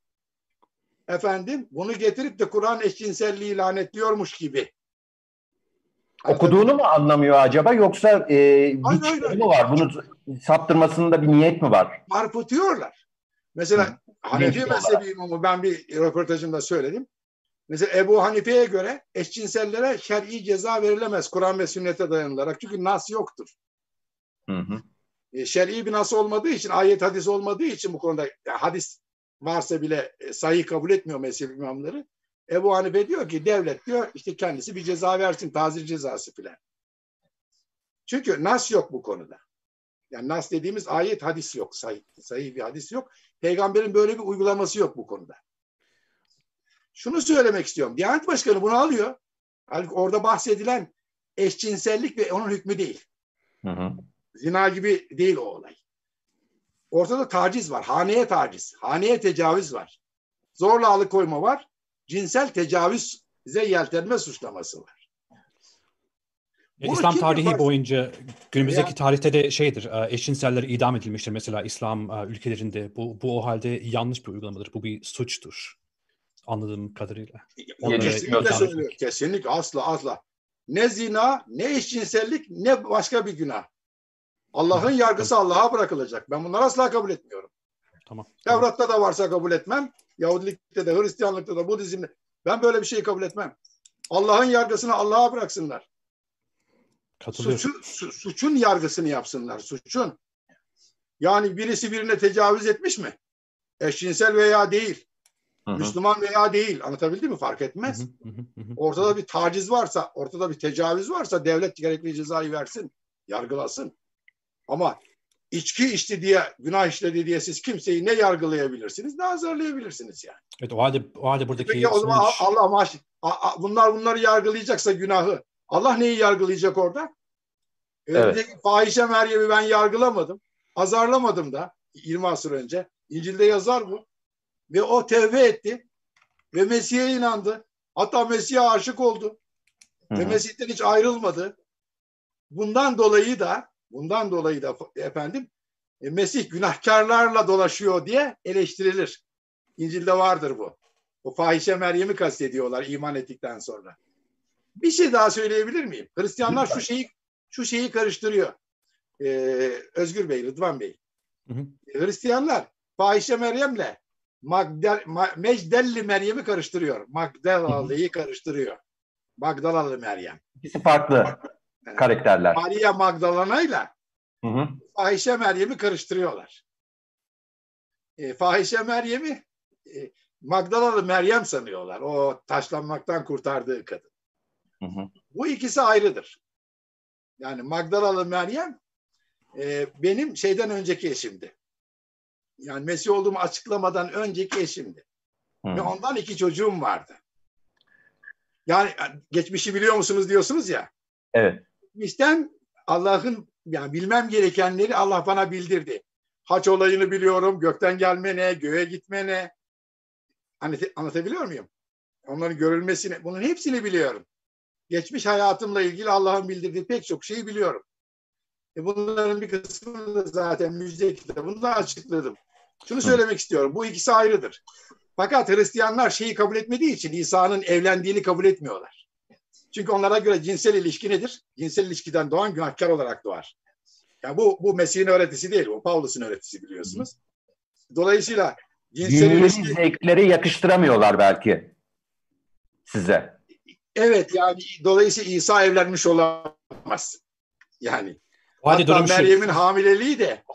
de Kur'an eşcinselliği lanetliyormuş gibi. Okuduğunu mu anlamıyor acaba, yoksa bir çıkarı mı var? Bunu saptırmasında bir niyet mi var? Çarpıtıyorlar. Mesela Hanefi mezhebi imamı, ben bir röportajımda söyledim. Mesela Ebu Hanife'ye göre eşcinsellere şer'i ceza verilemez Kur'an ve sünnete dayanılarak. Çünkü nas yoktur. Hı hı. Şer'i bir nas olmadığı için, ayet hadis olmadığı için bu konuda hadis varsa bile sahih kabul etmiyor mezhebi imamları. Ebu Hanife diyor ki devlet diyor işte kendisi bir ceza versin, tazir cezası filan. Çünkü nas yok bu konuda. Yani nas dediğimiz ayet hadis yok. Sahih bir hadis yok. Peygamberin böyle bir uygulaması yok bu konuda. Şunu söylemek istiyorum. Diyanet Başkanı bunu alıyor. Halbuki orada bahsedilen eşcinsellik ve onun hükmü değil. Hı hı. Zina gibi değil o olay. Ortada taciz var. Haneye taciz. Haneye tecavüz var. Zorla alıkoyma var. Cinsel tecavüze yeltenme suçlaması var. İslam tarihi boyunca günümüzdeki yani, tarihte de şeydir, eşcinseller idam edilmiştir mesela İslam ülkelerinde. Bu o halde yanlış bir uygulamadır. Bu bir suçtur anladığım kadarıyla. Kesinlikle söylüyor. Kesinlikle asla. Ne zina, ne eşcinsellik, ne başka bir günah. Allah'ın yargısı Allah'a bırakılacak. Ben bunları asla kabul etmiyorum. Tamam. Tevrat'ta da varsa kabul etmem. Yahudilikte de, Hristiyanlıkta da, Budizm'de. Ben böyle bir şeyi kabul etmem. Allah'ın yargısını Allah'a bıraksınlar. Suçun yargısını yapsınlar. Suçun. Yani birisi birine tecavüz etmiş mi? Eşcinsel veya değil. Hı-hı. Müslüman veya değil. Anlatabildim mi? Fark etmez. Ortada bir taciz varsa, ortada bir tecavüz varsa devlet gerekli cezayı versin. Yargılasın. Ama içki içti diye, günah işledi diye siz kimseyi ne yargılayabilirsiniz, ne azarlayabilirsiniz yani. Evet, o halde buradaki... Peki o zaman bunları yargılayacaksa günahı, Allah neyi yargılayacak orada? Evet. Fahişe Meryem'i ben yargılamadım, azarlamadım da 20 asır önce. İncil'de yazar bu. Ve o tevbe etti ve Mesih'e inandı. Hatta Mesih'e aşık oldu. Hı-hı. Ve Mesih'ten hiç ayrılmadı. Bundan dolayı da efendim Mesih günahkarlarla dolaşıyor diye eleştirilir. İncil'de vardır bu. O fahişe Meryem'i kastediyorlar iman ettikten sonra. Bir şey daha söyleyebilir miyim? Hristiyanlar şu şeyi karıştırıyor. Özgür Bey, Rıdvan Bey. Hı-hı. Hristiyanlar fahişe Meryem'le Mecdelli Meryem'i karıştırıyor. Magdalalı'yı karıştırıyor. Magdalalı Meryem. İkisi farklı karakterler. Maria Magdalana'yla fahişe Meryem'i karıştırıyorlar. Fahişe Meryem'i Magdalalı Meryem sanıyorlar. O taşlanmaktan kurtardığı kadın. Hı-hı. Bu ikisi ayrıdır. Yani Magdalalı Meryem benim şeyden önceki eşimdi. Yani Mesih olduğumu açıklamadan önceki eşimdi. Ve ondan 2 çocuğum vardı. Yani geçmişi biliyor musunuz diyorsunuz ya. Evet. Geçmişten Allah'ın yani bilmem gerekenleri Allah bana bildirdi. Haç olayını biliyorum. Gökten gelme ne, göğe gitme ne. Anlatabiliyor muyum? Onların görülmesini, bunun hepsini biliyorum. Geçmiş hayatımla ilgili Allah'ın bildirdiği pek çok şeyi biliyorum. Bunların bir kısmını da zaten müjde kitabında açıkladım. Şunu söylemek istiyorum. Bu ikisi ayrıdır. Fakat Hristiyanlar şeyi kabul etmediği için İsa'nın evlendiğini kabul etmiyorlar. Çünkü onlara göre cinsel ilişki nedir? Cinsel ilişkiden doğan günahkar olarak doğar. Yani bu Mesih'in öğretisi değil. O Pavlus'un öğretisi biliyorsunuz. Dolayısıyla cinsel ilişki... zevkleri yakıştıramıyorlar belki size. Evet yani dolayısıyla İsa evlenmiş olamaz. Yani hatta Meryem'in hamileliği de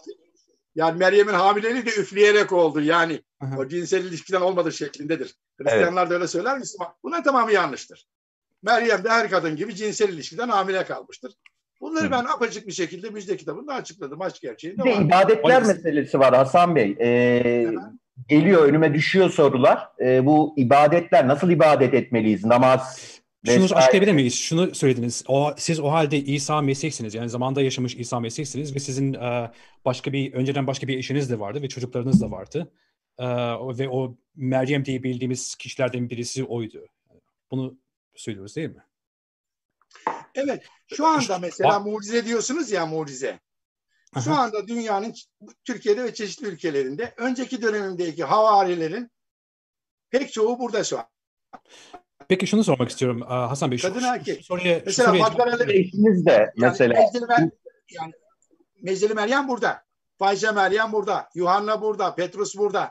üfleyerek oldu. Yani o cinsel ilişkiden olmadığı şeklindedir. Hristiyanlar da öyle söyler misin? Bunlar tamamı yanlıştır. Meryem de her kadın gibi cinsel ilişkiden hamile kalmıştır. Bunları ben apaçık bir şekilde müjde kitabında açıkladım. Aşk gerçeğinde var. İbadetler meselesi var Hasan Bey. Geliyor önüme düşüyor sorular. Bu ibadetler nasıl ibadet etmeliyiz? Namaz... Şunu açıklayabilir miyiz? Şunu söylediniz. Siz o halde İsa Mesih'siniz. Yani zamanda yaşamış İsa Mesih'siniz ve sizin önceden başka bir eşiniz de vardı ve çocuklarınız da vardı. Ve o Meryem diye bildiğimiz kişilerden birisi oydu. Bunu söylüyoruz değil mi? Evet. Şu anda mesela mucize diyorsunuz ya, mucize. Şu anda dünyanın Türkiye'de ve çeşitli ülkelerinde önceki dönemindeki havarilerin pek çoğu burada şu an. Peki şunu sormak istiyorum Hasan Bey. Kadın erkek. Mesela Magdalena eşiniz de mesela. Mecdeli Meryem burada. Fahişe Meryem burada. Yuhanna burada. Petrus burada.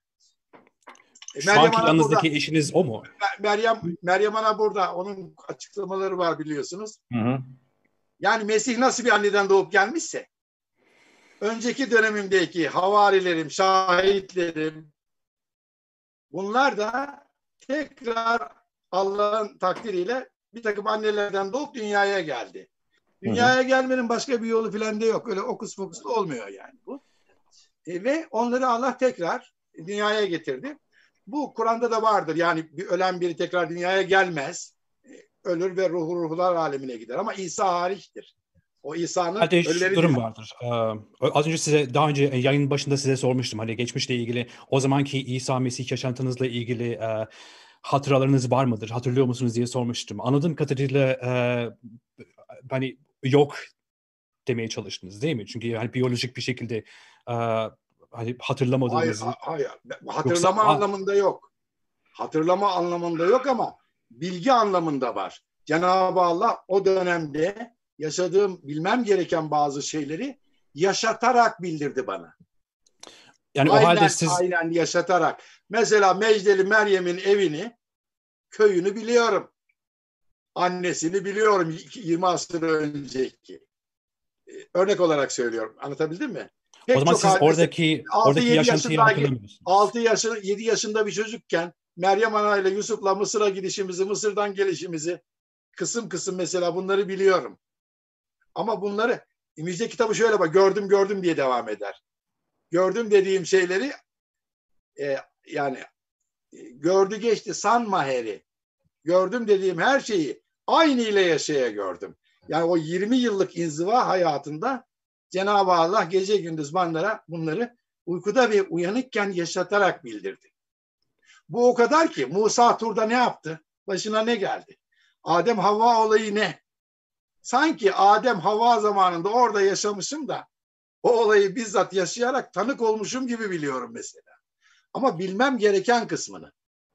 Şu anki yanınızdaki eşiniz o mu? Meryem Ana burada. Onun açıklamaları var biliyorsunuz. Hı. Yani Mesih nasıl bir anneden doğup gelmişse önceki dönemimdeki havarilerim, şahitlerim bunlar da tekrar Allah'ın takdiriyle bir takım annelerden doğup dünyaya geldi. Dünyaya gelmenin başka bir yolu falan da yok. Öyle okus fokuslu olmuyor yani bu. Ve onları Allah tekrar dünyaya getirdi. Bu Kur'an'da da vardır. Yani ölen biri tekrar dünyaya gelmez. Ölür ve ruhlar alemine gider. Ama İsa hariçtir. O İsa'nın Hatta şu ölüleri durum vardır. Az önce daha önce yayın başında size sormuştum. Hani geçmişle ilgili o zamanki İsa Mesih yaşantınızla ilgili hatıralarınız var mıdır? Hatırlıyor musunuz diye sormuştum. Anladığım kadarıyla hani yok demeye çalıştınız değil mi? Çünkü hani biyolojik bir şekilde hani hatırlamadığınızı. Hayır. Hatırlama anlamında yok. Hatırlama anlamında yok ama bilgi anlamında var. Cenab-ı Allah o dönemde yaşadığım, bilmem gereken bazı şeyleri yaşatarak bildirdi bana. Yani o halde siz... Aynen yaşatarak. Mesela Mecdeli Meryem'in evini, köyünü biliyorum. Annesini biliyorum 20 asır önceki. Örnek olarak söylüyorum. Anlatabildim mi? O zaman siz oradaki yaşantıyı hatırlamıyorsunuz. 7 yaşında bir çocukken Meryem Ana ile Yusuf'la Mısır'a gidişimizi, Mısır'dan gelişimizi kısım kısım mesela bunları biliyorum. Ama bunları müjde kitabı şöyle bak, gördüm diye devam eder. Gördüm dediğim şeyleri yani gördü geçti sanma heri. Gördüm dediğim her şeyi aynı ile yaşaya gördüm. Yani o 20 yıllık inziva hayatında Cenab-ı Allah gece gündüz bana bunları uykuda ve uyanıkken yaşatarak bildirdi. Bu o kadar ki Musa Tur'da ne yaptı? Başına ne geldi? Adem Havva olayı ne? Sanki Adem Havva zamanında orada yaşamışım da o olayı bizzat yaşayarak tanık olmuşum gibi biliyorum mesela. Ama bilmem gereken kısmını.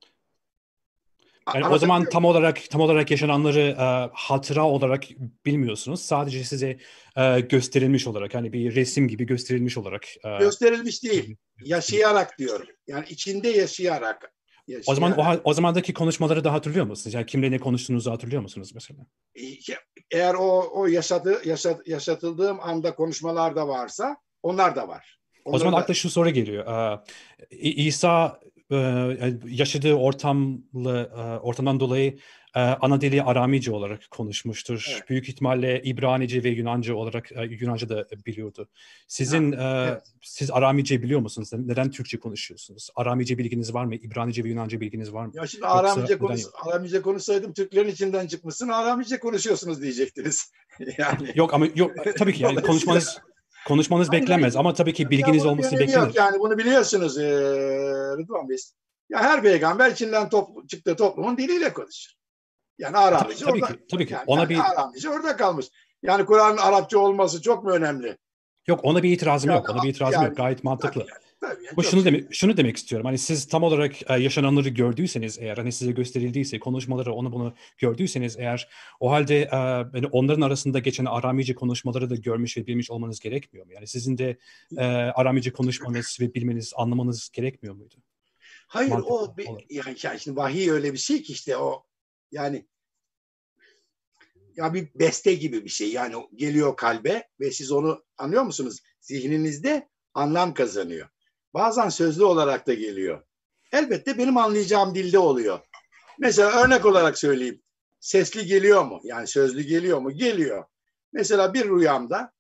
Yani o zaman tam olarak yaşananları hatıra olarak bilmiyorsunuz. Sadece size gösterilmiş olarak, hani bir resim gibi gösterilmiş olarak. Gösterilmiş değil. Yaşayarak diyorum. Yani içinde yaşayarak. O zamandaki konuşmaları da hatırlıyor musunuz? Yani kimle ne konuştuğunuzu hatırlıyor musunuz mesela? Eğer o yaşatıldığım anda konuşmalar da varsa onlar da var. O zaman akla şu soru geliyor. İsa yaşadığı ortamdan dolayı ana dili Aramice olarak konuşmuştur. Evet. Büyük ihtimalle İbranice ve Yunanca olarak Yunanca da biliyordu. Siz Aramice biliyor musunuz? Neden Türkçe konuşuyorsunuz? Aramice bilginiz var mı? İbranice ve Yunanca bilginiz var mı? Ya şimdi Aramice konuşsaydım Türklerin içinden çıkmışsın. Aramice konuşuyorsunuz diyecektiniz. Yani. Yok tabii ki yani konuşmanız beklenmez ama tabii ki bilginiz olması beklenir. Yok yani bunu biliyorsunuz Rıdvan Bey. Ya her peygamber içinden çıktığı toplumun diliyle konuşur. Yani Aramice tabii ki. Aramice orada kalmış. Yani Kur'an'ın Arapça olması çok mu önemli? Yok, ona bir itirazım yok. Gayet mantıklı. Bu şunu demek istiyorum. Hani siz tam olarak yaşananları gördüyseniz eğer, hani size gösterildiyse, konuşmaları bunu gördüyseniz eğer, o halde yani onların arasında geçen Aramice konuşmaları da görmüş ve bilmiş olmanız gerekmiyor mu? Yani sizin de Aramice konuşmanız ve bilmeniz, anlamanız gerekmiyor muydu? Hayır, yani şimdi vahiy öyle bir şey ki işte o yani ya bir beste gibi bir şey. Yani geliyor kalbe ve siz onu anlıyor musunuz? Zihninizde anlam kazanıyor. Bazen sözlü olarak da geliyor. Elbette benim anlayacağım dilde oluyor. Mesela örnek olarak söyleyeyim. Sesli geliyor mu? Yani sözlü geliyor mu? Geliyor. Mesela bir rüyamda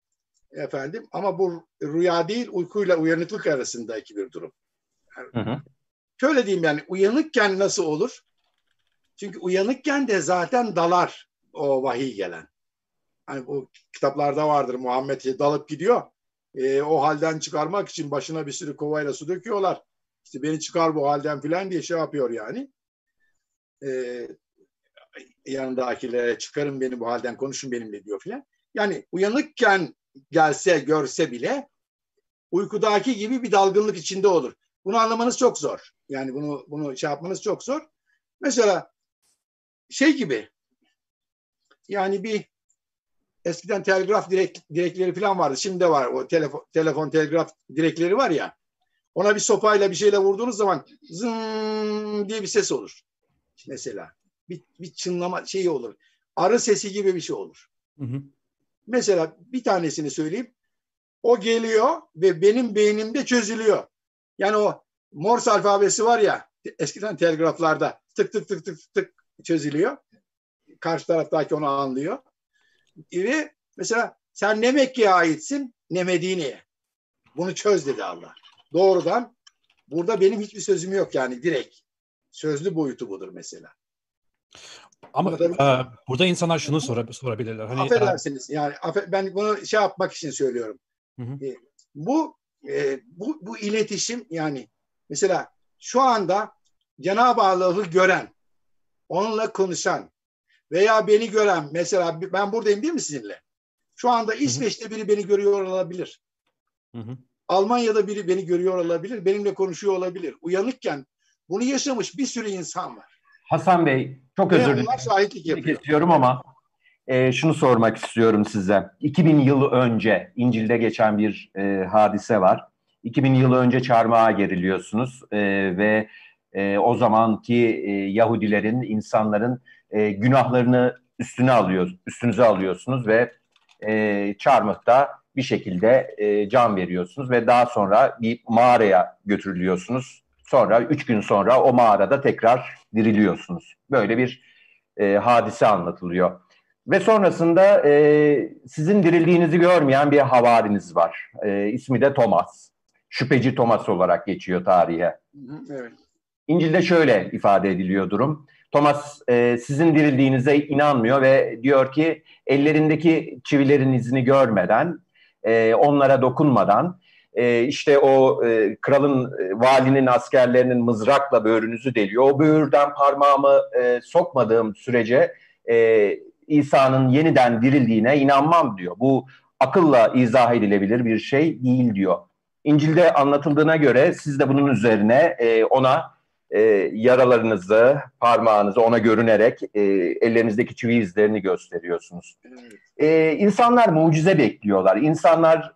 ama bu rüya değil, uykuyla uyanıklık arasındaki bir durum. Yani, şöyle diyeyim yani uyanıkken nasıl olur? Çünkü uyanıkken de zaten dalar o vahiy gelen. Hani bu kitaplarda vardır, Muhammed dalıp gidiyor. O halden çıkarmak için başına bir sürü kovayla su döküyorlar. İşte beni çıkar bu halden filan diye şey yapıyor yani. Yanındakilere çıkarın beni bu halden, konuşun benimle diyor filan. Yani uyanıkken gelse görse bile uykudaki gibi bir dalgınlık içinde olur. Bunu anlamanız çok zor. Yani bunu şey yapmanız çok zor. Mesela şey gibi yani eskiden telgraf direkleri falan vardı. Şimdi de var o telefon telgraf direkleri var ya. Ona bir sopayla bir şeyle vurduğunuz zaman zın diye bir ses olur. Mesela bir çınlama şeyi olur. Arı sesi gibi bir şey olur. Mesela bir tanesini söyleyeyim. O geliyor ve benim beynimde çözülüyor. Yani o Morse alfabesi var ya eskiden telgraflarda tık tık tık tık tık çözülüyor. Karşı taraftaki onu anlıyor. Ve mesela sen ne Mekke'ye aitsin ne Medine'ye. Bunu çöz dedi Allah. Doğrudan burada benim hiçbir sözüm yok yani direkt. Sözlü boyutu budur mesela. Ama burada insanlar şunu sorabilirler. Hani, affedersiniz. Yani ben bunu şey yapmak için söylüyorum. Hı hı. Bu iletişim, yani mesela şu anda Cenab-ı Allah'ı gören, onunla konuşan veya beni gören, mesela ben buradayım değil mi sizinle? Şu anda İsveç'te biri beni görüyor olabilir. Hı hı. Almanya'da biri beni görüyor olabilir. Benimle konuşuyor olabilir. Uyanıkken bunu yaşamış bir sürü insan var. Hasan Bey, çok Ve özür onlar dilerim. şahitlik yapıyor. Kesiyorum ama şunu sormak istiyorum size. 2000 yılı önce İncil'de geçen bir hadise var. 2000 yılı önce çarmıha geriliyorsunuz ve o zamanki Yahudilerin, insanların günahlarını üstünüze alıyorsunuz ve çarmıhta bir şekilde can veriyorsunuz ve daha sonra bir mağaraya götürülüyorsunuz. Sonra 3 gün sonra o mağarada tekrar diriliyorsunuz. Böyle bir hadise anlatılıyor. Ve sonrasında sizin dirildiğinizi görmeyen bir havariniz var. İsmi de Thomas. Şüpheci Thomas olarak geçiyor tarihe. Evet. İncil'de şöyle ifade ediliyor durum. Thomas sizin dirildiğinize inanmıyor ve diyor ki ellerindeki çivilerin izini görmeden, onlara dokunmadan, işte o kralın, valinin askerlerinin mızrakla böğrünüzü deliyor. O böğürden parmağımı sokmadığım sürece İsa'nın yeniden dirildiğine inanmam diyor. Bu akılla izah edilebilir bir şey değil diyor. İncil'de anlatıldığına göre siz de bunun üzerine ona yaralarınızı, parmağınızı ona görünerek ellerinizdeki çivi izlerini gösteriyorsunuz. İnsanlar mucize bekliyorlar. İnsanlar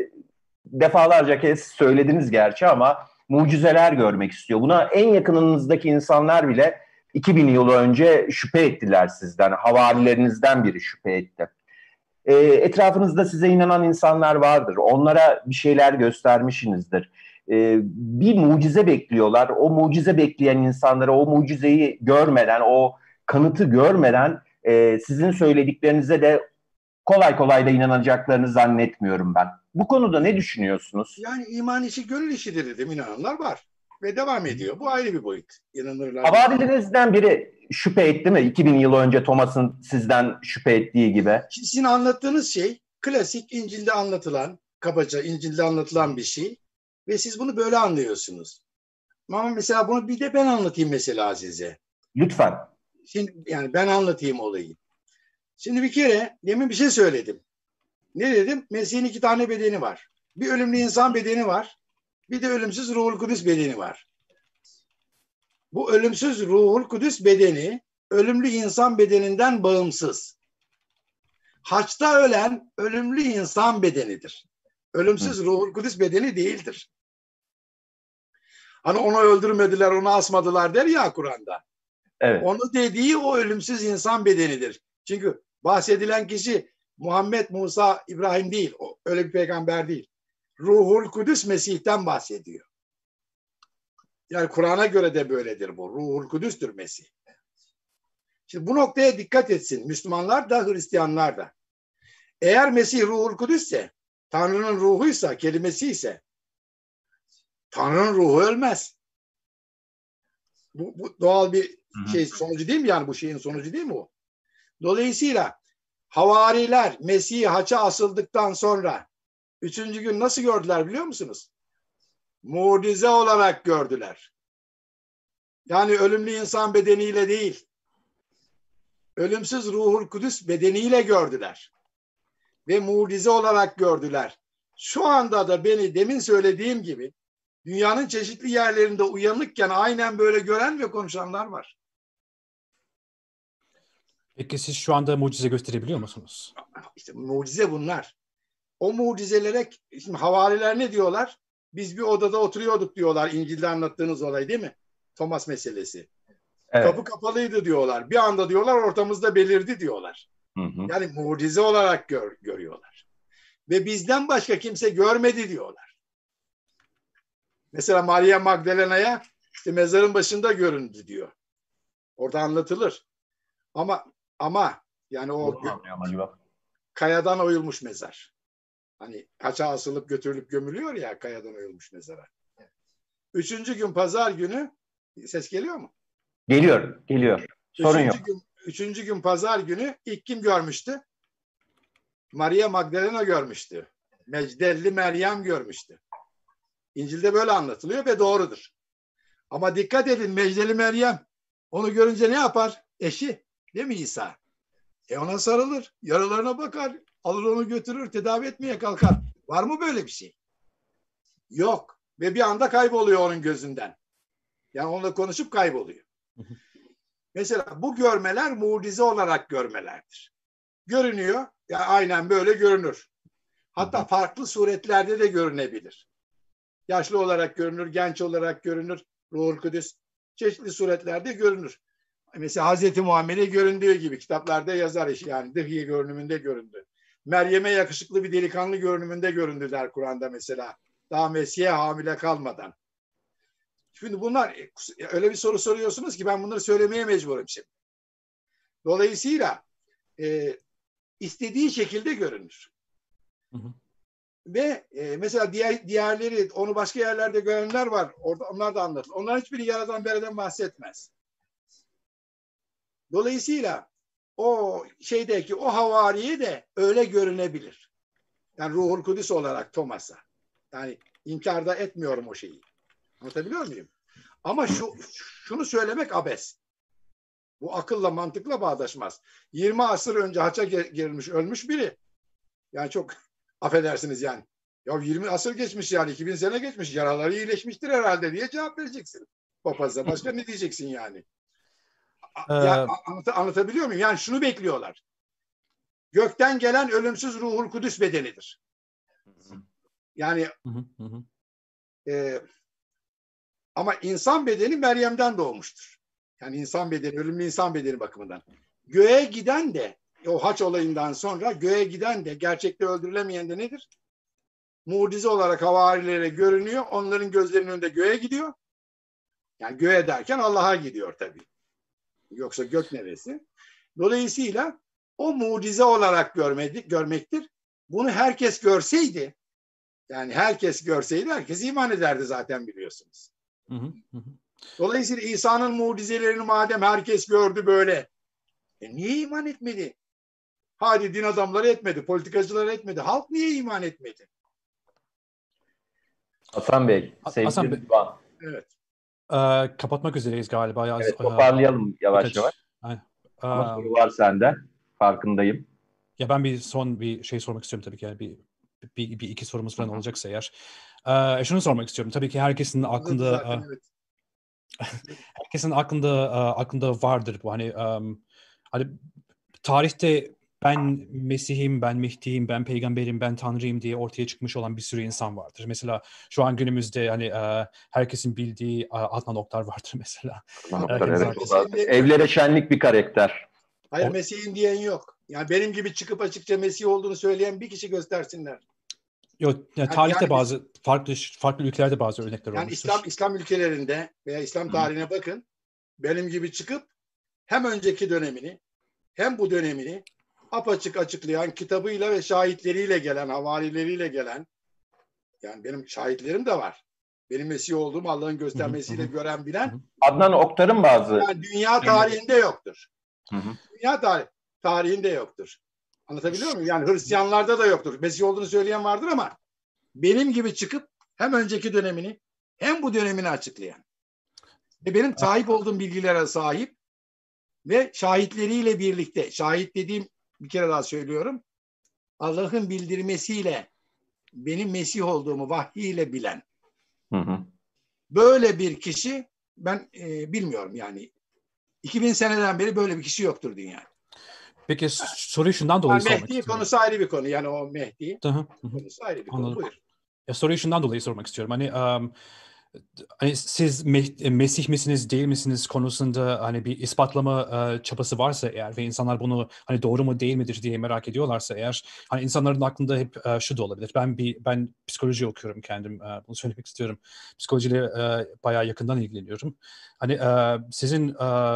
defalarca kez söylediniz gerçi ama mucizeler görmek istiyor. Buna en yakınınızdaki insanlar bile 2000 yıl önce şüphe ettiler sizden. Havarilerinizden biri şüphe etti. Etrafınızda size inanan insanlar vardır. Onlara bir şeyler göstermişsinizdir. Bir mucize bekliyorlar. O mucize bekleyen insanlara o mucizeyi görmeden, o kanıtı görmeden sizin söylediklerinize de kolay kolay da inanacaklarını zannetmiyorum ben. Bu konuda ne düşünüyorsunuz? Yani iman işi gönül işidir dedim, inananlar var. Ve devam ediyor. Bu ayrı bir boyut. İnanırlar. Havarilerinizden biri şüphe etti mi? 2000 yıl önce Thomas'ın sizden şüphe ettiği gibi. Sizin anlattığınız şey klasik İncil'de anlatılan, kabaca İncil'de anlatılan bir şey. Ve siz bunu böyle anlıyorsunuz. Ama mesela bunu bir de ben anlatayım mesela size. Lütfen. Şimdi, yani ben anlatayım olayı. Şimdi bir kere demin bir şey söyledim. Ne dedim? Mesih'in 2 tane bedeni var. Bir ölümlü insan bedeni var. Bir de ölümsüz Ruhul Kudüs bedeni var. Bu ölümsüz Ruhul Kudüs bedeni ölümlü insan bedeninden bağımsız. Haçta ölen ölümlü insan bedenidir. Ölümsüz Ruhul Kudüs bedeni değildir. Hani onu öldürmediler, onu asmadılar der ya Kur'an'da. Evet. Onu dediği o ölümsüz insan bedenidir. Çünkü bahsedilen kişi Muhammed, Musa, İbrahim değil. O, öyle bir peygamber değil. Ruhul Kudüs Mesih'ten bahsediyor. Yani Kur'an'a göre de böyledir bu. Ruhul Kudüs'tür Mesih. Şimdi bu noktaya dikkat etsin. Müslümanlar da, Hristiyanlar da. Eğer Mesih Ruhul Kudüs'se, Tanrı'nın ruhuysa, kelimesi ise, Tanrı'nın ruhu ölmez. Bu doğal bir şey sonucu değil mi? Yani bu şeyin sonucu değil mi o? Dolayısıyla havariler Mesih'i haça asıldıktan sonra 3. gün nasıl gördüler biliyor musunuz? Mucize olarak gördüler. Yani ölümlü insan bedeniyle değil, ölümsüz Ruhul Kudüs bedeniyle gördüler. Ve mucize olarak gördüler. Şu anda da beni demin söylediğim gibi dünyanın çeşitli yerlerinde uyanıkken aynen böyle gören ve konuşanlar var. Peki siz şu anda mucize gösterebiliyor musunuz? İşte mucize bunlar. O mucizelere şimdi havariler ne diyorlar? Biz bir odada oturuyorduk diyorlar, İncil'de anlattığınız olay değil mi? Thomas meselesi. Evet. Kapı kapalıydı diyorlar. Bir anda diyorlar ortamızda belirdi diyorlar. Yani mucize olarak görüyorlar. Ve bizden başka kimse görmedi diyorlar. Mesela Maria Magdalena'ya işte mezarın başında göründü diyor. Orada anlatılır. Ama yani o kayadan oyulmuş mezar. Hani haça asılıp götürülüp gömülüyor ya, kayadan oyulmuş mezara. 3. gün pazar günü ses geliyor mu? Geliyor. Sorun yok. üçüncü gün pazar günü ilk kim görmüştü? Maria Magdalena görmüştü. Mecdelli Meryem görmüştü. İncil'de böyle anlatılıyor ve doğrudur. Ama dikkat edin, Mecdelli Meryem onu görünce ne yapar? Eşi, değil mi İsa? Ona sarılır, yaralarına bakar, alır onu götürür, tedavi etmeye kalkar. Var mı böyle bir şey? Yok. Ve bir anda kayboluyor onun gözünden. Yani onunla konuşup kayboluyor. Mesela bu görmeler mucize olarak görmelerdir. Görünüyor, ya aynen böyle görünür. Hatta farklı suretlerde de görünebilir. Yaşlı olarak görünür, genç olarak görünür, Ruhul Kudüs çeşitli suretlerde görünür. Mesela Hazreti Muhammed'e göründüğü gibi kitaplarda yazar iş, yani dıhye görünümünde göründü. Meryem'e yakışıklı bir delikanlı görünümünde göründü der Kur'an'da mesela. Daha Mesih'e hamile kalmadan. Şimdi bunlar öyle bir soru soruyorsunuz ki ben bunları söylemeye mecburum şimdi. Dolayısıyla istediği şekilde görünür. Hı hı. Ve mesela diğerleri, onu başka yerlerde görenler var. Orada onlar da anlatır. Onların hiçbiri yaradan bereden bahsetmez. Dolayısıyla o şeydeki o havariye de öyle görünebilir. Yani Ruhul Kudüs olarak Thomas'a. Yani inkar da etmiyorum o şeyi. Anlatabiliyor muyum? Ama şunu söylemek abes. Bu akılla mantıkla bağdaşmaz. 20 asır önce haça girilmiş, ölmüş biri. Yani çok affedersiniz yani. Ya 20 asır geçmiş yani, 2000 sene geçmiş. Yaraları iyileşmiştir herhalde diye cevap vereceksin. Papaza. Başka ne diyeceksin yani? Ya, anlatabiliyor muyum? Yani şunu bekliyorlar. Gökten gelen ölümsüz Ruhul Kudüs bedenidir. Yani ama insan bedeni Meryem'den doğmuştur. Yani insan bedeni, ölümlü insan bedeni bakımından. Göğe giden de, o haç olayından sonra göğe giden de, gerçekte öldürülemeyen de nedir? Mucize olarak havarilere görünüyor. Onların gözlerinin önünde göğe gidiyor. Yani göğe derken Allah'a gidiyor tabii. Yoksa gök neresi? Dolayısıyla o mucize olarak görmektir. Bunu herkes görseydi, yani herkes görseydi herkes iman ederdi zaten, biliyorsunuz. Dolayısıyla İsa'nın mucizelerini madem herkes gördü böyle, niye iman etmedi? Hadi din adamları etmedi, politikacılar etmedi. Halk niye iman etmedi? Hasan Bey, sevgili Rıdvan. Evet. Kapatmak üzereyiz galiba. Evet, toparlayalım yavaş yavaş. Aynen. Ama soru var sende. Farkındayım. Ya ben bir şey sormak istiyorum tabii ki. Yani bir iki sorumuz falan olacaksa eğer. Şunu sormak istiyorum. Tabii ki herkesin aklında zaten, evet. herkesin aklında vardır bu. Hani tarihte ben Mesih'im, ben Mehdi'yim, ben peygamberim, ben Tanrıyım diye ortaya çıkmış olan bir sürü insan vardır. Mesela şu an günümüzde hani herkesin bildiği Adnan Oktar vardır mesela. Oktar, evet. Evlere şenlik bir karakter. Hayır, Mesih'im diyen yok. Yani benim gibi çıkıp açıkça Mesih olduğunu söyleyen bir kişi göstersinler. Yok, yani tarihte bazı farklı ülkelerde bazı örnekler olmuştur. Yani İslam ülkelerinde veya İslam tarihine bakın. Benim gibi çıkıp hem önceki dönemini hem bu dönemini apaçık açıklayan, kitabıyla ve şahitleriyle gelen, havarileriyle gelen, yani benim şahitlerim de var. Benim Mesih olduğumu Allah'ın göstermesiyle gören, bilen. Adnan Oktar'ın bazı. Yani dünya tarihinde yoktur. Dünya tarihinde yoktur. Anlatabiliyor muyum? Yani Hristiyanlarda da yoktur. Mesih olduğunu söyleyen vardır ama benim gibi çıkıp hem önceki dönemini hem bu dönemini açıklayan ve benim sahip olduğum bilgilere sahip ve şahitleriyle birlikte, şahit dediğim, bir kere daha söylüyorum, Allah'ın bildirmesiyle benim Mesih olduğumu vahyiyle bilen böyle bir kişi ben bilmiyorum yani. 2000 seneden beri böyle bir kişi yoktur dünyada. Peki soruyu şundan dolayı sormak Mehdi istiyorum. konusu ayrı bir konu. Yani o Mehdi konusu ayrı bir konu. Buyur. Soruyu şundan dolayı sormak istiyorum. Hani siz Mesih misiniz, değil misiniz konusunda hani bir ispatlama çabası varsa eğer ve insanlar bunu hani doğru mu değil midir diye merak ediyorlarsa eğer, hani insanların aklında hep şu da olabilir. Ben psikoloji okuyorum kendim. Bunu söylemek istiyorum. Psikolojiyle bayağı yakından ilgileniyorum. Hani sizin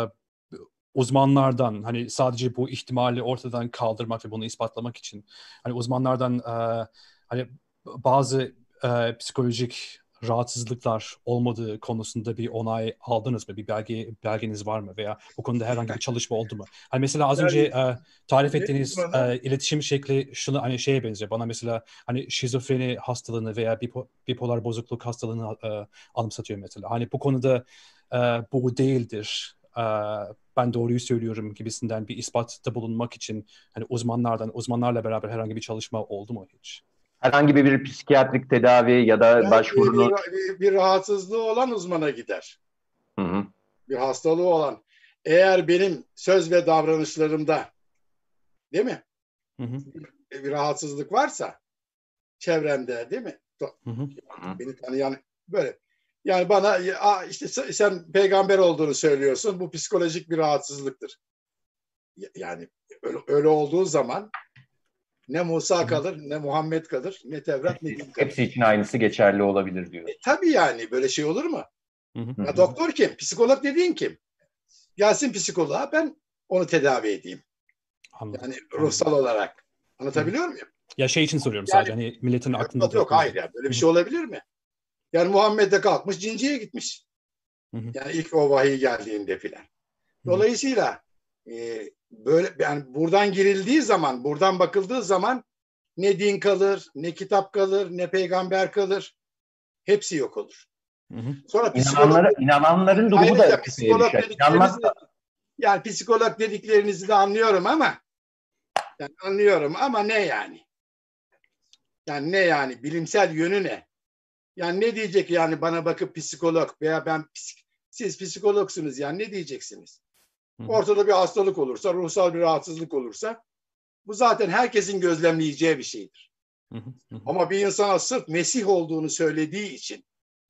uzmanlardan hani sadece bu ihtimali ortadan kaldırmak ve bunu ispatlamak için hani uzmanlardan hani bazı psikolojik rahatsızlıklar olmadığı konusunda bir onay aldınız mı? Bir belgeniz var mı? Veya bu konuda herhangi bir çalışma oldu mu? Hani mesela az önce tarif ettiğiniz iletişim şekli şunu hani şeye benziyor. Bana mesela hani şizofreni hastalığını veya bipolar bozukluk hastalığını anımsatıyor mesela. Hani bu konuda bu değildir. Ben doğruyu söylüyorum gibisinden bir ispatta bulunmak için hani uzmanlarla beraber herhangi bir çalışma oldu mu hiç? Herhangi bir psikiyatrik tedavi ya da başvurunuz? Bir rahatsızlığı olan uzmana gider. Hı hı. Bir hastalığı olan. Eğer benim söz ve davranışlarımda, değil mi? Hı hı. Bir rahatsızlık varsa çevremde, değil mi? Hı hı. Beni tanıyan böyle. Yani bana işte sen peygamber olduğunu söylüyorsun. Bu psikolojik bir rahatsızlıktır. Yani öyle olduğu zaman ne Musa kalır, ne Muhammed kalır, ne Tevrat, ne din kalır. Hepsi için aynısı geçerli olabilir diyor. Tabii yani böyle şey olur mu? Hı hı. Ya doktor kim? Psikolog dediğin kim? Gelsin psikoloğa, ben onu tedavi edeyim. Anladım. Yani ruhsal olarak. Anlatabiliyor muyum? Ya şey için soruyorum sadece hani milletin aklında Yok hayır ya. Böyle bir şey olabilir mi? Yani Muhammed de kalkmış cinciye gitmiş. Yani ilk o vahiy geldiğinde filan. Dolayısıyla böyle yani buradan girildiği zaman, buradan bakıldığı zaman ne din kalır, ne kitap kalır, ne peygamber kalır. Hepsi yok olur. Sonra İnananların durumu da şüpheye düşer. Yani psikolog dediklerinizi de anlıyorum ama ne yani? Yani ne yani? Bilimsel yönü ne? Yani ne diyecek yani bana bakıp psikolog veya siz psikologsunuz yani ne diyeceksiniz? Ortada bir hastalık olursa, ruhsal bir rahatsızlık olursa bu zaten herkesin gözlemleyeceği bir şeydir. Ama bir insana sırf Mesih olduğunu söylediği için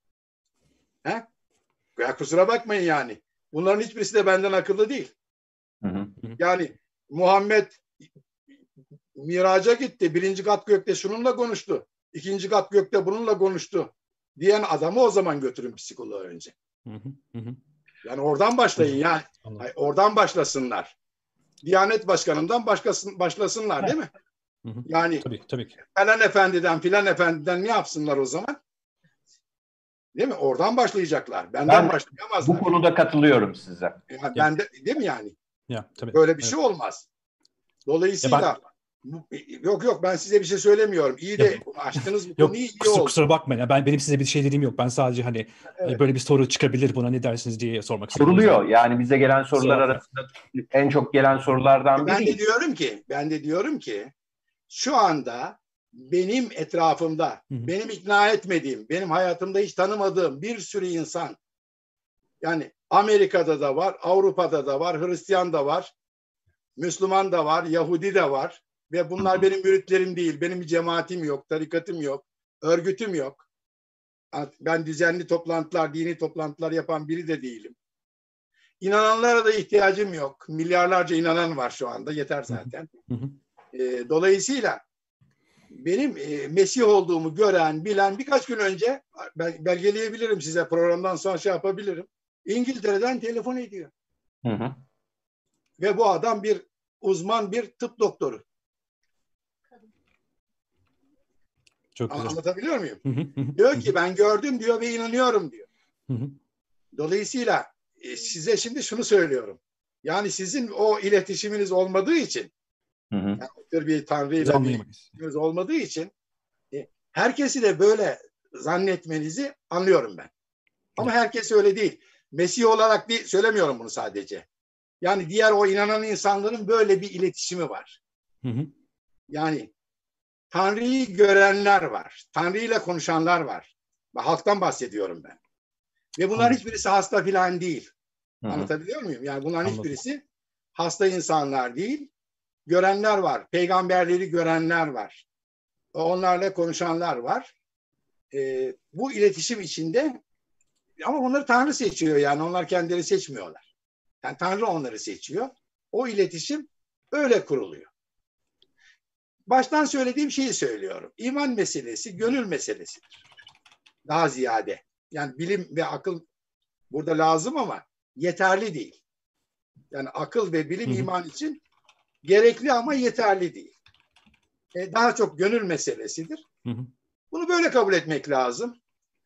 ya kusura bakmayın yani. Bunların hiçbirisi de benden akıllı değil. Yani Muhammed miraca gitti. 1. kat gökte şununla konuştu. 2. kat gökte bununla konuştu diyen adamı o zaman götürün psikoloğa önce. Yani oradan başlayın yani. Oradan başlasınlar. Diyanet Başkanı'ndan başlasınlar değil mi? Yani tabii ki. Filan efendiden ne yapsınlar o zaman? Değil mi? Oradan başlayacaklar. Benden başlayamazlar. Bu konuda katılıyorum size. Yani değil mi yani? Tabii. Böyle bir şey olmaz. Dolayısıyla yok ben size bir şey söylemiyorum. İyi de açtınız bu konuyu iyi oldu. Kusura bakmayın. Benim size bir şey dediğim yok. Ben sadece hani böyle bir soru çıkabilir buna ne dersiniz diye sormak istiyorum. Soruluyor. Yani bize gelen sorular arasında en çok gelen sorulardan biri. Ben de diyorum ki şu anda benim etrafımda, benim ikna etmediğim, benim hayatımda hiç tanımadığım bir sürü insan, yani Amerika'da da var, Avrupa'da da var, Hristiyan da var, Müslüman da var, Yahudi de var ve bunlar benim müritlerim değil, benim bir cemaatim yok, tarikatım yok, örgütüm yok. Ben düzenli toplantılar, dini toplantılar yapan biri de değilim. İnananlara da ihtiyacım yok. Milyarlarca inanan var şu anda, yeter zaten. Dolayısıyla benim Mesih olduğumu gören, bilen birkaç gün önce belgeleyebilirim size, programdan sonra şey yapabilirim. İngiltere'den telefon ediyor. Ve bu adam bir uzman, bir tıp doktoru. Çok güzel. Anlatabiliyor muyum? Diyor ki ben gördüm diyor ve inanıyorum diyor. Dolayısıyla size şimdi şunu söylüyorum. Yani sizin o iletişiminiz olmadığı için yani bir Tanrı'yla bir iletişiminiz olmadığı için herkesi de böyle zannetmenizi anlıyorum ben. Ama herkes öyle değil. Mesih olarak değil, söylemiyorum bunu sadece. Yani diğer o inanan insanların böyle bir iletişimi var. Yani Tanrı'yı görenler var. Tanrı ile konuşanlar var. Halktan bahsediyorum ben. Ve bunların hiçbirisi hasta filan değil. Anlatabiliyor muyum? Yani bunların hiçbirisi hasta insanlar değil. Görenler var. Peygamberleri görenler var. Onlarla konuşanlar var. Bu iletişim içinde ama onları Tanrı seçiyor yani. Onlar kendileri seçmiyorlar. Yani Tanrı onları seçiyor. O iletişim öyle kuruluyor. Baştan söylediğim şeyi söylüyorum. İman meselesi gönül meselesidir. Daha ziyade. Yani bilim ve akıl burada lazım ama yeterli değil. Yani akıl ve bilim iman için gerekli ama yeterli değil. Daha çok gönül meselesidir. Bunu böyle kabul etmek lazım.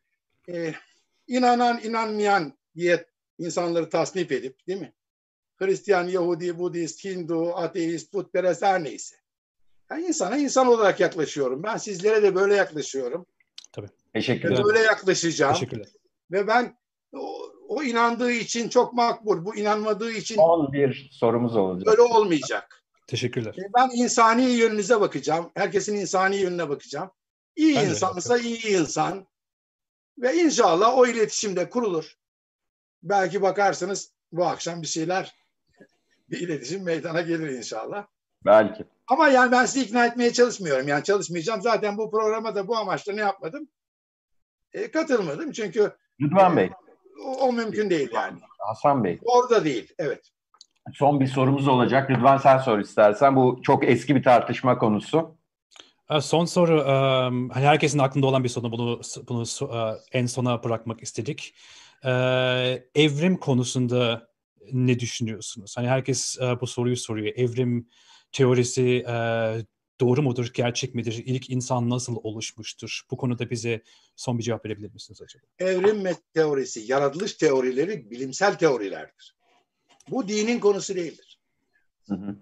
inanan, inanmayan diye insanları tasnif edip, değil mi? Hristiyan, Yahudi, Budist, Hindu, ateist, putperest her neyse. Yani insana insan olarak yaklaşıyorum. Ben sizlere de böyle yaklaşıyorum. Tabii. Teşekkürler. Böyle yaklaşacağım. Teşekkürler. Ve ben o inandığı için çok makbul. Bu inanmadığı için Son bir sorumuz olacak. böyle olmayacak. Teşekkürler. Ben insani yönünüze bakacağım. Herkesin insani yönüne bakacağım. İyi Ben de insansa iyi insan. Ve inşallah o iletişimde kurulur. Belki bakarsınız bu akşam bir iletişim meydana gelir inşallah. Belki. Ama yani ben sizi ikna etmeye çalışmıyorum. Yani çalışmayacağım. Zaten bu programa da bu amaçla ne yapmadım? Katılmadım. Çünkü Rıdvan Bey. o mümkün değil yani. Hasan Bey. Orada değil. Evet. Son bir sorumuz olacak. Rıdvan sen sor istersen. Bu çok eski bir tartışma konusu. Son soru, hani herkesin aklında olan bir soru. Bunu en sona bırakmak istedik. Evrim konusunda ne düşünüyorsunuz? Hani herkes bu soruyu soruyor. Evrim teorisi doğru mudur, gerçek midir? İlk insan nasıl oluşmuştur? Bu konuda bize son bir cevap verebilir misiniz acaba? Evrim teorisi, yaratılış teorileri bilimsel teorilerdir. Bu dinin konusu değildir. Hı hı.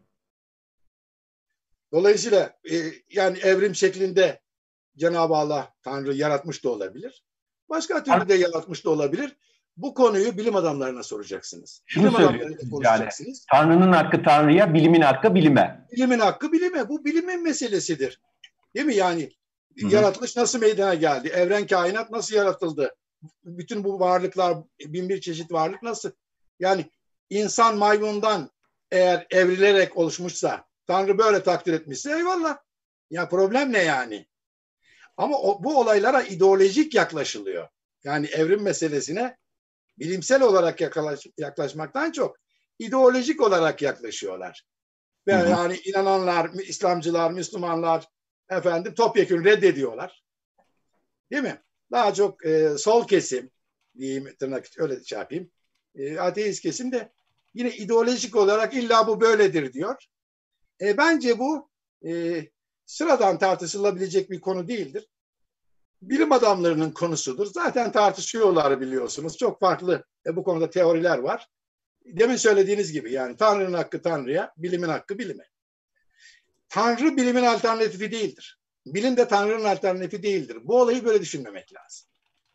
Dolayısıyla yani evrim şeklinde Cenab-ı Allah Tanrı yaratmış da olabilir. Başka türlü de yaratmış da olabilir. Bu konuyu bilim adamlarına soracaksınız. Şunu Bilim adamlarıyla söylüyorsunuz konuşacaksınız. yani. Tanrı'nın hakkı Tanrı'ya, bilimin hakkı bilime. Bilimin hakkı bilime. Bu bilimin meselesidir. Değil mi? Yani Hı hı. yaratılış nasıl meydana geldi? Evren, kainat nasıl yaratıldı? Bütün bu varlıklar, bin bir çeşit varlık nasıl? Yani insan maymundan eğer evrilerek oluşmuşsa, Tanrı böyle takdir etmişse eyvallah. Ya problem ne yani? Ama bu olaylara ideolojik yaklaşılıyor. Yani evrim meselesine bilimsel olarak yaklaşmaktan çok ideolojik olarak yaklaşıyorlar. Ve yani inananlar, İslamcılar, Müslümanlar topyekün reddediyorlar. Değil mi? Daha çok sol kesim diyeyim, tırnak öyle şey yapayım. Ateist kesim de yine ideolojik olarak illa bu böyledir diyor. Bence bu sıradan tartışılabilecek bir konu değildir. Bilim adamlarının konusudur. Zaten tartışıyorlar biliyorsunuz. Çok farklı bu konuda teoriler var. Demin söylediğiniz gibi yani Tanrı'nın hakkı Tanrı'ya, bilimin hakkı bilime. Tanrı bilimin alternatifi değildir. Bilim de Tanrı'nın alternatifi değildir. Bu olayı böyle düşünmemek lazım.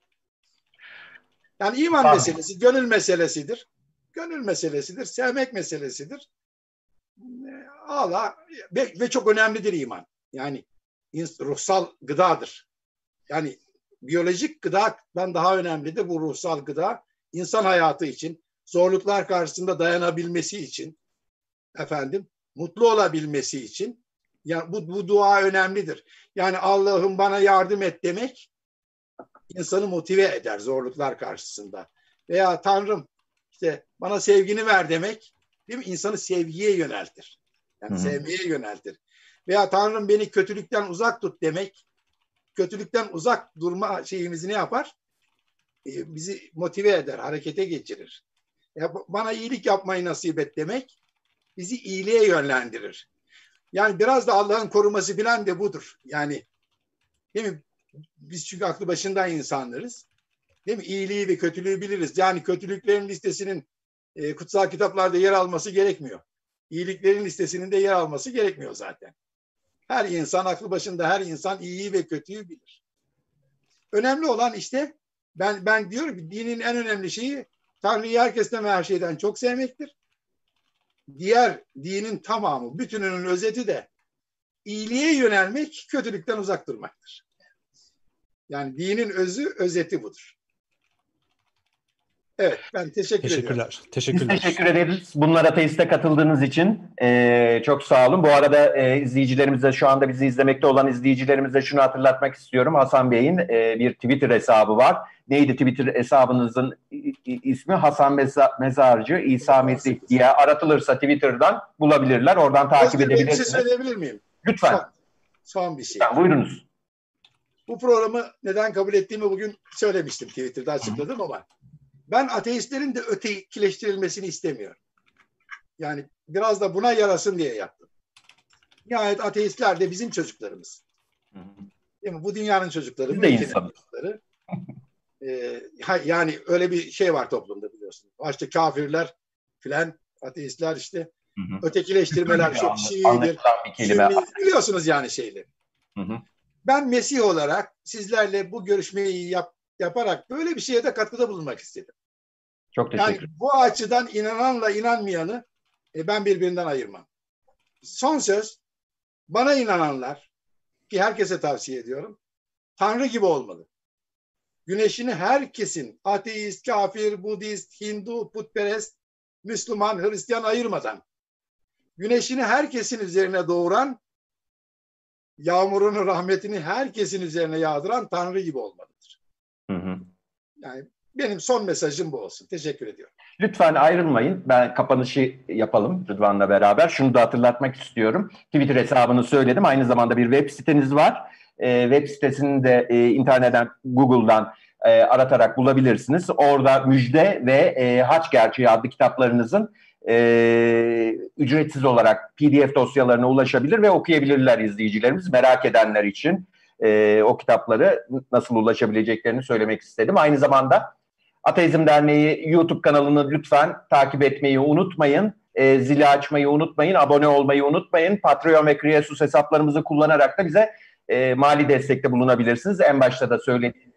Yani iman meselesi, gönül meselesidir. Gönül meselesidir, sevmek meselesidir. Allah ve çok önemlidir iman. Yani ruhsal gıdadır. Yani biyolojik gıdadan daha önemlidir bu ruhsal gıda. İnsan hayatı için, zorluklar karşısında dayanabilmesi için, mutlu olabilmesi için. Yani bu dua önemlidir. Yani Allah'ım bana yardım et demek insanı motive eder zorluklar karşısında. Veya Tanrım işte bana sevgini ver demek, değil mi? İnsanı sevgiye yöneltir. Yani sevmeye yöneltir. Veya Tanrım beni kötülükten uzak tut demek, kötülükten uzak durma şeyimizi ne yapar? Bizi motive eder, harekete geçirir. Ya bana iyilik yapmayı nasip et demek bizi iyiliğe yönlendirir. Yani biraz da Allah'ın koruması filan de budur. Yani değil mi? Biz çünkü aklı başında insanlarız. Değil mi? İyiliği ve kötülüğü biliriz. Yani kötülüklerin listesinin kutsal kitaplarda yer alması gerekmiyor. İyiliklerin listesinin de yer alması gerekmiyor zaten. Her insan aklı başında her insan iyiyi ve kötüyü bilir. Önemli olan işte ben diyorum ki dinin en önemli şeyi Tanrı'yı herkesten ve her şeyden çok sevmektir. Diğer dinin tamamı, bütününün özeti de iyiliğe yönelmek, kötülükten uzak durmaktır. Yani dinin özeti budur. Evet, ben teşekkür ediyorum. Teşekkürler. Biz teşekkür ederiz. Bunlar Ateist'e katıldığınız için çok sağ olun. Bu arada izleyicilerimize, şu anda bizi izlemekte olan izleyicilerimize şunu hatırlatmak istiyorum. Hasan Bey'in bir Twitter hesabı var. Neydi Twitter hesabınızın ismi? Hasan Mezarcı, İsa Mesih diye aratılırsa Twitter'dan bulabilirler. Oradan takip edebilirsiniz. Bir şey söyleyebilir miyim? Lütfen. Son bir şey. Buyurunuz. Bu programı neden kabul ettiğimi bugün söylemiştim, Twitter'da açıkladım ama ben ateistlerin de ötekileştirilmesini istemiyorum. Yani biraz da buna yarasın diye yaptım. Nihayet ateistler de bizim çocuklarımız. Değil mi? Bu dünyanın çocukları. Biz de insanız. Çocukları. Yani öyle bir şey var toplumda biliyorsunuz. İşte kafirler filan, ateistler işte. Ötekileştirmeler çok Şii'dir. Sünni, biliyorsunuz yani şeyleri. Ben Mesih olarak sizlerle bu görüşmeyi yaparak böyle bir şeye de katkıda bulunmak istedim. Çok teşekkür ederim. Yani bu açıdan inananla inanmayanı ben birbirinden ayırmam. Son söz, bana inananlar, ki herkese tavsiye ediyorum, Tanrı gibi olmalı. Güneşini herkesin, ateist, kafir, Budist, Hindu, putperest, Müslüman, Hristiyan ayırmadan, güneşini herkesin üzerine doğuran, yağmurunu, rahmetini herkesin üzerine yağdıran Tanrı gibi olmalıdır. Yani benim son mesajım bu olsun. Teşekkür ediyorum. Lütfen ayrılmayın. Ben kapanışı yapalım Rıdvan'la beraber. Şunu da hatırlatmak istiyorum. Twitter hesabını söyledim. Aynı zamanda bir web siteniz var. Web sitesini de internetten, Google'dan aratarak bulabilirsiniz. Orada Müjde ve Haç Gerçeği adlı kitaplarınızın ücretsiz olarak PDF dosyalarına ulaşabilir ve okuyabilirler izleyicilerimiz. Merak edenler için o kitapları nasıl ulaşabileceklerini söylemek istedim. Aynı zamanda Ateizm Derneği YouTube kanalını lütfen takip etmeyi unutmayın. Zili açmayı unutmayın. Abone olmayı unutmayın. Patreon ve Kreasus hesaplarımızı kullanarak da bize mali destekte bulunabilirsiniz. En başta da söyledim.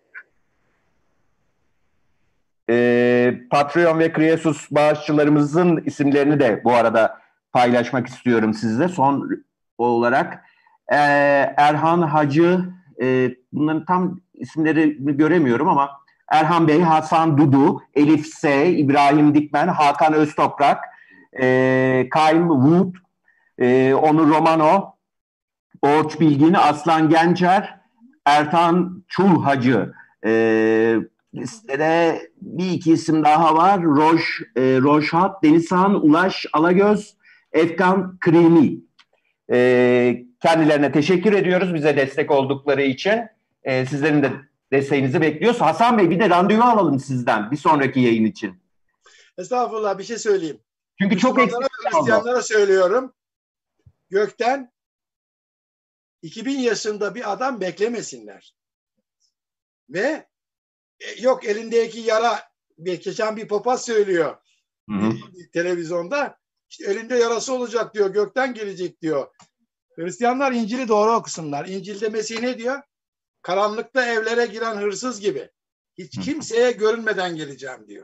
Patreon ve Kreasus bağışçılarımızın isimlerini de bu arada paylaşmak istiyorum sizle. Son olarak Erhan Hacı, bunların tam isimlerini göremiyorum ama Erhan Bey, Hasan Dudu, Elif S, İbrahim Dikmen, Hakan Öztoprak, Kaim Wood, Onur Romano, Orç Bilgin, Aslan Gencer, Ertan Çulhacı. Listede bir iki isim daha var. Roşhat, Denizhan, Ulaş Alagöz, Efkan Krimi. Kendilerine teşekkür ediyoruz bize destek oldukları için. Sizlerin de desteğinizi bekliyoruz. Hasan Bey, bir de randevu alalım sizden bir sonraki yayın için. Estağfurullah, bir şey söyleyeyim. Çünkü çok eksik. Hristiyanlara söylüyorum. Gökten 2000 yaşında bir adam beklemesinler. Ve yok elindeki yara, geçen bir papaz söylüyor televizyonda. İşte elinde yarası olacak diyor, gökten gelecek diyor. Hristiyanlar İncil'i doğru okusunlar. İncil'de Mesih ne diyor? Karanlıkta evlere giren hırsız gibi. Hiç kimseye görünmeden geleceğim diyor.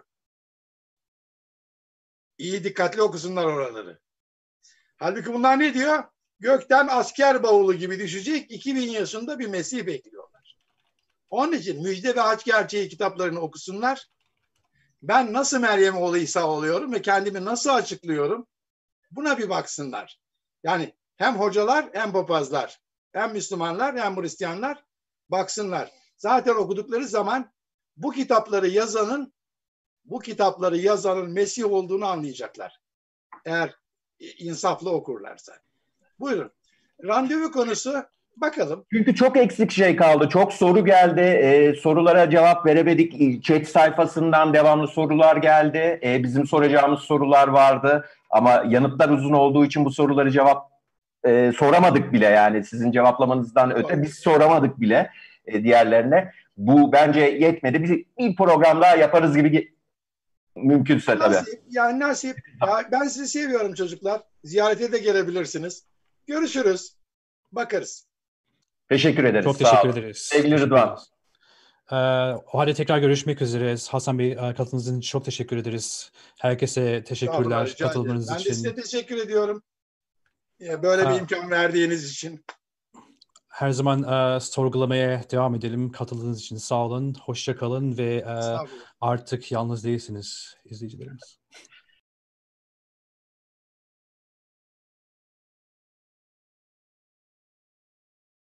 İyi dikkatli okusunlar oraları. Halbuki bunlar ne diyor? Gökten asker bavulu gibi düşecek 2000 yaşında bir Mesih bekliyorlar. Onun için Müjde ve Haç Gerçeği kitaplarını okusunlar. Ben nasıl Meryem oğlu İsa oluyorum ve kendimi nasıl açıklıyorum? Buna bir baksınlar. Yani hem hocalar hem papazlar, hem Müslümanlar hem Hristiyanlar baksınlar. Zaten okudukları zaman bu kitapları yazanın Mesih olduğunu anlayacaklar. Eğer insaflı okurlarsa. Buyurun. Randevu konusu, bakalım. Çünkü çok eksik şey kaldı. Çok soru geldi. Sorulara cevap veremedik. Chat sayfasından devamlı sorular geldi. Bizim soracağımız sorular vardı. Ama yanıtlar uzun olduğu için bu soruları soramadık bile yani. Sizin cevaplamanızdan öte biz soramadık bile diğerlerine. Bu bence yetmedi. Bir program daha yaparız gibi mümkünse tabii. Nasip. Ya, ben sizi seviyorum çocuklar. Ziyarete de gelebilirsiniz. Görüşürüz. Bakarız. Teşekkür ederiz. Çok teşekkür ederiz. Sevgili Rıdvan. O halde tekrar görüşmek üzere. Hasan Bey, katıldığınız için çok teşekkür ederiz. Herkese teşekkürler katılmanız için. Ben de size teşekkür ediyorum. Böyle bir imkan verdiğiniz için. Her zaman sorgulamaya devam edelim. Katıldığınız için sağ olun. Hoşça kalın ve artık yalnız değilsiniz izleyicilerimiz.